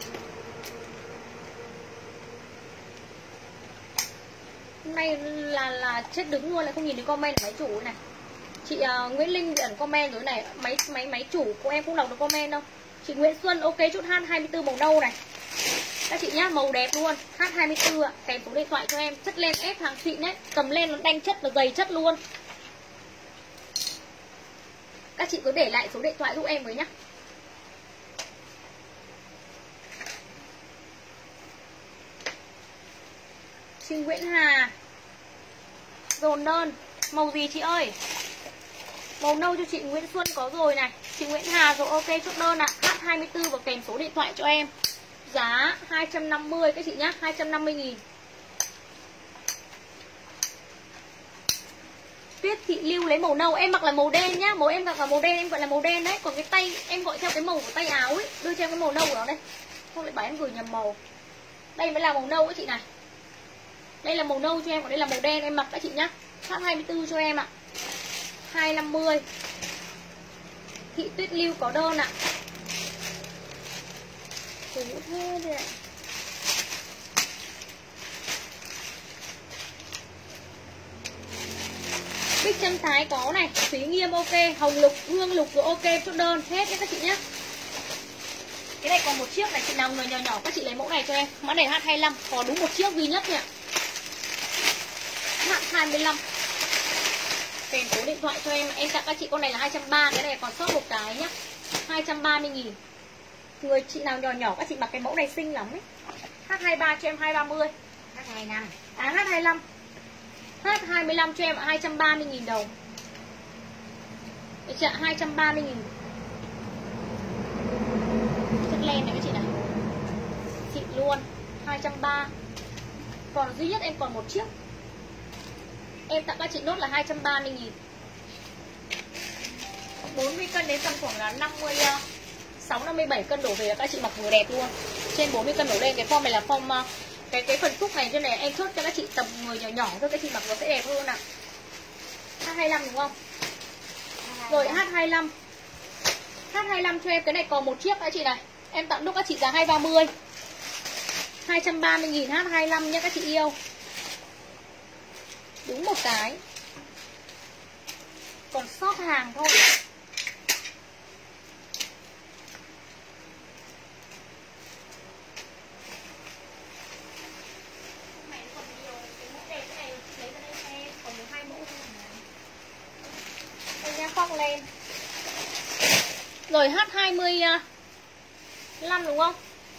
Hôm nay là chết đứng luôn, lại không nhìn thấy comment ở máy chủ này. Chị Nguyễn Linh ẩn comment rồi này. Máy chủ của em không đọc được comment đâu. Chị Nguyễn Xuân ok chút H24 màu nâu này. Các chị nhá, màu đẹp luôn. H24 ạ, kèm số điện thoại cho em. Chất len ép hàng xịn đấy. Cầm lên nó đanh chất và dày chất luôn. Các chị cứ để lại số điện thoại giúp em với nhá. Chị Nguyễn Hà dồn đơn. Màu gì chị ơi? Màu nâu cho chị Nguyễn Xuân có rồi này. Chị Nguyễn Hà rồi ok chốt đơn ạ. H24 và kèm số điện thoại cho em. Giá 250 các chị nhá, 250.000. Tuyết Thị Lưu lấy màu nâu, em mặc là màu đen nhá. Màu em mặc là màu đen, em gọi là màu đen đấy. Còn cái tay em gọi theo cái màu của tay áo ấy. Đưa cho em cái màu nâu của nó đây. Không lại bảo em gửi nhầm màu. Đây mới là màu nâu các chị này. Đây là màu nâu cho em, còn đây là màu đen em mặc các chị nhá. H24 cho em ạ. 250. Thị Tuyết Lưu có đơn ạ. Thế đây ạ. Bích Chân Thái có này, Thúy Nghiêm ok, Hồng Lục, Hương Lục rồi ok, chốt đơn hết nhé các chị nhé. Cái này còn một chiếc này, chị nào người nhỏ nhỏ các chị lấy mẫu này cho em. Mã này H25, có đúng một chiếc duy nhất nhỉ. H25. Kèm số điện thoại cho em tặng các chị con này là 230, cái này còn sót một cái nhá. 230.000. Người chị nào nhỏ nhỏ các chị mặc cái mẫu này xinh lắm ấy. H23 cho em 230. H25. À H25. H25 cho em 230.000 đồng. Để chị ạ, 230.000. Chất len này các chị này. Xịn luôn. 230. Còn duy nhất em còn một chiếc. Em tặng các chị nốt là 230.000. 40 cân đến tầm khoảng là 56, 57 cân đổ về là các chị mặc vừa đẹp luôn. Trên 40 cân đổ lên. Cái form này là form cái phần cúc này cho này em chốt cho các chị tầm người nhỏ nhỏ thôi, các chị mặc nó sẽ đẹp hơn ạ. H25 đúng không? Rồi H25. H25 cho em cái này còn một chiếc các chị này. Em tặng lúc các chị giá 230. 230.000 H25 nhé các chị yêu. Đúng một cái. Còn sót hàng thôi. Khoác lên. Rồi H25 đúng không?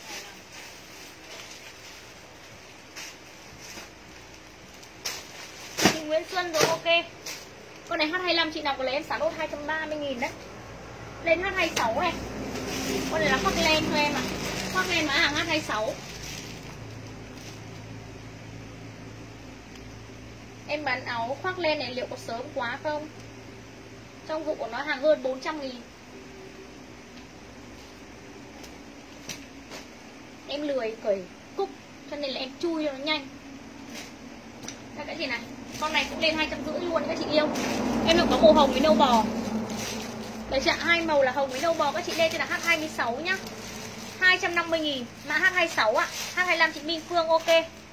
Chị Nguyễn Xuân rồi, ok. Con này H25 chị nào có lấy em xả đốt 230.000 đấy. Lên H26 này. Con này là khoác len cho em ạ. Khoác len mã hàng H26. Em bán áo khoác len này liệu có sớm quá không? Trong vụ của nó hàng hơn 400.000. Em lười cởi cúc cho nên là em chui cho nó nhanh. Các chị này, con này cũng lên 250 luôn các chị yêu. Em được có màu hồng với nâu bò. Đấy chị ạ, hai màu là hồng với nâu bò. Các chị lên trên là H26 nhá. 250.000 mã H26 ạ. H25 chị Minh Phương, ok.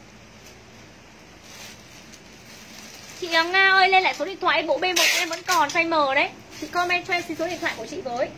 Chị Nga ơi, lên lại số điện thoại bộ B1 em vẫn còn size M đấy. Chị comment cho em xin số điện thoại của chị với.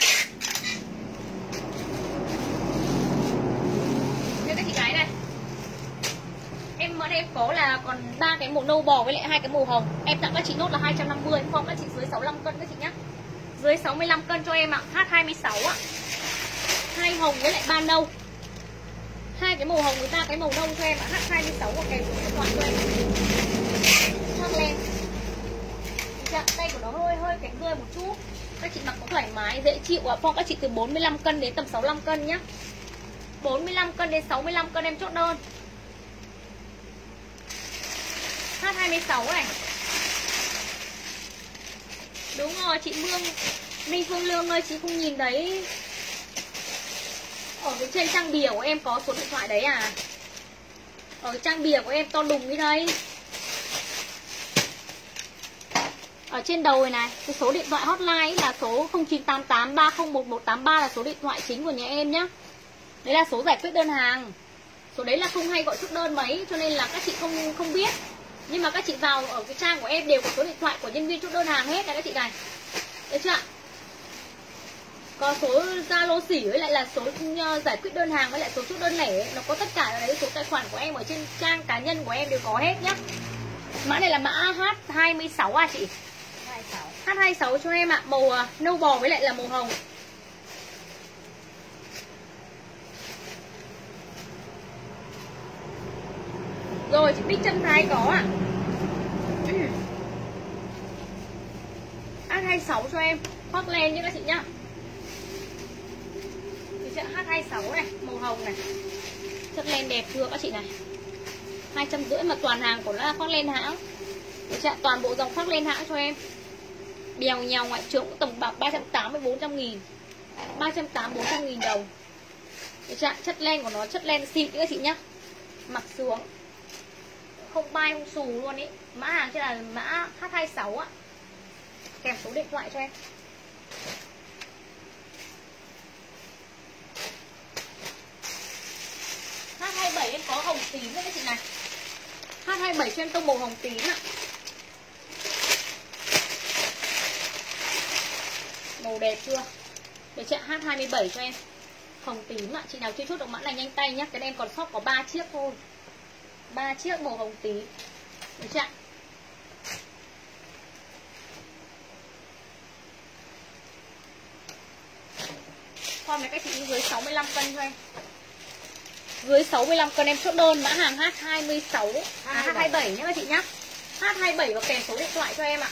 Đây các chị gái này. Em ở đây em có là còn 3 cái màu nâu bò với lại 2 cái màu hồng. Em tặng các chị nốt là 250, không các chị dưới 65 cân các chị nhá. Dưới 65 cân cho em ạ, H26 ạ. 2 hồng với lại 3 nâu. 2 cái màu hồng với 3 cái màu nâu cho em ạ, H26 và kèm số điện thoại cho em. Khoác lên. Tay của nó hơi cánh rơi một chút. Các chị mặc cũng thoải mái, dễ chịu ạ. Phong các chị từ 45 cân đến tầm 65 cân nhá. 45 cân đến 65 cân em chốt đơn. H26 này. Đúng rồi, chị Minh Phương Lương ơi, chị không nhìn thấy. Ở cái trên trang bìa của em có số điện thoại đấy à? Ở cái trang bìa của em to đùng như đây. Ở trên đầu này, cái số điện thoại hotline là số 0988 301183 là số điện thoại chính của nhà em nhá. Đấy là số giải quyết đơn hàng. Số đấy là không hay gọi chốt đơn mấy cho nên là các chị không biết. Nhưng mà các chị vào ở cái trang của em đều có số điện thoại của nhân viên chốt đơn hàng hết này các chị này. Được chưa ạ? Có số Zalo xỉ với lại là số giải quyết đơn hàng với lại số chốt đơn lẻ ấy. Nó có tất cả ở đấy, số tài khoản của em ở trên trang cá nhân của em đều có hết nhá. Mã này là mã H26 à chị? H26 cho em ạ, màu nâu bò với lại là màu hồng. Rồi chị Bích Trâm Thái có ạ. H26 cho em, khoác len như các chị nhá. H26 này, màu hồng này. Chất len đẹp chưa các chị này. 250 mà toàn hàng của nó là khoác len hãng. Toàn bộ dòng khoác len hãng cho em. Bèo nhèo ngoại trưởng tổng bạc 380-400.000. 380-400.000 đồng. Chất len của nó chất len xịn các chị nhá. Mặc xuống không bay không xù luôn ý. Mã hàng trên là mã H26 á. Kèm số điện thoại cho em. H27 em có hồng tím đấy các chị này. H27 cho em tông màu hồng tím ạ. Màu đẹp chưa? Để chị H27 cho em. Hồng tím ạ. Chị nào chưa chốt được mã này nhanh tay nhá. Cái này em còn sót có 3 chiếc thôi. 3 chiếc màu hồng tím. Được chưa? Con này các chị dưới 65 cân cho em. Dưới 65 cân em chốt đơn mã hàng H26 H27 nhé các chị nhá. H27 và kèm số điện thoại cho em ạ.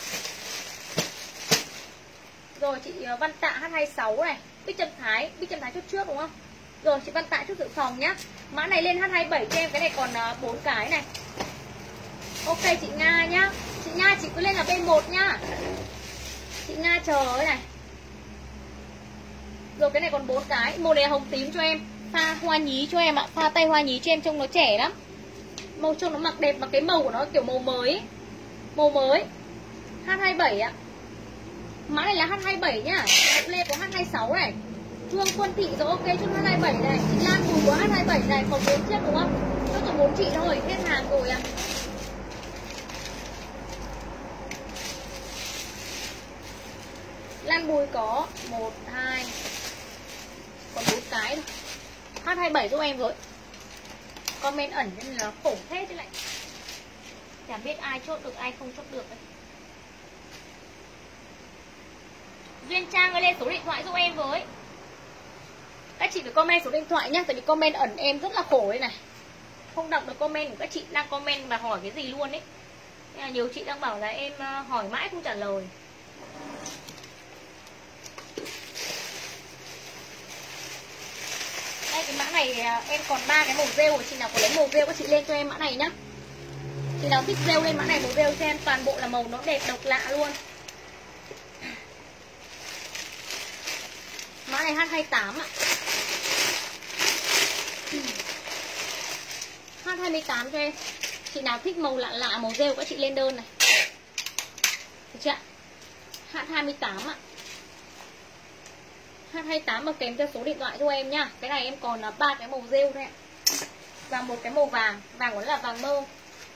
Rồi chị Văn Tạ H26 này. Bích Trâm Thái chốt trước đúng không? Rồi chị Văn Tạ chốt dự phòng nhá. Mã này lên H27 cho em. Cái này còn 4 cái này. Ok chị Nga nhá. Chị Nga chị cứ lên là B1 nhá. Chị Nga chờ ấy này. Rồi cái này còn 4 cái. Màu này hồng tím cho em. Pha hoa nhí cho em ạ, pha tay hoa nhí cho em, trông nó trẻ lắm. Màu trông nó mặc đẹp mà cái màu của nó kiểu màu mới ấy. Màu mới H27 ạ. Mã này là H27 nhá. Ngọc Lê có H26 này. Hương Quân Thị rồi ok chút H27 này. Chị Lan Bùi có H27 này. Còn 4 chiếc đúng không? Cho còn 4 chị thôi, hết hàng rồi ạ. Lan Bùi có 1, 2, còn 4 cái thôi. H27 giúp em rồi. Comment ẩn nên là khổ thế chứ lại. Chả biết ai chốt được, ai không chốt được đấy. Duyên Trang ơi, lên số điện thoại giúp em với. Các chị phải comment số điện thoại nhá. Tại vì comment ẩn em rất là khổ đây này. Không đọc được comment của các chị đang comment và hỏi cái gì luôn ấy. Nên là nhiều chị đang bảo là em hỏi mãi không trả lời. Đây cái mã này em còn 3 cái màu rêu. Chị nào có lấy màu rêu các chị lên cho em mã này nhá. Chị nào thích rêu lên mã này màu rêu cho em. Toàn bộ là màu nó đẹp độc lạ luôn. Mã này H28 ạ. H28 cho em. Chị nào thích màu lạ lạ màu rêu các chị lên đơn này. Được chưa? H28 ạ. H28 mà kèm theo số điện thoại cho em nhá. Cái này em còn 3 cái màu rêu thôi ạ. Và một cái màu vàng. Vàng của nó là vàng mơ.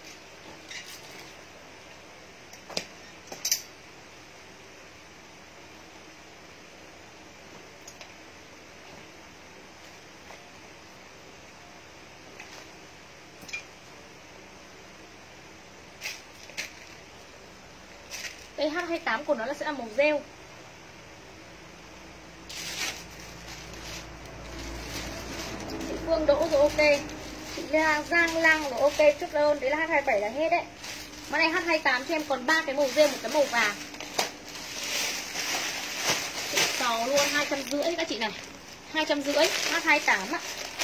Đây H28 của nó là sẽ là màu rêu. Chị Phương Đỗ rồi ok. Chị Giang Lang rồi ok, chốt đơn. Đấy là H27 là hết đấy. Mã này H28 cho em còn 3 cái màu rêu, một cái màu vàng. Chị sò luôn 250 các chị này. 250 H28 ạ.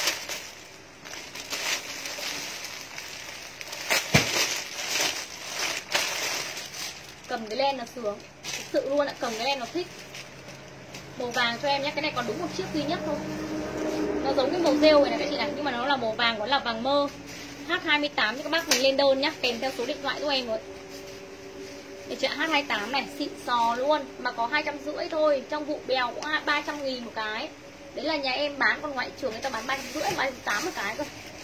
Cầm cái len là sướng. Thực sự luôn ạ, cầm cái len nó thích. Màu vàng cho em nhé. Cái này còn đúng một chiếc duy nhất thôi. Nó giống cái màu rêu này này các chị này. Nhưng mà nó là màu vàng, nó là vàng mơ. H28 cho các bác mình lên đơn nhá. Kèm theo số điện thoại của em rồi. Để chị H28 này, xịn sò luôn. Mà có 250 thôi. Trong vụ bèo cũng 300.000 một cái. Đấy là nhà em bán, còn ngoại trường người ta bán 350, 380 một cái cơ.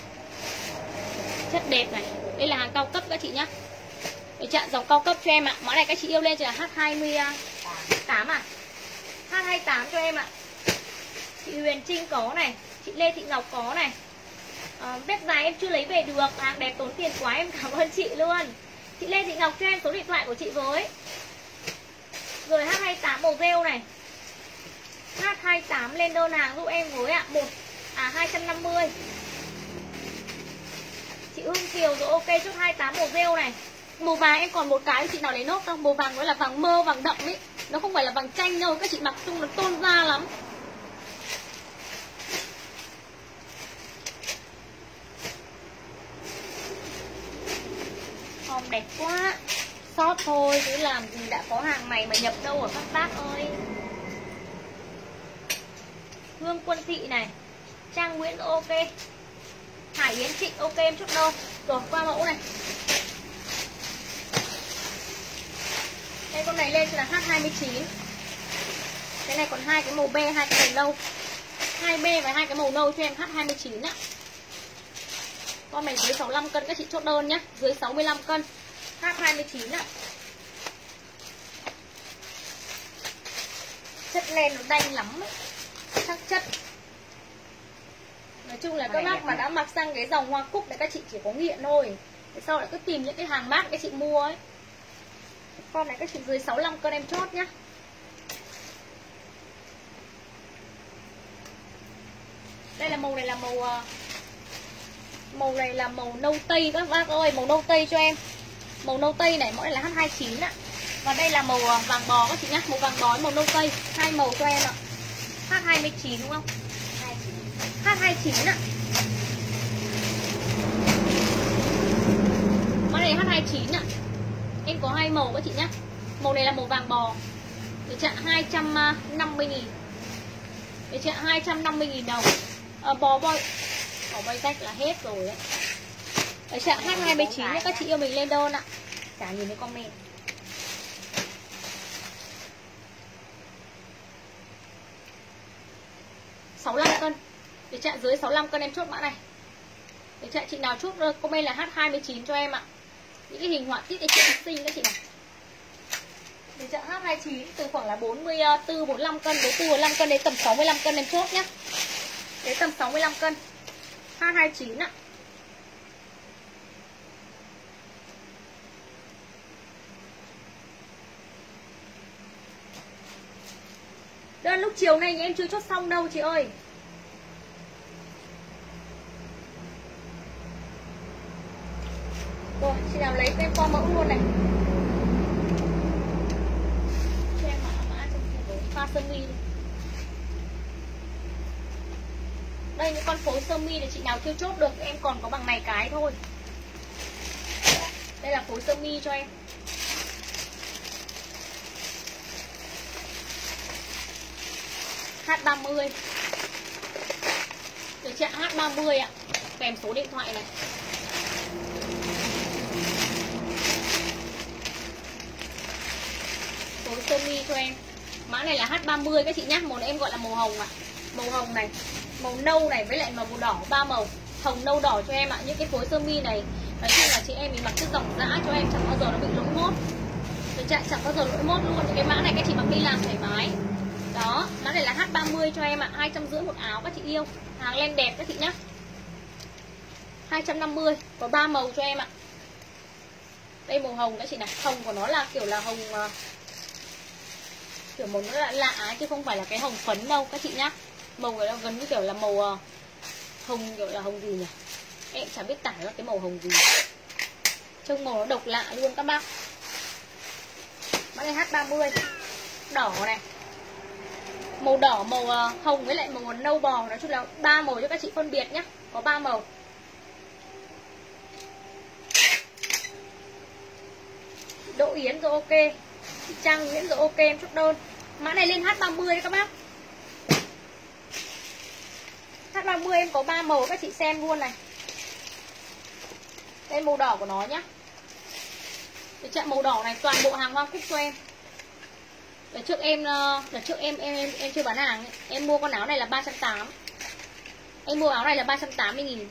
Chất đẹp này. Đây là hàng cao cấp các chị nhá. Để chặn dòng cao cấp cho em ạ. Mã này các chị yêu lên cho là H28 à. H28 cho em ạ. Chị Huyền Trinh có này. Chị Lê Thị Ngọc có này. Vết dài em chưa lấy về được. Hàng đẹp tốn tiền quá, em cảm ơn chị luôn. Chị Lê Thị Ngọc cho em số điện thoại của chị với. Rồi H28 màu rêu này. H28 lên đơn hàng giúp em với ạ. 250. Chị Hương Kiều rồi ok, chốt 28 màu rêu này. Màu vàng em còn một cái, chị nào lấy nốt không? Màu vàng nó là vàng mơ, vàng đậm ấy. Nó không phải là vàng chanh đâu, các chị mặc chung nó tôn da lắm. Không đẹp quá. Sót thôi, chứ làm gì đã có hàng này mà nhập đâu ở các bác ơi. Hương Quân Thị này. Trang Nguyễn ok. Hải Yến Trịnh ok, em chốt đâu. Rồi qua mẫu này. Đây con này lên là H29. Cái này còn 2 cái màu be, 2 cái màu nâu. 2 be và 2 cái màu nâu cho em H29 ạ. Con này dưới 65 cân các chị chốt đơn nhá. Dưới 65 cân H29 ạ. Chất len nó đanh lắm ấy. Chắc chất. Nói chung là các bác mà đã mặc sang cái dòng hoa cúc này các chị chỉ có nghiện thôi. Thế sau lại cứ tìm những cái hàng mát các chị mua ấy. Con này các chị dưới 65 cân em chốt nhá. Đây là màu này là màu này là màu nâu tây các bác ơi, màu nâu tây cho em. Màu nâu tây này, mẫu này là H29 ạ. Và đây là màu vàng bò các chị nhá, màu vàng bò với màu nâu tây, hai màu cho em ạ. H29 đúng không? H29 ạ. Mã này H29 ạ. Em có hai màu các chị nhá. Màu này là màu vàng bò. Để chặn 250.000. Để chặn 250.000 đồng. Bó boy rách là hết rồi đấy. Ở trạng H279 nhé, các chị yêu mình lên đơn ạ. Chả nhìn thấy comment. 65 cân. Để trạng dưới 65 cân em chốt mã này. Để trạng chị nào chốt comment là H29 cho em ạ. Những cái hình họa tiết để chị xinh các chị này. Để trạng H29 từ khoảng là 44 45 cân, 44 45 cân đến tầm 65 cân em chốt nhá. Đến tầm 65 cân. H29 ạ. Đơn lúc chiều nay em chưa chốt xong đâu chị ơi. Rồi, chị nào lấy em qua mẫu luôn này. Cho em mã trong kia pha sơ mi đi. Đây những con phối sơ mi để chị nào chưa chốt được em còn có bằng này cái thôi. Đây là phối sơ mi cho em. H30. Được chị ạ, H30 ạ. Kèm số điện thoại này. Phối sơ mi cho em. Mã này là H30 các chị nhá, màu này em gọi là màu hồng ạ. Màu hồng này, màu nâu này với lại màu đỏ, 3 màu. Hồng nâu đỏ cho em ạ. Những cái phối sơ mi này nói chung là chị em mình mặc cái dòng dã cho em chẳng bao giờ nó bị lỗi mốt. Được chị ạ, chẳng bao giờ lỗi mốt luôn. Cái mã này các chị mặc đi làm thoải mái. Đó, mã này là H30 cho em ạ, 250 một áo các chị yêu. Hàng len đẹp các chị nhá. 250, có 3 màu cho em ạ. Đây màu hồng các chị này, hồng của nó là kiểu là hồng kiểu màu nó lạ chứ không phải là cái hồng phấn đâu các chị nhá. Màu này nó gần như kiểu là màu hồng, kiểu là hồng gì nhỉ? Em chả biết tả là cái màu hồng gì. Trông màu nó độc lạ luôn các bác. Mã này H30. Đỏ này. Màu đỏ, màu hồng với lại màu nâu bò. Nói chung là 3 màu cho các chị phân biệt nhá. Có 3 màu. Đỗ Yến rồi ok. Chị Trang Nguyễn rồi ok em chốt đơn. Mã này lên H30 đấy các bác. H30 em có 3 màu các chị xem luôn này. Đây màu đỏ của nó nhá. Để chạm màu đỏ này toàn bộ hàng Hoa Cúc cho em. Đợt trước em chưa bán hàng ấy. Em mua con áo này là 380. Em mua áo này là 380.000.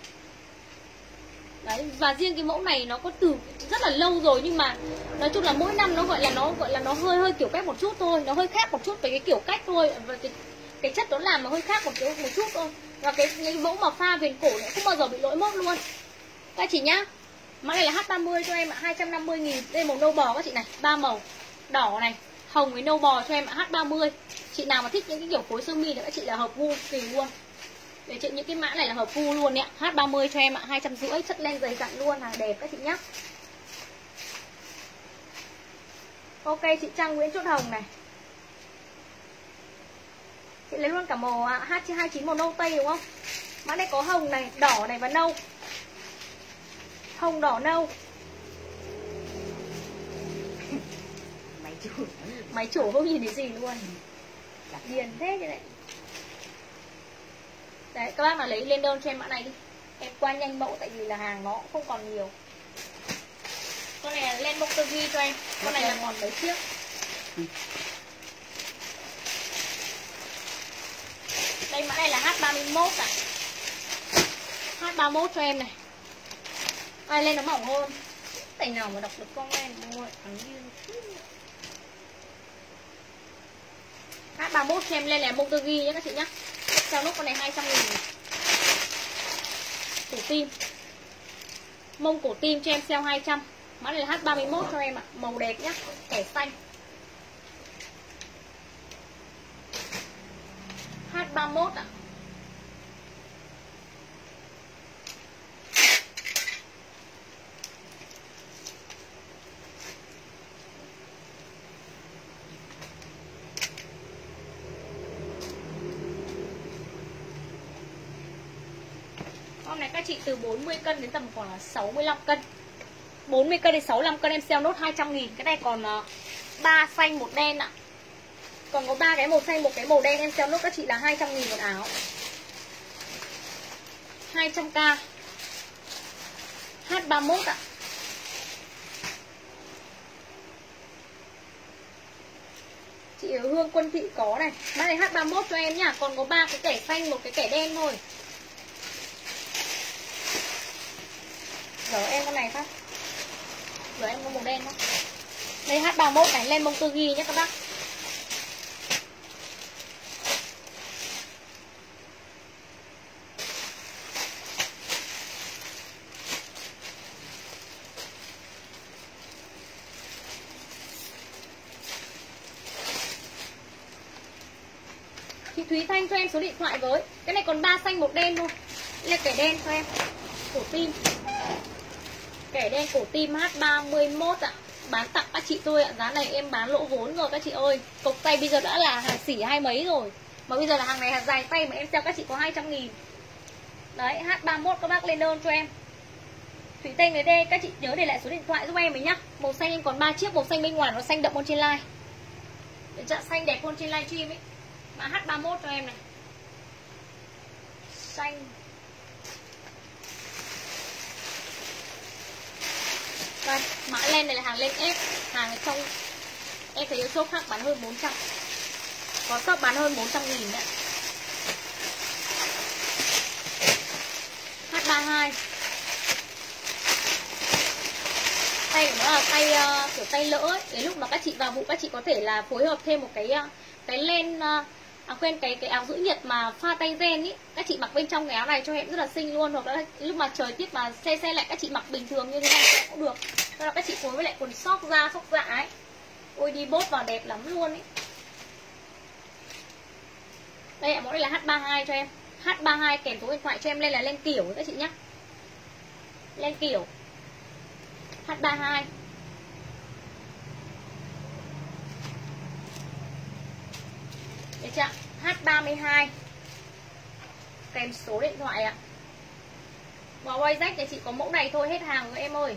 Đấy, và riêng cái mẫu này nó có từ rất là lâu rồi nhưng mà nói chung là mỗi năm nó gọi là nó hơi kiểu cách một chút thôi, nó hơi khác một chút về cái kiểu cách thôi, và cái chất nó làm nó hơi khác một chút thôi. Và cái mẫu mà pha viền cổ này không bao giờ bị lỗi mốt luôn. Các chị nhá. Mã này là H30 cho em ạ, 250.000. Đây màu nâu bò các chị này, 3 màu. Đỏ này, hồng với nâu bò cho em ạ, H30. Chị nào mà thích những cái kiểu phối sơ mi thì các chị là hợp gu kỳ luôn. Để chị những cái mã này là hợp gu luôn ạ. H30 cho em ạ, 250, chất len dày dặn luôn, hàng đẹp các chị nhá. Ok, chị Trang Nguyễn chốt hồng này. Chị lấy luôn cả màu H29 màu nâu tây đúng không? Mã này có hồng này, đỏ này và nâu. Hồng đỏ nâu. Máy chủ không nhìn thấy gì luôn. Điền thế như này. Đấy, các bác nào lấy lên đơn cho em mã này đi. Em qua nhanh mẫu tại vì là hàng nó không còn nhiều. Con này là len bông tơ ghi cho em. Con này là còn mấy chiếc. Đây mã này là H31 ạ. H31 cho em này. Ai lên nó mỏng hơn. Tại nào mà đọc được comment mua H31 cho em lên là bông tơ ghi nhé các chị nhá. Theo nút con này 200.000. Cổ tim. Mông cổ tim cho em sale 200. Mã này là H31 cho em ạ, màu đẹp nhá, thẻ xanh. H31 ạ. Con này các chị từ 40 cân đến tầm khoảng là 65 cân. 40 cân đến 65 cân em sale nốt 200.000. Cái này còn 3 xanh 1 đen ạ. Còn có 3 cái màu xanh, 1 cái màu đen em sale nốt các chị là 200.000 một áo. 200k. H31 ạ. Chị Hương Quân Thị có này. Mã này H31 cho em nhá. Còn có 3 cái kẻ xanh, 1 cái kẻ đen thôi. Giờ em con này phát. Giờ em có màu đen đó. Đây H31 này, lên bông tư ghi nhé các bác. Chị Thúy Thanh cho em số điện thoại với. Cái này còn 3 xanh 1 đen thôi. Đây là kẻ đen cho em. Cổ tim. Kẻ đen cổ tim H31 ạ. Bán tặng các chị thôi ạ. Giá này em bán lỗ vốn rồi các chị ơi. Cộc tay bây giờ đã là hàng xỉ 2 mấy rồi. Mà bây giờ là hàng này hàng dài tay mà em sale các chị có 200.000. Đấy, H31 các bác lên đơn cho em. Thủy Tinh này đây, các chị nhớ để lại số điện thoại giúp em ấy nhá. Màu xanh em còn 3 chiếc, màu xanh bên ngoài nó xanh đậm hơn trên live. Để chặn xanh đẹp hơn trên live stream ấy. Mã H31 cho em này. Xanh. Đây, mã len này là hàng len ép. Hàng trong em thấy shop khác bán hơn 400. Có shop bán hơn 400.000 đấy. H32. Tay của nó là tay kiểu tay lỡ ấy. Đến lúc mà các chị vào vụ các chị có thể là phối hợp thêm một cái len quên cái áo giữ nhiệt mà pha tay ren ý. Các chị mặc bên trong cái áo này cho em rất là xinh luôn. Hoặc là lúc mà trời tiết mà xe lại các chị mặc bình thường như thế này cũng được. Đó là các chị phối với lại quần sóc da sóc dạ ấy. Ôi đi bốt vào đẹp lắm luôn ý. Đây ạ, mẫu này là H32 cho em. H32 kèm số điện thoại cho em lên là len kiểu các chị nhé. Len kiểu H32. Được chưa? H32 kèm số điện thoại ạ. Bò quay rách thì chị có mẫu này thôi, hết hàng rồi em ơi.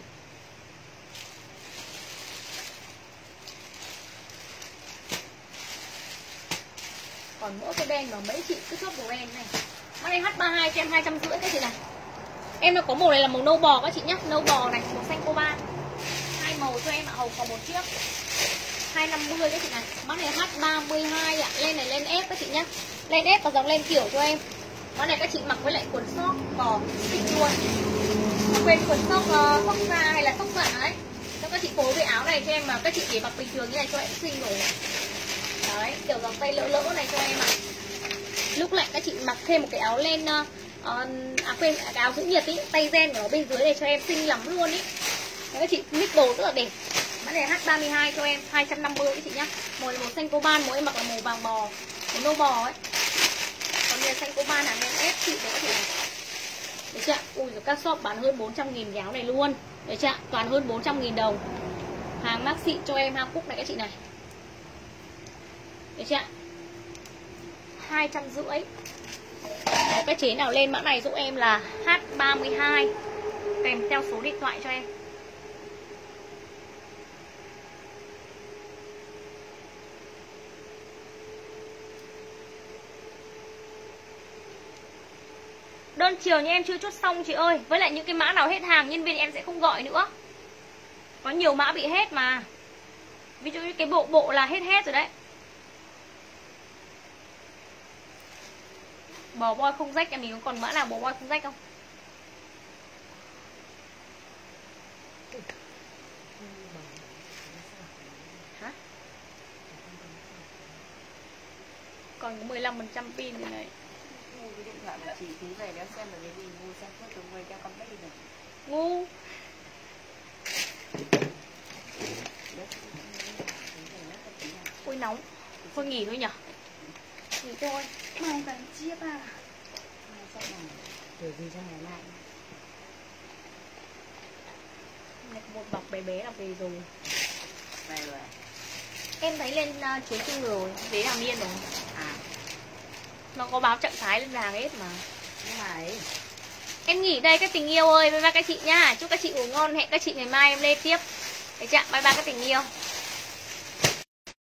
Còn mỗi cái đen mà mấy chị cứ chốt màu đen này. Mã này H32 cho em 250 các chị này. Em nó có màu này là màu nâu bò các chị nhé. Nâu bò này, màu xanh coban. 2 màu cho em ạ, hồng còn 1 chiếc. 250 các chị này. Mã này H32 ạ. Lên này lên ép các chị nhé. Lên ép và dòng lên kiểu cho em. Mã này các chị mặc với lại quần sóc cò xinh luôn. Quên quần sóc sóc da hay là sóc dạ ấy. Cho các chị phối với áo này cho em mà các chị chỉ mặc bình thường như này cho em xinh rồi. Đấy, kiểu dòng tay lỡ lỡ này cho em ạ. Lúc lạnh các chị mặc thêm một cái áo len quên cái áo giữ nhiệt ý, tay ren của nó bên dưới này cho em xinh lắm luôn ý. Các chị mix đồ rất là đẹp. Mã này H32 cho em 250 các chị nhá. Màu xanh coban, màu em mặc là màu vàng bò, màu nâu bò ấy. Còn này xanh coban là em ép chị đấy các chị này. Được chưa? Ui rồi các shop bán hơn 400.000 cái áo này luôn. Được chưa? Toàn hơn 400.000 đồng. Hàng mác xịn cho em, hàng cúc này các chị này. Được chưa? 250. Đấy, các chế nào lên mã này giúp em là H32 kèm theo số điện thoại cho em. Đơn chiều như em chưa chốt xong chị ơi. Với lại những cái mã nào hết hàng nhân viên em sẽ không gọi nữa. Có nhiều mã bị hết mà. Ví dụ như cái bộ là hết rồi đấy. Bò boy không rách, em nhìn còn mã nào bò boy không rách không? Hả? Còn có 15% pin rồi này. Mua cái điện thoại của chị tí về đéo xem là cái gì, mua xem phốt từ người cho con bé đi rồi. Ngu. Ôi nóng. Thôi nghỉ thôi nhở. Nghỉ thôi. Mai bán chiếc à. Mai sẽ làm kiểu gì cho ngày mai. Một bọc bé bé là về rồi. Về rồi. Em thấy lên chuyến chung rồi, đấy là miên rồi. À. Nó có báo trạng thái lên hàng hết mà. Nhưng mà ấy. Em nghỉ đây các tình yêu ơi, bye bye các chị nhá. Chúc các chị ngủ ngon, hẹn các chị ngày mai em lên tiếp. Đấy chưa? Bye bye các tình yêu.